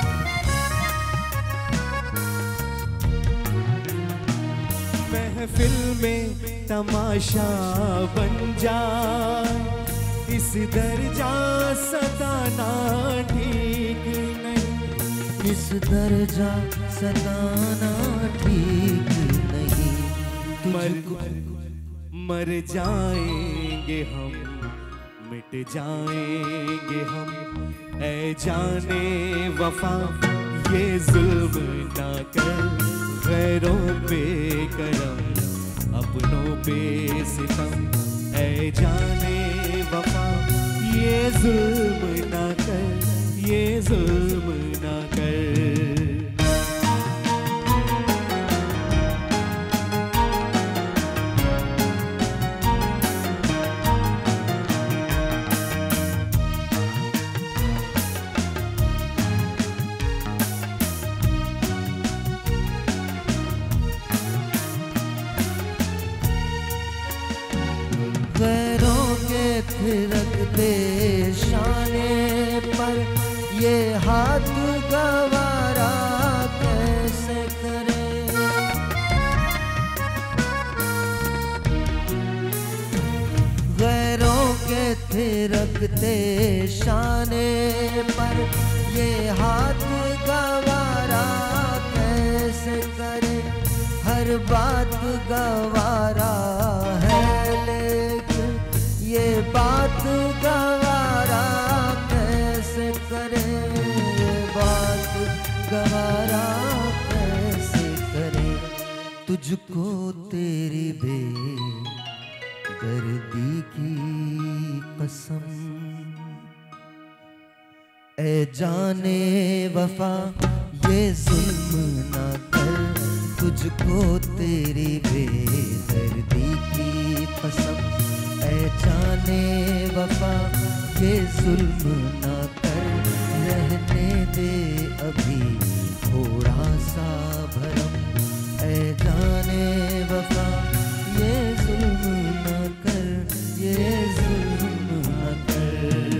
महफिल में तमाशा बन जाए, इस दर्जा सताना ठीक नहीं. इस दर्जा सताना ठीक नहीं. मर मर जाएंगे हम, मिट जाएंगे हम. ऐ जाने वफा ये जुल्म ना कर, गैरों पे करम, अपनों पे सितम. ऐ जाने वफा ये जुल्म ना कर, ये जुल्म ना कर. गैरों के थिरकते शाने पर ये हाथ गवारा कैसे करे. गैरों के थिरकते शाने पर ये हाथ गवारा कैसे करे. हर बात गवारा है लेकिन ये बात गवारा कैसे करे. ये बात गवारा कैसे करे. तुझको तेरी बे दर्दी की कसम, ए जाने वफा ये जुल्म ना कर, तुझको तेरी बेदर्दी की कसम, ए जाने वफा ये जुल्म ना कर, रहने दे अभी थोड़ा सा भरम, ए जाने वफा ये जुल्म ना कर, ये जुल्म ना कर।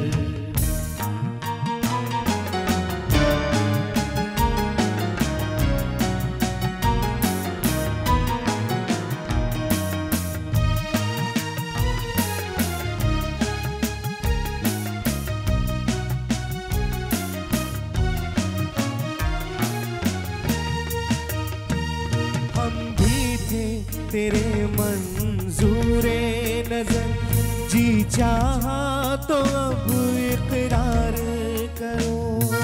तेरे मंजूरे नजर, जी चाहा तो अब इकरार करो।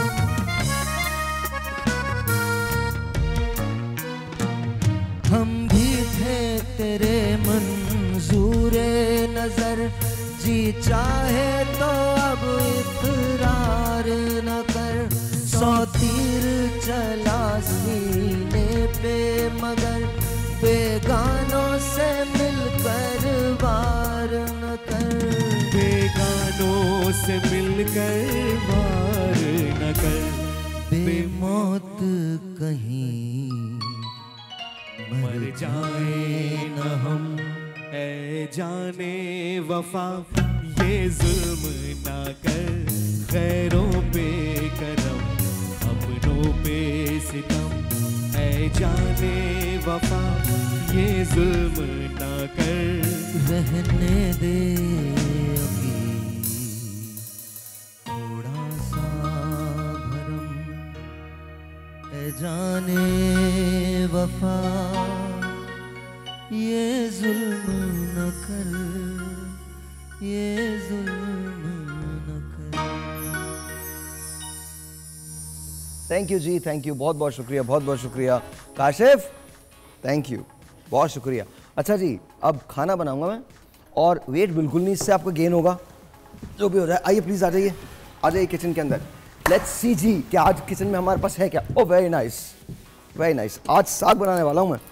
हम भी थे तेरे मंजूरे नजर, जी चाहे तो अब इकरार न कर, सौ तीर चला सीने पे मगर बेगानों से मिलकर वार न कर, बेगानों से मिलकर वार न कर, बेमौत कहीं मर जाए न हम, ए जाने वफा ये जुल्म ना कर, खैरों पे करम अपनों पे सितम, ऐ जाने वफा ये जुल्म ना कर, रहने दे अभी थोड़ा सा भरम, ऐ जाने वफा ये जुल्म न कर, ये जुल्म न कर। थैंक यू जी, थैंक यू, बहुत बहुत शुक्रिया, बहुत बहुत शुक्रिया काशिफ, थैंक यू, बहुत शुक्रिया। अच्छा जी, अब खाना बनाऊंगा मैं और वेट बिल्कुल नहीं इससे आपका गेन होगा, जो भी हो रहा है। आइए प्लीज़ आ जाइए, आ जाइए किचन के अंदर। लेट्स सी जी कि आज किचन में हमारे पास है क्या। Oh very nice, very nice. आज साग बनाने वाला हूँ मैं,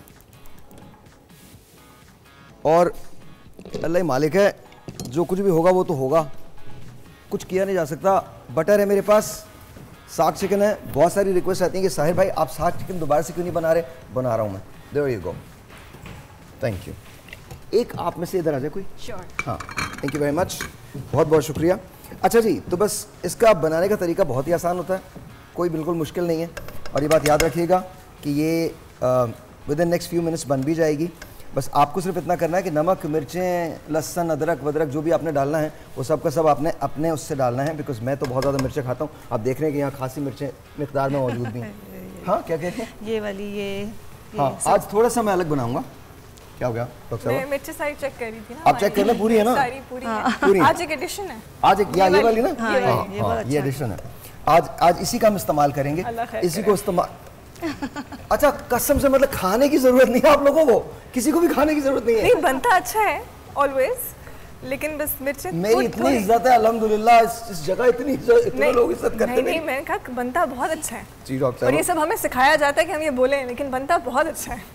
और अल्लाह ही मालिक है, जो कुछ भी होगा वो तो होगा, कुछ किया नहीं जा सकता। बटर है मेरे पास, साग चिकन है। बहुत सारी रिक्वेस्ट आती है कि साहिर भाई आप साग चिकन दोबारा से क्यों नहीं बना रहे? बना रहा हूँ मैं। There you go, thank you. एक आप में से इधर आ जाए कोई। श्योर। हाँ, थैंक यू वेरी मच, बहुत बहुत शुक्रिया। अच्छा जी, तो बस इसका बनाने का तरीका बहुत ही आसान होता है, कोई बिल्कुल मुश्किल नहीं है। और ये बात याद रखिएगा कि ये within next few minutes बन भी जाएगी। बस आपको सिर्फ इतना करना है कि नमक, मिर्चें, लहसुन, अदरक वदरक जो भी आपने डालना है वो सब का सब आपने अपने उससे डालना है, बिकॉज मैं तो बहुत ज़्यादा मिर्चें खाता हूँ। आप देख रहे हैं कि यहाँ खासी मिर्चें मिकदार में मौजूद भी हैं। हाँ, क्या कहते हैं? ये वाली ये, ये हाँ, आज थोड़ा सा मैं अलग बनाऊंगा। क्या हो गया डॉक्टर साहब? मैं मिर्ची सारी चेक कर रही थी ना। आप चेक कर लें, पूरी है ना? सारी पूरी हाँ। है। पूरी आज एक एडिशन है। आज एक, या ये वाली ना? हाँ, हाँ, ये हाँ, अच्छा ये एडिशन है। आज आज इसी का हम इस्तेमाल करेंगे, इसी को इस्तेमाल। अच्छा, कसम से मतलब खाने की जरूरत नहीं है आप लोगों को, किसी को भी खाने की जरूरत नहीं है। नहीं, बनता अच्छा है ऑलवेज, लेकिन बस मिर्चें मेरी इतनी इज्जत है अल्हम्दुलिल्लाह, इस, इस जगह इतनी इतने लोग इज्जत करते हैं। नहीं नहीं, मैंने कहा बनता बहुत अच्छा है जी डॉक्टर। और ये सब हमें सिखाया जाता है कि हम ये बोलें, लेकिन बनता बहुत अच्छा है।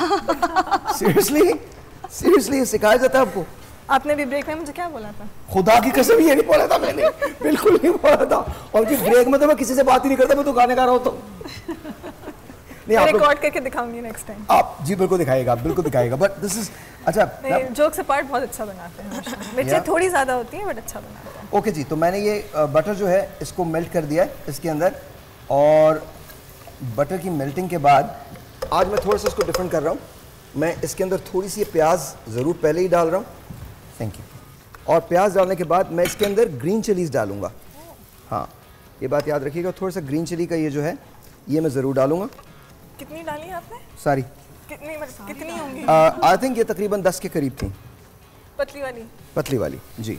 सीरियसली सीरियसली सिखाया जाता है आपको? आपने भी ब्रेक में मुझे क्या बोला था? खुदा की कसम ये नहीं बोला था मैंने, बिल्कुल नहीं बोला था। और कि ब्रेक में तो मैं किसी से बात ही नहीं करता, मैं तो गाने गा रहा हूँ। तो नहीं, आप रिकॉर्ड करके दिखाऊंगी नेक्स्ट टाइम। आप जी बिल्कुल दिखाएगा, बिल्कुल दिखाएगा। बट दिस इज अच्छा, नहीं, जोक्स अपार्ट बहुत अच्छा बनाते हैं। मिर्चें थोड़ी ज़्यादा होती हैं बट अच्छा बनाते हैं। ओके जी, तो मैंने ये बटर जो है इसको मेल्ट कर दिया है इसके अंदर, और बटर की मेल्टिंग के बाद आज मैं थोड़ा सा इसको डिफरेंट कर रहा हूँ। मैं इसके अंदर थोड़ी सी प्याज ज़रूर पहले ही डाल रहा हूँ, थैंक यू। और प्याज डालने के बाद मैं इसके अंदर ग्रीन चिलीज़ डालूंगा। हाँ, ये बात याद रखिएगा, थोड़ा सा ग्रीन चिली का ये जो है ये मैं ज़रूर डालूंगा। कितनी डाली है आपने? सारी। कितनी मतलब कितनी होंगी? आई थिंक ये तकरीबन दस के करीब थी। पतली वाली? पतली वाली जी।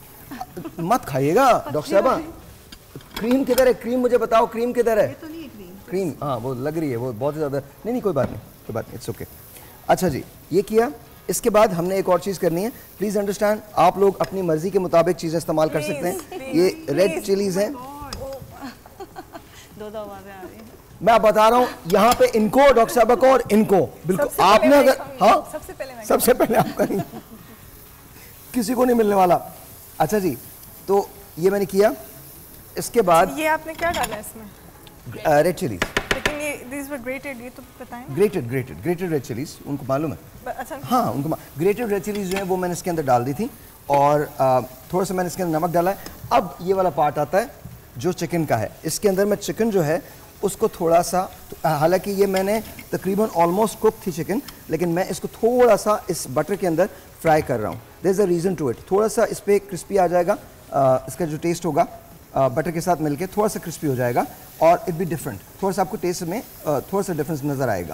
मत खाइएगा डॉक्टर साहबा। क्रीम किधर है? क्रीम मुझे बताओ, क्रीम किधर है? तो नहीं क्रीम। क्रीम हाँ वो लग रही है, वो बहुत ज़्यादा। नहीं नहीं कोई बात नहीं, कोई बात नहीं, इट्स ओके। अच्छा जी, ये किया। इसके बाद हमने एक और चीज़ करनी है, प्लीज़ अंडरस्टैंड, आप लोग अपनी मर्जी के मुताबिक चीज़ें इस्तेमाल कर सकते हैं। ये रेड चिलीज हैं, दो दो आवाज़ें आ रही हैं। मैं आप बता रहा हूँ यहाँ पे इनको, डॉक्टर साहब को और इनको, बिल्कुल आपने अगर हाँ सबसे पहले सबसे पहले आप करेंगे, किसी को नहीं मिलने वाला। अच्छा जी, तो ये मैंने किया, इसके बाद ये आपने क्या डाला है इसमें? रेड चिलीज, लेकिन ये these were grated, ये तो बताएं। Grated grated grated red chillies, उनको मालूम है? अच्छा हाँ, उनको ग्रेटेड रेड चिलीज जो है वो मैंने इसके अंदर डाल दी थी, और आ, थोड़ा सा मैंने इसके अंदर नमक डाला है। अब ये वाला पार्ट आता है जो चिकन का है, इसके अंदर मैं चिकन जो है उसको थोड़ा सा, हालांकि ये मैंने तकरीबन ऑलमोस्ट कुक थी चिकन, लेकिन मैं इसको थोड़ा सा इस बटर के अंदर फ्राई कर रहा हूँ। There is a reason to it, थोड़ा सा इस पर क्रिस्पी आ जाएगा, आ, इसका जो टेस्ट होगा बटर के साथ मिलके थोड़ा सा क्रिस्पी हो जाएगा, और इट बी डिफरेंट, थोड़ा सा आपको टेस्ट में आ, थोड़ा सा डिफरेंस नज़र आएगा।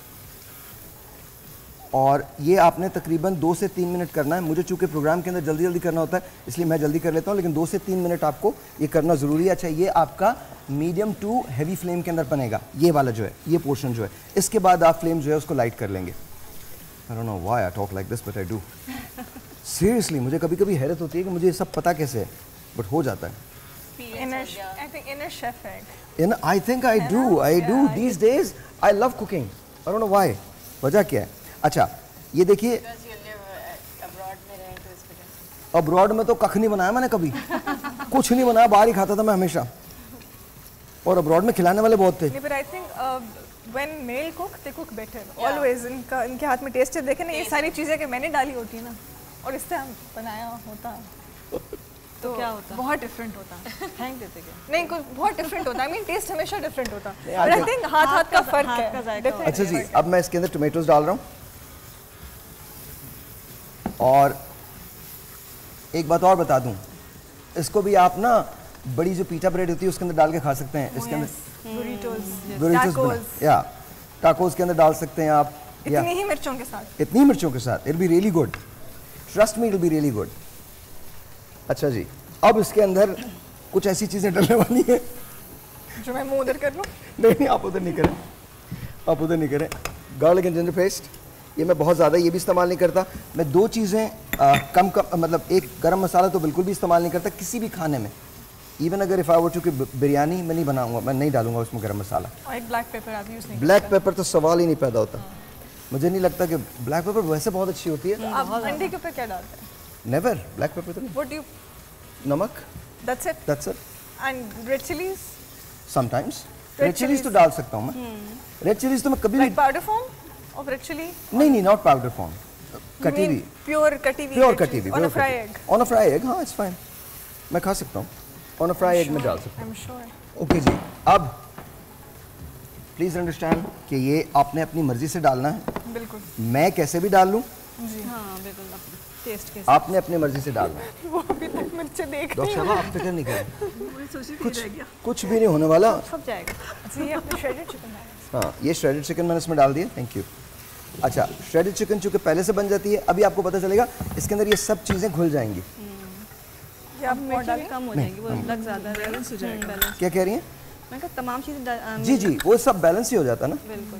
और ये आपने तकरीबन दो से तीन मिनट करना है। मुझे चूँकि प्रोग्राम के अंदर जल्दी जल्दी करना होता है, इसलिए मैं जल्दी कर लेता हूँ, लेकिन दो से तीन मिनट आपको ये करना ज़रूरी है। अच्छा, ये आपका मीडियम टू हैवी फ्लेम के अंदर बनेगा, ये वाला जो है, ये पोर्शन जो है। इसके बाद आप फ्लेम जो है उसको लाइट कर लेंगे। I don't know why I talk like this but I do. Seriously मुझे कभी कभी हैरत होती है कि मुझे ये सब पता कैसे है, बट हो जाता है। Inner, I think inner chef है। In, I think I do, I do. These days, I love cooking. I don't know why. वजह क्या है? अच्छा, ये देखिए। अब्रॉड में तो कख नहीं बनाया मैंने कभी, कुछ नहीं बनाया, बाहर ही खाता था मैं हमेशा, और अब्रॉड में खिलाने वाले बहुत थे। But I think uh, when male cook, they cook better. Always इनका इनके हाथ में टेस्ट है। देखे ना, ये सारी चीजें कि मैंने डाली होती ना, और इससे हम बनाया होता तो क्या होता? बहुत डिफरेंट होता है। फेंक देते क्या? नहीं, कुछ बहुत डिफरेंट होता है। आई मीन टेस्ट हमेशा डिफरेंट होता है। आई थिंक हाथ हाथ का फर्क है। अच्छा जी, अब मैं इसके अंदर टोमेटोज डाल रहा हूँ, और एक बात और बता दूं, इसको भी आप ना बड़ी जो पीटा ब्रेड होती है उसके अंदर डाल के खा सकते हैं। इसके अंदर बुरीटोस या टाकोस के अंदर डाल सकते हैं आप, इतनी ही मिर्चों के साथ, इतनी मिर्चों के साथ। It be really good, trust me, it be really good. अच्छा जी, अब इसके अंदर कुछ ऐसी चीज़ें डलने वाली हैं जो मैं मुंह उधर कर लूं। नहीं नहीं, आप उधर नहीं करें, आप उधर नहीं करें। गार्लिक एंड जिंजर पेस्ट, ये मैं बहुत ज़्यादा ये भी इस्तेमाल नहीं करता। मैं दो चीज़ें कम कम, मतलब एक गरम मसाला तो बिल्कुल भी इस्तेमाल नहीं करता किसी भी खाने में। इवन अगर इफ़ आई वर टू कि बिरयानी में नहीं बनाऊंगा, मैं नहीं डालूंगा उसमें गरम मसाला। और एक ब्लैक पेपर आप यूज़ नहीं करते? ब्लैक पेपर तो सवाल ही नहीं पैदा होता। मुझे नहीं लगता कि ब्लैक पेपर वैसे बहुत अच्छी होती है। आप अंडे के ऊपर क्या डालते हैं? नेवर, ब्लैक पेपर तो नहीं। What do you? नमक। That's it. That's it. And red chilies? Sometimes. Red chilies तो डाल सकता हूँ मैं। Red chilies तो मैं कभी like powder form of red chili? नहीं नहीं, not powder form. कटी हुई। Pure कटी हुई। Pure कटी हुई। On a fry egg. On a fry egg, हाँ, it's fine. मैं खा सकता हूँ। On a fry egg में डाल सकता हूँ। I'm sure. Okay जी, अब प्लीज अंडरस्टैंड कि ये आपने अपनी मर्जी से डालना है। बिल्कुल। मैं कैसे भी डाल लूँ। जी हाँ, बिल्कुल। टेस्ट के आपने अपनी मर्जी से डालना है। वो अभी तक मिर्चें देख डॉक्टर साहब आप फिक्र नहीं करें, कुछ कुछ भी नहीं होने वाला। सब जाएगा। अच्छा, ये अपने श्रेडेड चिकन है। हाँ, ये श्रेडेड चिकन मैंने इसमें डाल दिया। Thank you. अच्छा, श्रेडेड चिकन चूँकि पहले से बन जाती है, अभी आपको पता चलेगा इसके अंदर ये सब चीज़ें घुल जाएंगी। ये आप मिर्ची कम हो जाएगी, वो लग ज़्यादा बैलेंस हो जाएगा। क्या कह रही हैं? मैं कहा तमाम चीज़ें जी जी, वो सब बैलेंस ही हो जाता ना। बिल्कुल।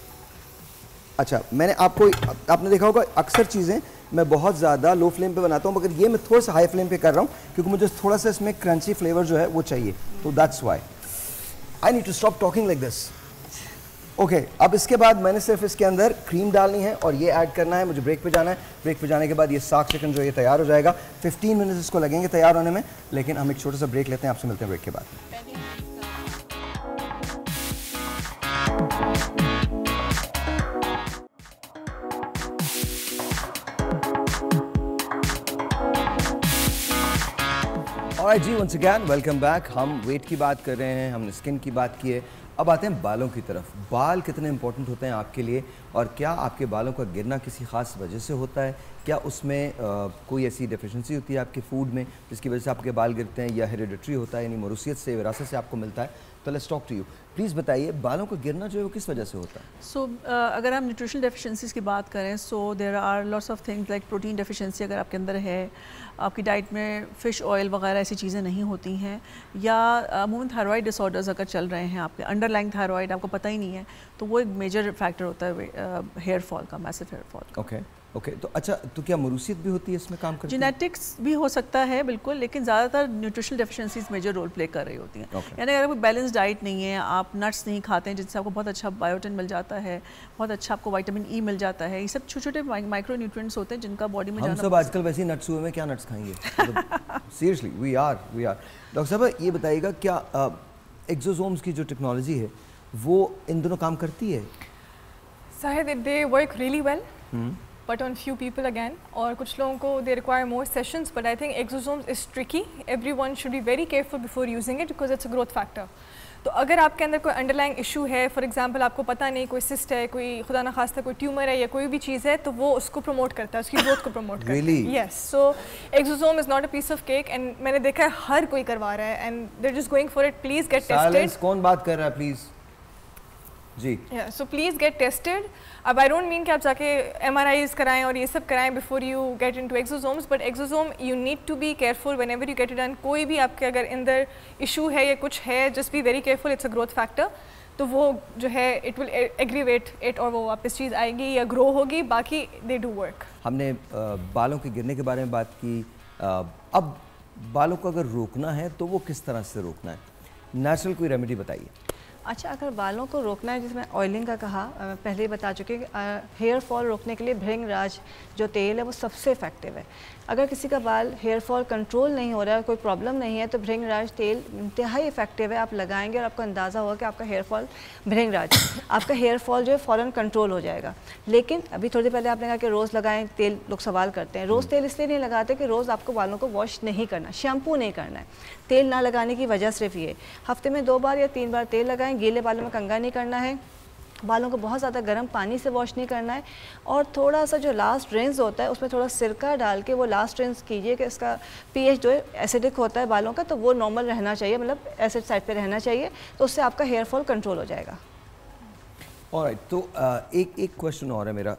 अच्छा, मैंने आपको आपने देखा होगा अक्सर चीज़ें मैं बहुत ज़्यादा लो फ्लेम पे बनाता हूँ, मगर ये मैं थोड़ा सा हाई फ्लेम पे कर रहा हूँ क्योंकि मुझे थोड़ा सा इसमें क्रंची फ्लेवर जो है वो चाहिए, तो that's why I need to stop talking like this. Okay, अब इसके बाद मैंने सिर्फ इसके अंदर क्रीम डालनी है और ये ऐड करना है। मुझे ब्रेक पे जाना है। ब्रेक पे जाने के बाद ये साग चिकन जो ये तैयार हो जाएगा। फिफ्टीन मिनट्स इसको लगेंगे तैयार होने में, लेकिन हम एक छोटा सा ब्रेक लेते हैं। आपसे मिलते हैं ब्रेक के बाद। ऑलराइट जी, वंस अगेन वेलकम बैक। हम वेट की बात कर रहे हैं, हमने स्किन की बात की है, अब आते हैं बालों की तरफ। बाल कितने इंपॉर्टेंट होते हैं आपके लिए, और क्या आपके बालों का गिरना किसी ख़ास वजह से होता है? क्या उसमें आ, कोई ऐसी डेफिशिएंसी होती है आपके फूड में जिसकी वजह से आपके बाल गिरते हैं, या हेरिडिटरी होता है, यानी मौरूसियत से, विरासत से आपको मिलता है? तो let's talk to you. Please बताइए, बालों का गिरना जो है वो किस वजह से होता है? सो so, uh, अगर हम न्यूट्रिशनल डेफिशिएंसीज की बात करें, so there are lots of things like protein deficiency अगर आपके अंदर है, आपकी डाइट में फ़िश ऑयल वगैरह ऐसी चीज़ें नहीं होती हैं, या अमूमन थायराइड डिसऑर्डर्स अगर चल रहे हैं, आपके अंडरलाइंग थायराइड आपको पता ही नहीं है, तो वो एक मेजर फैक्टर होता है हेयर फॉल का, मैसिव हेयर फॉल का। ओके, ओके okay, तो अच्छा, तो क्या मरूसियत भी होती है इसमें काम करती है? जेनेटिक्स भी हो सकता है बिल्कुल, लेकिन ज़्यादातर nutritional deficiencies major role play कर रही होती हैं। okay. यानी अगर कोई बैलेंस डाइट नहीं है, आप नट्स नहीं खाते हैं जिससे आपको बहुत अच्छा बायोटिन मिल जाता है, बहुत अच्छा आपको विटामिन ई मिल जाता है, ये सब छोटे छोटे माइक्रो न्यूट्रिएंट्स होते हैं जिनका बॉडी में हम जाना। सब आजकल वैसे ही नट्स हुए में क्या नट्स खाएंगे? Seriously we are we are doctor साहब ये बताइएगा, क्या एक्सोसोम्स की जो टेक्नोलॉजी है वो इन दोनों काम करती है? शायद they work really well but on few people again, और कुछ लोगों को they require more sessions, but I think exosomes is tricky. Everyone should be very careful before using it because it's a growth factor. तो अगर आपके अंदर कोई underlying issue है, फॉर एग्जांपल आपको पता नहीं कोई सिस्ट है, कोई खुदा न खास्ता कोई ट्यूमर है या कोई भी चीज़ है, तो वो उसको प्रमोट करता है, उसकी ग्रोथ को प्रमोट करता really? है। Yes, so exosome is not a piece of cake, and मैंने देखा है हर कोई करवा रहा है and they are just going for it. Please get tested. कौन बात कर रहा है प्लीज़? जी, सो प्लीज़ गेट टेस्टेड। अब आई डोंट मीन कि आप जाके एम आर आईज कराएं और ये सब कराएं before you get into exosomes, but exosome you need to be careful whenever you get it done. कोई भी आपके अगर अंदर इशू है या कुछ है, just be very careful, it's a growth factor. तो वो जो है इट विल एग्रीवेट इट और वो वापस चीज़ आएगी या ग्रो होगी, बाकी दे डू वर्क। हमने बालों के गिरने के बारे में बात की, अब बालों को अगर रोकना है तो वो किस तरह से रोकना है? नेचुरल कोई रेमेडी बताइए। अच्छा, अगर बालों को रोकना है, जिसमें ऑयलिंग का कहा, पहले ही बता चुके कि हेयर फॉल रोकने के लिए भृंगराज जो तेल है वो सबसे इफेक्टिव है। अगर किसी का बाल हेयर फॉल कंट्रोल नहीं हो रहा है, कोई प्रॉब्लम नहीं है, तो भृंगराज तेल इंतहाई इफेक्टिव है। आप लगाएंगे और आपको अंदाज़ा होगा कि आपका हेयर फॉल भृंगराज आपका हेयर फॉल जो है फ़ौरन कंट्रोल हो जाएगा। लेकिन अभी थोड़ी देर पहले आपने कहा कि रोज़ लगाएं तेल, लोग सवाल करते हैं। रोज़ तेल इसलिए नहीं लगाते कि रोज़ आपको बालों को वॉश नहीं करना, शैम्पू नहीं करना है। तेल ना लगाने की वजह सिर्फ ये, हफ्ते में दो बार या तीन बार तेल लगाएं। गीले बालों में कंघा नहीं करना है, बालों को बहुत ज़्यादा गर्म पानी से वॉश नहीं करना है, और थोड़ा सा जो लास्ट रिंस होता है उसमें थोड़ा सिरका डाल के वो लास्ट रिंस कीजिए कि इसका पीएच जो है एसिडिक होता है बालों का, तो वो नॉर्मल रहना चाहिए, मतलब एसिड साइड पे रहना चाहिए, तो उससे आपका हेयर फॉल कंट्रोल हो जाएगा। ऑलराइट, तो एक एक क्वेश्चन और है मेरा,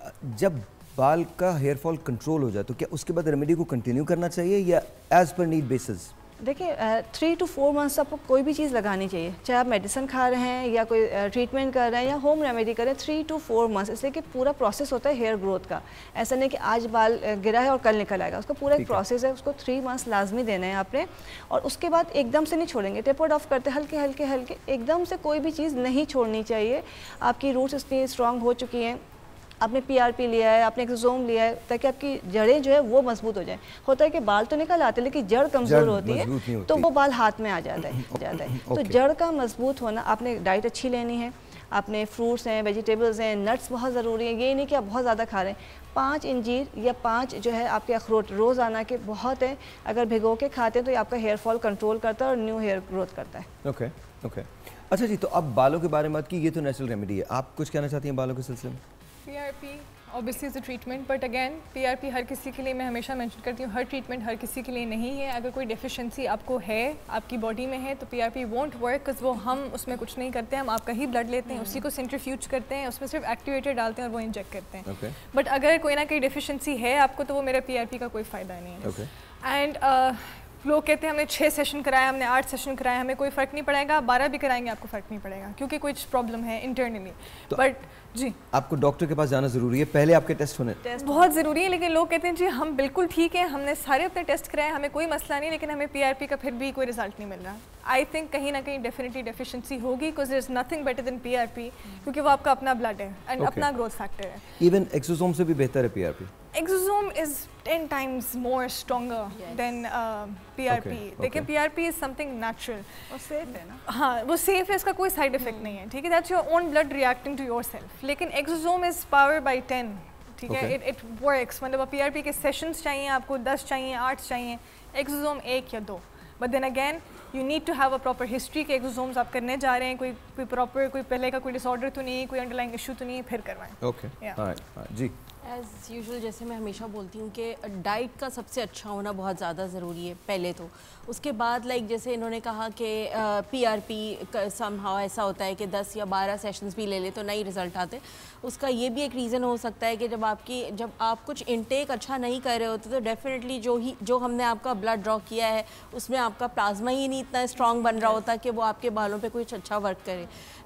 जब बाल का हेयर फॉल कंट्रोल हो जाए तो क्या उसके बाद रेमेडी को कंटिन्यू करना चाहिए या एज पर नीड बेसिस? देखिए, थ्री टू फोर मंथ्स आपको कोई भी चीज़ लगानी चाहिए, चाहे आप मेडिसिन खा रहे हैं या कोई ट्रीटमेंट कर रहे हैं या होम रेमेडी कर रहे हैं, थ्री टू फोर मंथ्स, इसलिए कि पूरा प्रोसेस होता है हेयर ग्रोथ का। ऐसा नहीं कि आज बाल गिरा है और कल निकल आएगा, उसका पूरा एक प्रोसेस है, उसको थ्री मंथ्स लाजमी देने हैं आपने, और उसके बाद एकदम से नहीं छोड़ेंगे, टेपर्ड ऑफ करते हल्के हल्के हल्के, एकदम से कोई भी चीज़ नहीं छोड़नी चाहिए। आपकी रूट्स इतनी स्ट्रॉन्ग हो चुकी हैं, आपने पीआरपी लिया है, आपने एक्सोसोम लिया है, ताकि आपकी जड़ें जो है वो मजबूत हो जाए। होता है कि बाल तो निकल आते हैं लेकिन जड़ कमज़ोर होती है, तो वो बाल हाथ में आ जाता है जाता है तो जड़ का मजबूत होना, आपने डाइट अच्छी लेनी है, आपने फ्रूट्स हैं, वेजिटेबल्स हैं, नट्स बहुत ज़रूरी है। ये नहीं कि आप बहुत ज़्यादा खा रहे हैं, पाँच इंजीर या पाँच जो है आपके अखरोट रोज़ाना के बहुत है, अगर भिगो के खाते हैं तो ये आपका हेयर फॉल कंट्रोल करता है और न्यू हेयर ग्रोथ करता है। ओके ओके, अच्छा जी, तो अब बालों के बारे में बात की, ये तो नेचुरल रेमेडी है, आप कुछ कहना चाहती हैं बालों के सिलसिले में? P R P obviously is a treatment, but again P R P हर किसी के लिए, मैं हमेशा मेंशन करती हूँ, हर ट्रीटमेंट हर किसी के लिए नहीं है। अगर कोई डेफिशिएंसी आपको है, आपकी बॉडी में है, तो P R P won't work, because वो हम उसमें कुछ नहीं करते हैं, हम आपका ही ब्लड लेते हैं, उसी को सेंट्रीफ्यूज करते हैं, उसमें सिर्फ एक्टिवेटर डालते हैं और वो इंजेक्ट करते हैं। okay. बट अगर कोई ना कोई डेफिशिएंसी है आपको, तो वो मेरे P R P का कोई फ़ायदा नहीं है। And okay. uh, लोग कहते हैं हमने छः सेशन कराया, हमने आठ सेशन कराया, हमें कोई फ़र्क नहीं पड़ेगा, बारह भी कराएंगे आपको फ़र्क नहीं पड़ेगा, क्योंकि कोई प्रॉब्लम है इंटरनली। तो बट जी, आपको डॉक्टर के पास जाना ज़रूरी है, पहले आपके टेस्ट होने टेस्ट बहुत ज़रूरी है, लेकिन लोग कहते हैं जी हम बिल्कुल ठीक है, हमने सारे अपने टेस्ट कराए, हमें कोई मसला नहीं, लेकिन हमें P R P का फिर भी कोई रिजल्ट नहीं मिल रहा। आई थिंक कहीं ना कहीं डेफिनेटली डेफिशिएंसी होगी, because there is nothing better than P R P, क्योंकि वो आपका अपना ब्लड है एंड okay. अपना ग्रोथ फैक्टर है। इवन एक्सोसोम से भी बेहतर है P R P? Exosome is ten times more stronger yes. than uh, P R P. Okay, देखिए okay. P R P is something natural. और सेफ है ना? हाँ, वो सेफ है, इसका कोई साइड इफेक्ट hmm. नहीं है, ठीक है, that's your own blood reacting to yourself. लेकिन exosome is powered by ten, ठीक है, it it works. मतलब P R P के सेशंस चाहिए आपको, दस चाहिए, आठ चाहिए, exosome एक या दो. But then again, you need to have a proper history के exosomes आप करने जा रहे हैं, कोई कोई प्रॉपर, कोई पहले का कोई डिसऑर्डर तो नहीं, कोई अंडरलाइंग इशू तो नहीं, फिर करवाएं। ओके, ऑलराइट, जी। एज़ यूजुअल जैसे मैं हमेशा बोलती हूँ कि डाइट का सबसे अच्छा होना बहुत ज़्यादा ज़रूरी है पहले तो, उसके बाद लाइक जैसे इन्होंने कहा कि पी आर पी समहाउ ऐसा होता है कि दस या बारह सेशंस भी ले ले तो नहीं रिज़ल्ट आते। उसका ये भी एक रीज़न हो सकता है कि जब आपकी जब आप कुछ इनटेक अच्छा नहीं कर रहे होते तो डेफिनेटली जो ही जो हमने आपका ब्लड ड्रॉ किया है उसमें आपका प्लाज्मा ही नहीं इतना स्ट्रॉन्ग बन रहा होता कि वो आपके बालों पे कुछ अच्छा वर्क करे।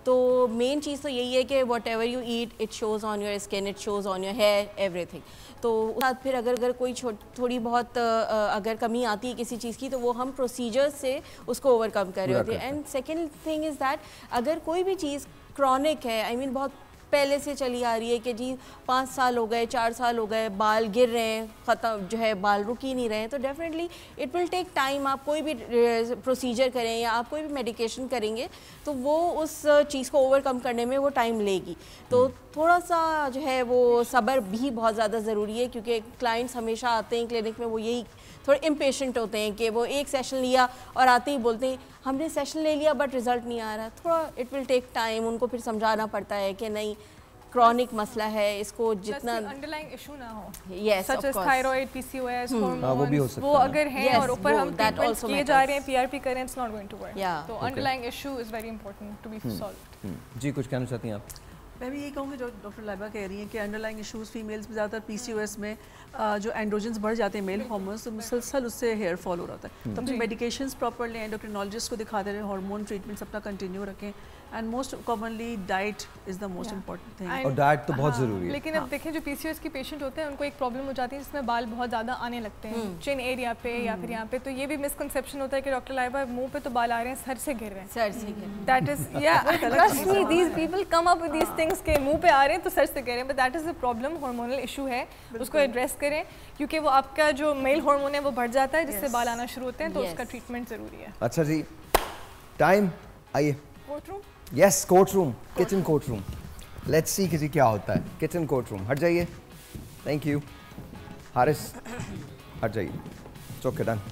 तो मेन चीज़ तो यही है कि whatever you eat it shows on your skin, it shows on your hair, everything. तो उसके बाद फिर अगर अगर कोई थोड़ी बहुत अगर कमी आती है किसी चीज़ की तो वो हम प्रोसीजर्स से उसको ओवरकम कर रहे होते हैं। And second thing is that अगर कोई भी चीज़ क्रॉनिक है, आई I मीन mean, बहुत पहले से चली आ रही है कि जी पाँच साल हो गए, चार साल हो गए, बाल गिर रहे हैं, ख़त्म जो है बाल रुक ही नहीं रहे हैं, तो definitely it will take time. आप कोई भी प्रोसीजर करें या आप कोई भी मेडिकेशन करेंगे तो वो उस चीज़ को ओवरकम करने में वो टाइम लेगी। तो थोड़ा सा जो है वो सब्र भी बहुत ज़्यादा ज़रूरी है, क्योंकि क्लाइंट्स हमेशा आते हैं क्लिनिक में, वो यही थोड़े इम्पेशेंट होते हैं कि वो एक सेशन लिया और आते ही बोलते हैं हमने सेशन ले लिया बट रिजल्ट नहीं आ रहा। थोड़ा इट विल टेक टाइम, उनको फिर समझाना पड़ता है कि नहीं क्रॉनिक मसला है, इसको जितना अंडरलाइंग इशू ना हो, yes, such as thyroid, PCOS, hormones, वो अगर हैं और ऊपर हम ट्रीटमेंट्स किए जा रहे हैं, पीआरपी करें, it's not going to work. तो underlying issue is very important to be solved. जी कुछ कहना चाहती हैं आप? मैं भी यही कहूँगी जो डॉक्टर लाइबा कह रही हैं कि अंडरलाइंग इश्यूज फीमेल्स में ज़्यादातर पीसीओएस में आ, जो एंड्रोजन्स बढ़ जाते हैं मेल हार्मोन्स, तो मुसलसल उससे हेयर फॉल हो रहा है। तो अपनी मेडिकेशंस प्रॉपर लें, एंडोक्रिनोलॉजिस्ट को दिखाते रहें, हार्मोन ट्रीटमेंट्स अपना कंटिन्यू रखें, and most commonly diet is the most important thing. और डाइट तो बहुत ज़रूरी है। लेकिन अब देखें जो पीसीओएस के पेशेंट होते हैं उनको एक प्रॉब्लम हो जाती है जिसमें बाल बहुत ज़्यादा आने लगते हैं चिन एरिया पे या फिर यहाँ पे, तो ये भी मिसकंसेप्शन होता है कि डॉक्टर लाइबा मुंह पे तो बाल आ रहे हैं, सर से गिर रहे हैं, सर से गिर रहे हैं। दैट इज या trust me, these people come up with these things के मुंह पे आ रहे हैं तो सर से गिर रहे हैं, but that is a problem, hormonal issue है, उसको एड्रेस करें, क्योंकि वो आपका जो मेल हार्मोन है वो बढ़ जाता है जिससे बाल आना शुरू होते हैं, तो उसका ट्रीटमेंट ज़रूरी है। अच्छा जी, टाइम आइए court room. Yes, court room, kitchen court room. Let's see किसी क्या होता है। किचन कोर्ट रूम, हट जाइए, थैंक यू। हारिस हट जाइए, it's okay, done.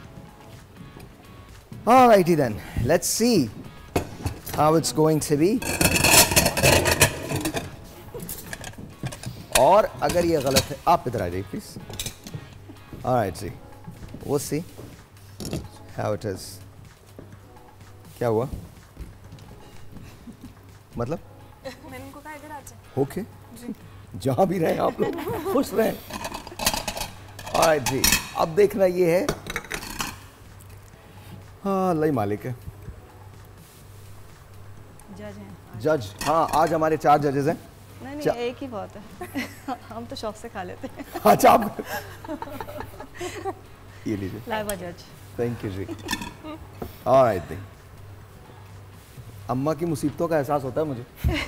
Alrighty then, let's see how it's going to be. और अगर ये गलत है, आप इधर आ जाइए प्लीज। ऑलराइट जी, वो सी हाउ इट इज। क्या हुआ मतलब? मैंने उनको कहा इधर आ जाए। ओके, जहाँ भी रहें आप लोग खुश रहें। ऑलराइट जी, अब देखना ये है, हाँ अल्लाह ही मालिक है। जज हैं। जज, हाँ आज हमारे चार जजेस हैं। नहीं नहीं, एक ही बहुत है। हम तो शौक से खा लेते हैं। अच्छा आप ये लीजिए। लाइबा जज। थैंक यू जी। ऑलराइट देन, अम्मा की मुसीबतों का एहसास होता है मुझे।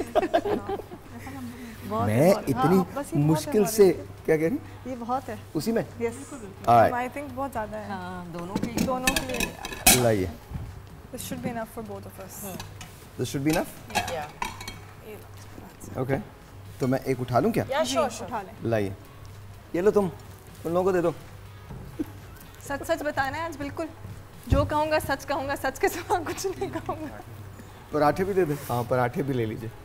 मैं इतनी हाँ, मुश्किल से, क्या कह रही? ये बहुत है उसी में। यस, आई थिंक बहुत ज़्यादा है। हाँ, दोनों के लिए। दोनों के लिए। लाइए। This should be enough for both of us. This should be enough? Yeah. Okay. तो मैं एक उठा लूं क्या? या श्योर श्योर उठा लें। लाइए, ये लो, तुम उन लोगों को दे दो। सच सच बताना है आज, बिल्कुल जो कहूँगा सच कहूँगा, सच के सिवा कुछ नहीं कहूँगा। पराठे भी दे दे। हाँ पराठे भी ले लीजिए।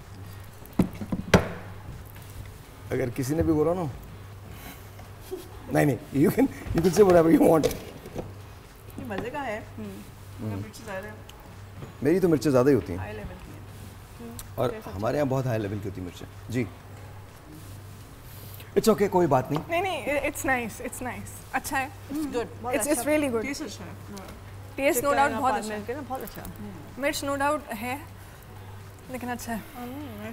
अगर किसी ने भी बोला ना, नहीं नहीं, you can you can say whatever you want. ये मजे का है। मिर्ची ज़्यादा है। मेरी तो मिर्चें ज़्यादा ही होती हैं। हाई लेवल की है। और हमारे यहाँ बहुत हाई लेवल की होती है मिर्चें। जी इट्स ओके, कोई बात नहीं। नहीं नहीं, इट्स नाइस, इट्स नाइस, अच्छा है, good, it's it's really good. Taste अच्छा है। टेस्ट नो डाउट बहुत अच्छा है, बहुत अच्छा। मिर्च नो डाउट है लेकिन अच्छा है।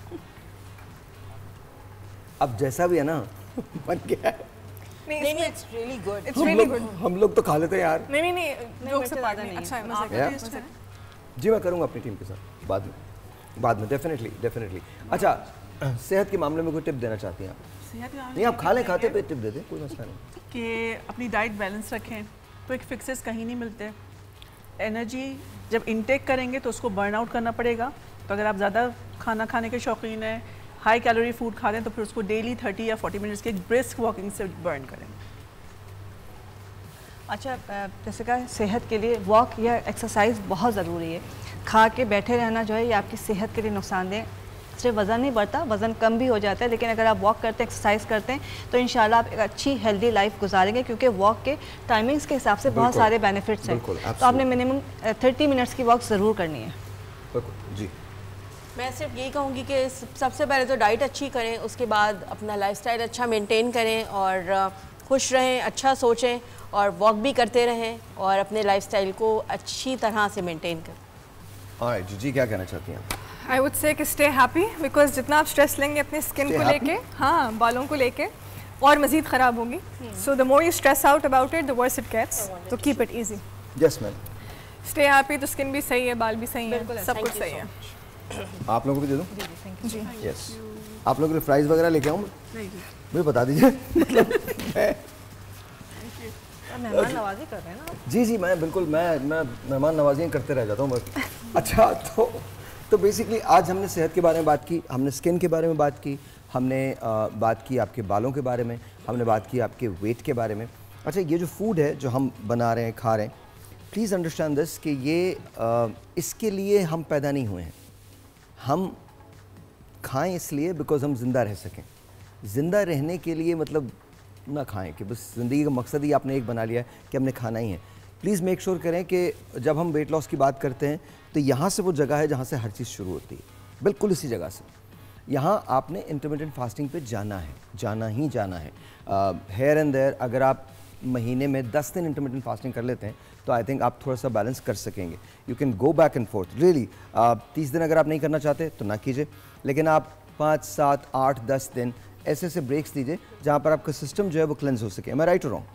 अब जैसा भी है ना बन गया है। नहीं नहीं, इट्स रियली गुड, इट्स हम रियली लोग गुड। हम लोग तो खा लेते हैं यार। नहीं नहीं नहीं, जोक से बात नहीं, अच्छा है, मजा है। जी मैं करूँगा अपनी टीम के साथ बाद में, बाद में डेफिनेटली डेफिनेटली। अच्छा, सेहत के मामले में कोई टिप देना चाहती हैं आप? सेहत के मामले नहीं, आप खा लें, खाते पे टिप दे दें, कोई मसला नहीं। कि अपनी डाइट बैलेंस रखें, क्विक फिक्सेस कहीं नहीं मिलते। एनर्जी जब इनटेक करेंगे तो उसको बर्न आउट करना पड़ेगा। तो अगर आप ज़्यादा खाना खाने के शौकीन हैं, हाई कैलोरी फूड खा रहे हैं, तो फिर उसको डेली थर्टी या फोर्टी मिनट्स के ब्रिस्क वॉकिंग से बर्न करें। अच्छा, जैसे कहा सेहत के लिए वॉक या एक्सरसाइज बहुत ज़रूरी है। खा के बैठे रहना जो है ये आपकी सेहत के लिए नुकसानदेह, सिर्फ वज़न नहीं बढ़ता, वज़न कम भी हो जाता है, लेकिन अगर आप वॉक करते हैं, एक्सरसाइज करते हैं तो इंशाल्लाह आप एक अच्छी हेल्दी लाइफ गुजारेंगे, क्योंकि वॉक के टाइमिंग्स के हिसाब से बहुत सारे बेनिफिट्स हैं। तो आपने मिनिमम थर्टी मिनट्स की वॉक ज़रूर करनी है। जी मैं सिर्फ यही कहूँगी कि सबसे पहले तो डाइट अच्छी करें, उसके बाद अपना लाइफस्टाइल अच्छा मेंटेन करें और खुश रहें, अच्छा सोचें और वॉक भी करते रहें और अपने लाइफस्टाइल को अच्छी तरह से मेंटेन करें। ऑलराइट जी, क्या कहना चाहती हैं आप? आई वुड से कि स्टे हैप्पी, बिकॉज जितना आप स्ट्रेस लेंगे अपने स्किन को लेके, हाँ बालों को लेके, और मज़ीद ख़राब होगी. So the more you stress out about it the worse it gets. तो keep it easy. Yes ma'am. Stay happy, तो स्किन भी सही है, बाल भी सही है, सब कुछ सही है. आप लोगों को भी दे दूँ? जी. यस. आप लोगों के लिए फ्राइज़ वगैरह लेके आऊँ? नहीं. मुझे बता दीजिए. मेहमान नवाजी कर रहे हैं ना. जी जी मैं बिल्कुल मैं मैं मेहमान नवाजी करते रह जाता हूँ बस. अच्छा तो तो बेसिकली आज हमने सेहत के बारे में बात की, हमने स्किन के बारे में बात की, हमने आ, बात की आपके बालों के बारे में, हमने बात की आपके वेट के बारे में. अच्छा ये जो फूड है जो हम बना रहे हैं खा रहे हैं, प्लीज़ अंडरस्टैंड दिस कि ये आ, इसके लिए हम पैदा नहीं हुए हैं. हम खाएं इसलिए बिकॉज हम ज़िंदा रह सकें. ज़िंदा रहने के लिए मतलब ना खाएं कि बस ज़िंदगी का मकसद ही आपने एक बना लिया है कि हमने खाना ही है. प्लीज़ मेक श्योर करें कि जब हम वेट लॉस की बात करते हैं तो यहाँ से वो जगह है जहाँ से हर चीज़ शुरू होती है, बिल्कुल इसी जगह से. यहाँ आपने इंटरमिटेंट फास्टिंग पे जाना है, जाना ही जाना है. हेयर एंड देयर अगर आप महीने में दस दिन इंटरमिटेंट फास्टिंग कर लेते हैं तो आई थिंक आप थोड़ा सा बैलेंस कर सकेंगे. You can go back and forth really. तीस दिन अगर आप नहीं करना चाहते तो ना कीजिए, लेकिन आप पाँच सात आठ दस दिन ऐसे ऐसे ब्रेक्स दीजिए जहाँ पर आपका सिस्टम जो है वो क्लेंस हो सके. मैं राइट हो रहा हूँ?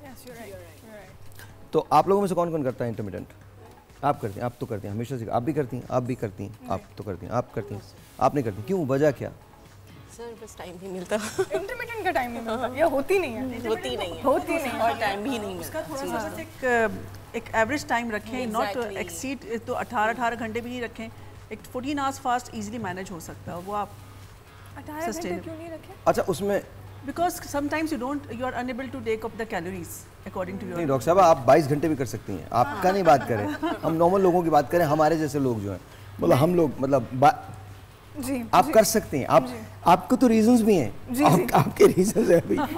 तो आप लोगों में से कौन कौन करता है इंटरमिटेंट? आप करती हैं? आप तो करती हैं हमेशा से. आप भी करती हैं? आप भी करती हैं? आप तो करती हैं? आप करती हैं? आप नहीं करती? क्यों? वजह क्या? सर बस टाइम नहीं मिलता. इंटरमिटेंट का टाइम नहीं मिलता या होती नहीं है? होती नहीं है. होती नहीं और टाइम भी नहीं मिलता. उसका थोड़ा सा बस एक एक एवरेज टाइम रखें, नॉट एक्सीड. तो अठारह अठारह घंटे भी नहीं रखें. एक fourteen hours fast easily manage हो सकता है. वो आप अठारह घंटे क्यों नहीं रखें? अच्छा उसमें because sometimes you don't you are unable to take up the calories according to your. नहीं डॉक्टर साहब आप बाईस घंटे भी कर सकती हैं. आपका नहीं बात करें, हम नॉर्मल लोगों की बात करें, हमारे जैसे लोग जो हैं मतलब हम लोग मतलब जी, आप जी, कर सकते हैं. आप आपको तो रीजंस भी हैं. जी, आप, जी. आपके रीजंस हैं अभी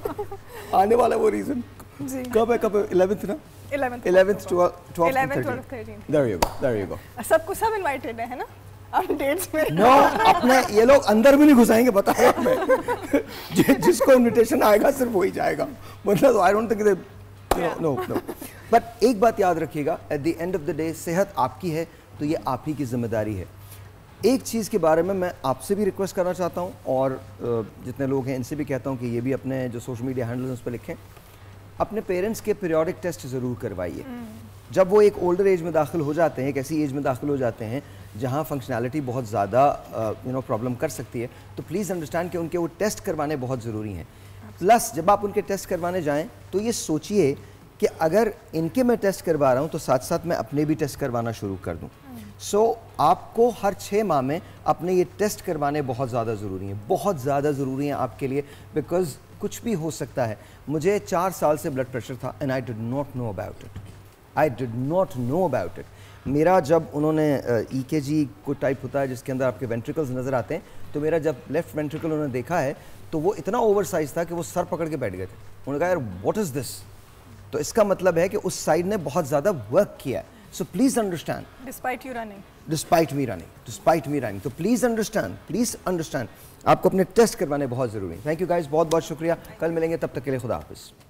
आने वाला वो रीजन कब है? कब है? इलेवेंथ ना? Eleventh eleventh twelfth twelfth thirteen. There you go, there you go. सबको सब इनवाइटेड है ना आप डेट्स में? नो अपने ये लोग अंदर भी नहीं घुसाएंगे बताया मैं. जि, जिसको इनविटेशन आएगा सिर्फ वही जाएगा. मतलब I don't think they know no. But एक बात याद रखिएगा, at the end of the day सेहत आपकी है तो ये आप ही की जिम्मेदारी है. एक चीज़ के बारे में मैं आपसे भी रिक्वेस्ट करना चाहता हूँ और जितने लोग हैं इनसे भी कहता हूँ कि ये भी अपने जो सोशल मीडिया हैंडल्स उस पर लिखें. अपने पेरेंट्स के पीरियोडिक टेस्ट ज़रूर करवाइए. जब वो एक ओल्डर एज में दाखिल हो जाते हैं, एक ऐसी एज में दाखिल हो जाते हैं जहाँ फंक्शनैलिटी बहुत ज़्यादा यू नो प्रॉब्लम कर सकती है, तो प्लीज़ अंडरस्टैंड कि उनके वो टेस्ट करवाने बहुत ज़रूरी हैं. प्लस जब आप उनके टेस्ट करवाने जाएं तो ये सोचिए कि अगर इनके मैं टेस्ट करवा रहा हूँ तो साथ साथ मैं अपने भी टेस्ट करवाना शुरू कर दूँ. सो so, आपको हर छः माह में अपने ये टेस्ट करवाने बहुत ज़्यादा ज़रूरी हैं, बहुत ज़्यादा ज़रूरी हैं आपके लिए, बिकॉज कुछ भी हो सकता है. मुझे चार साल से ब्लड प्रेशर था and I did not know about it. I did not know about it. मेरा जब उन्होंने ई के जी को टाइप होता है जिसके अंदर आपके वेंट्रिकल्स नज़र आते हैं, तो मेरा जब लेफ्ट वेंट्रिकल उन्होंने देखा है तो वो इतना ओवर साइज था कि वो सर पकड़ के बैठ गए थे. उन्होंने कहा यार व्हाट इज़ दिस. तो इसका मतलब है कि उस साइड ने बहुत ज़्यादा वर्क किया है. So please understand. Despite you running. Despite me running. Despite me running. तो प्लीज़ अंडरस्टैंड, प्लीज़ अंडरस्टैंड आपको अपने टेस्ट करवाने बहुत ज़रूरी है. थैंक यू गाइस, बहुत बहुत शुक्रिया. कल मिलेंगे, तब तक के लिए खुदा हाफिज़.